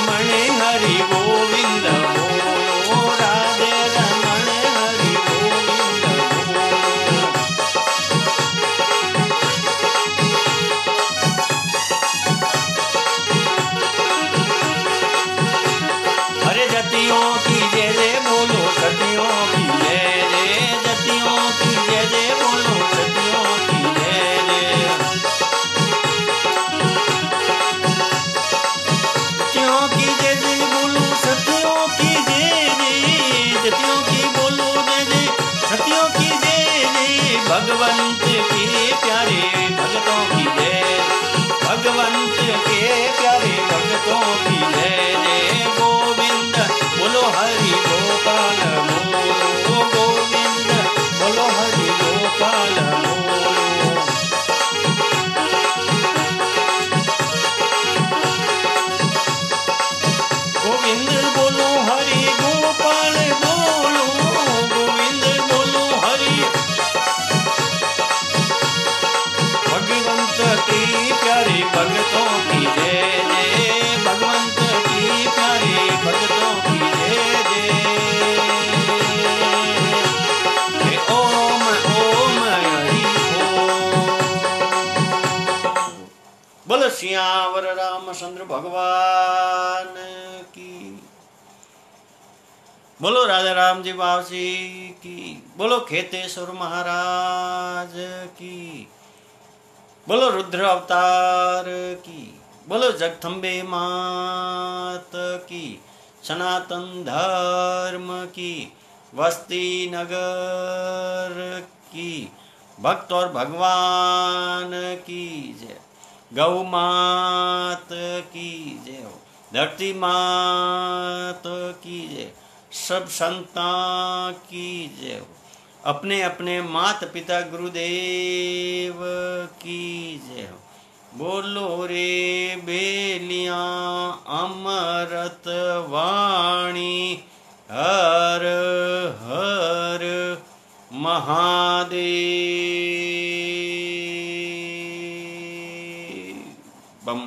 A: जतियों की जय जय बोलो सतियों की जय जय, जतियों की जय जय बोलो सतियों की जय जय। सतियों की जय जय बोलो सतियों की जय जय, जतियों की बोलो जय जय सतियों की जय जय। भगवंत के प्यारे भगतों की जय, भगवंत के प्यारे भगतों की जय जय। गोविंद बोलो हरि गोपाल बोलो, गोविंद बोलो हरि गोपाल बोलो। गोविंद बोलो हरि गोपाल बोलो, गोविंद बोलो हरि। भगवंत की प्यारे भगतों की जय जय, भगवंत की प्यारे भगतों की जय जय। ओम ओम हरि ओम। बोलो सियावर रामचंद्र भगवान की, बोलो राजा राम जी बावसी की, बोलो खेतेश्वर महाराज की, बोलो रुद्र अवतार की, बोलो जगदम्बे मात की, सनातन धर्म की, वस्ती नगर की, भक्त और भगवान की जय। गौ मात की जय हो, धरती मात की जय, सब संता की जय हो, अपने अपने माता पिता गुरुदेव की जय हो। बोलो रे बेलियां अमृत वाणी, हर हर महादेव। बम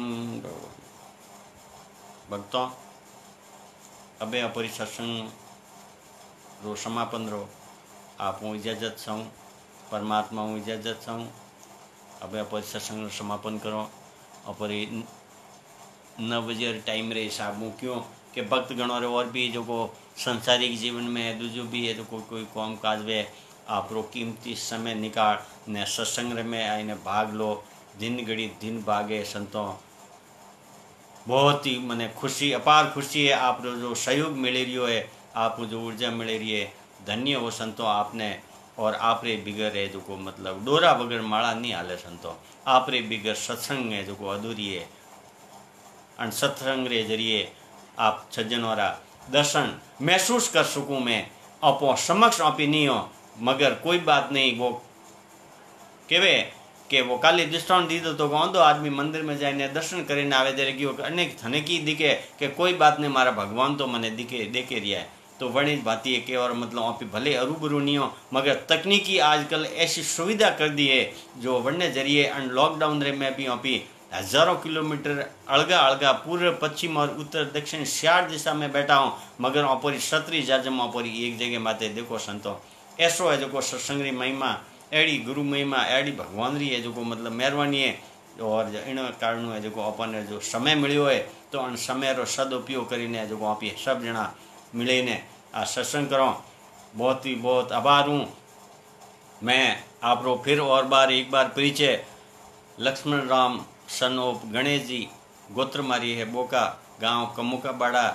A: भक्तों, अबे अपरी सत्संग रो समापन रो आप हूँ इजाजत छूँ, परमात्मा हूँ इजाजत छूँ। अब अपने सत्संग समापन करो अपनी नौ बजे टाइम रे हिसाब हूँ, क्यों कि भक्त गणों रे और भी जो को संसारिक जीवन में दूजो भी है जो कोई कोई काम काज वे आप रो कीमती समय निकाल ने सत्संग में आईने भाग लो। दिन घड़ी दिन भागे संतों, बहुत ही मने खुशी अपार खुशी है। आप जो सहयोग मिले रही है, आपको जो ऊर्जा मिले रही है, धन्य हो संतों आपने। और आप रे बिगर है जो को मतलब डोरा बगैर माला नहीं हाले संतों, आप रे बिगर सत्संग है जो को अधूरी है। और सत्संग रे जरिए आप सज्जनों दर्शन महसूस कर सकूँ मैं, अपो समक्ष आपी नहीं हो, मगर कोई बात नहीं। वो केवे कि वो काली दृष्टांत दीधो तो गांधो आदमी मंदिर में जाने दर्शन करीने आवे तेरे की अनेक थने की दिखे कि कोई बात नहीं मारा भगवान तो मने दिखे देखे रिया है। तो वणी भाती है कि और मतलब आप भले अरूबरू नहीं हो, मगर तकनीकी आजकल ऐसी सुविधा कर दी है जो वरने जरिए अन लॉकडाउन रे में भी आप हजारों किलोमीटर अलगा अलगा पूर्व पश्चिम और उत्तर दक्षिण चार दिशा में बैठा हूँ, मगर अपरी सतरी जाजम अपरी एक जगह माते देखो संतो ऐसो है जो सत्संग महिमा एड़ी गुरु महिमा एड़ी भगवान री है जो को मतलब मेहरबानी है। और इन कारण है जो अपन जो समय मिलो है तो अन समय रो सदुपयोग करीने जो आप सब जना मिले ने आ सत्संग करो। बहुत ही बहुत आभार हूँ मैं आप रो फिर और बार एक बार परिचय लक्ष्मण राम सन ऑफ गणेश जी, गोत्र मारी है बोका, गांव कमुका बाड़ा,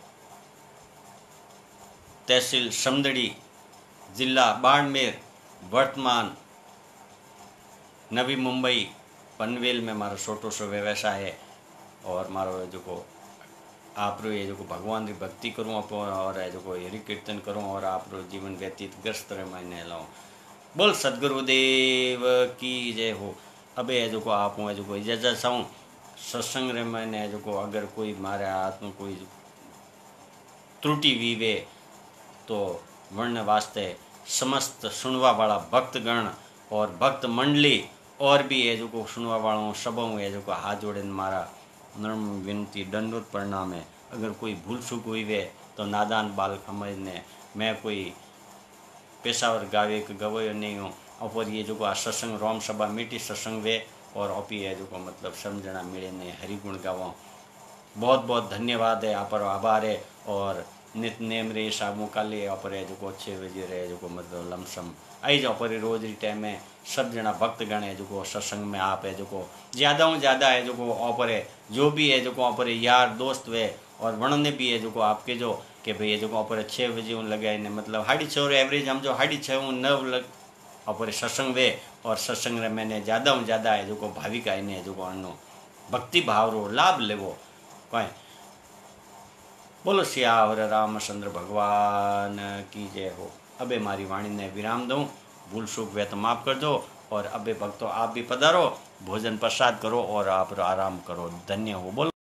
A: तहसील समदड़ी, जिला बाड़मेर, वर्तमान नवी मुंबई पनवेल में मारो छोटो सो व्यवसाय है। और मारो जो को आप रो ये जो को भगवान की भक्ति करूँ और जो को हरि कीर्तन करूँ और आप रो जीवन व्यतीत ग्रस्त रहे मैंने लाऊँ। बोल सदगुरुदेव की जय हो। अबे जो को आप हूँ जो को इजाजत चाहूँ सत्संग रे मैंने जो को अगर कोई मारे हाथ में कोई त्रुटि वीवे तो वर्ण वास्ते समस्त सुनवा वाला भक्तगण और भक्त मंडली और भी है जो को सुनवा वालों सबों है जो को हाथ जोड़े मारा नर्म विनती दंडोत प्रणाम है। अगर कोई भूल चूक हुई वे तो नादान बाल समझने, मैं कोई पेशावर गावे के गवयो नहीं हूँ। और ये जो को सत्संग रोम सभा मीठी सत्संग वे और ओपी है जो को मतलब समझना मिले ने हरिगुण गावों। बहुत बहुत धन्यवाद है, आप आभार है। और नितनेम रे शामू काले अपरे जो छः बजे रहे जो मतलब लमसम आई जाओ पर रोज री टाइम में सब जना भक्तगण है जो सत्संग में आप है जो ज़्यादा हूँ ज़्यादा है जो ऑपरे जो भी है जो ऑपरे यार दोस्त वे और वणने भी है जो आपके जो कि भाई जो ऑपरे छः बजे हूँ लगे ने मतलब हाड़ी छः एवरेज हम जो हाड़ी छः हूँ नव लग ऑपरे सत्संग वे और सत्संग रे मैंने ज़्यादा हूँ ज़्यादा है जो भाविक आईने जो अनो भक्ति भाव रो लाभ लेवो कहीं बोलो सियावर रामचंद्र भगवान की जय हो। अबे मारी वाणी ने विराम दूँ, भूल चूक वे तो माफ़ कर दो और अबे भक्तों आप भी पधारो, भोजन प्रसाद करो और आप आराम करो। धन्य हो। बोलो।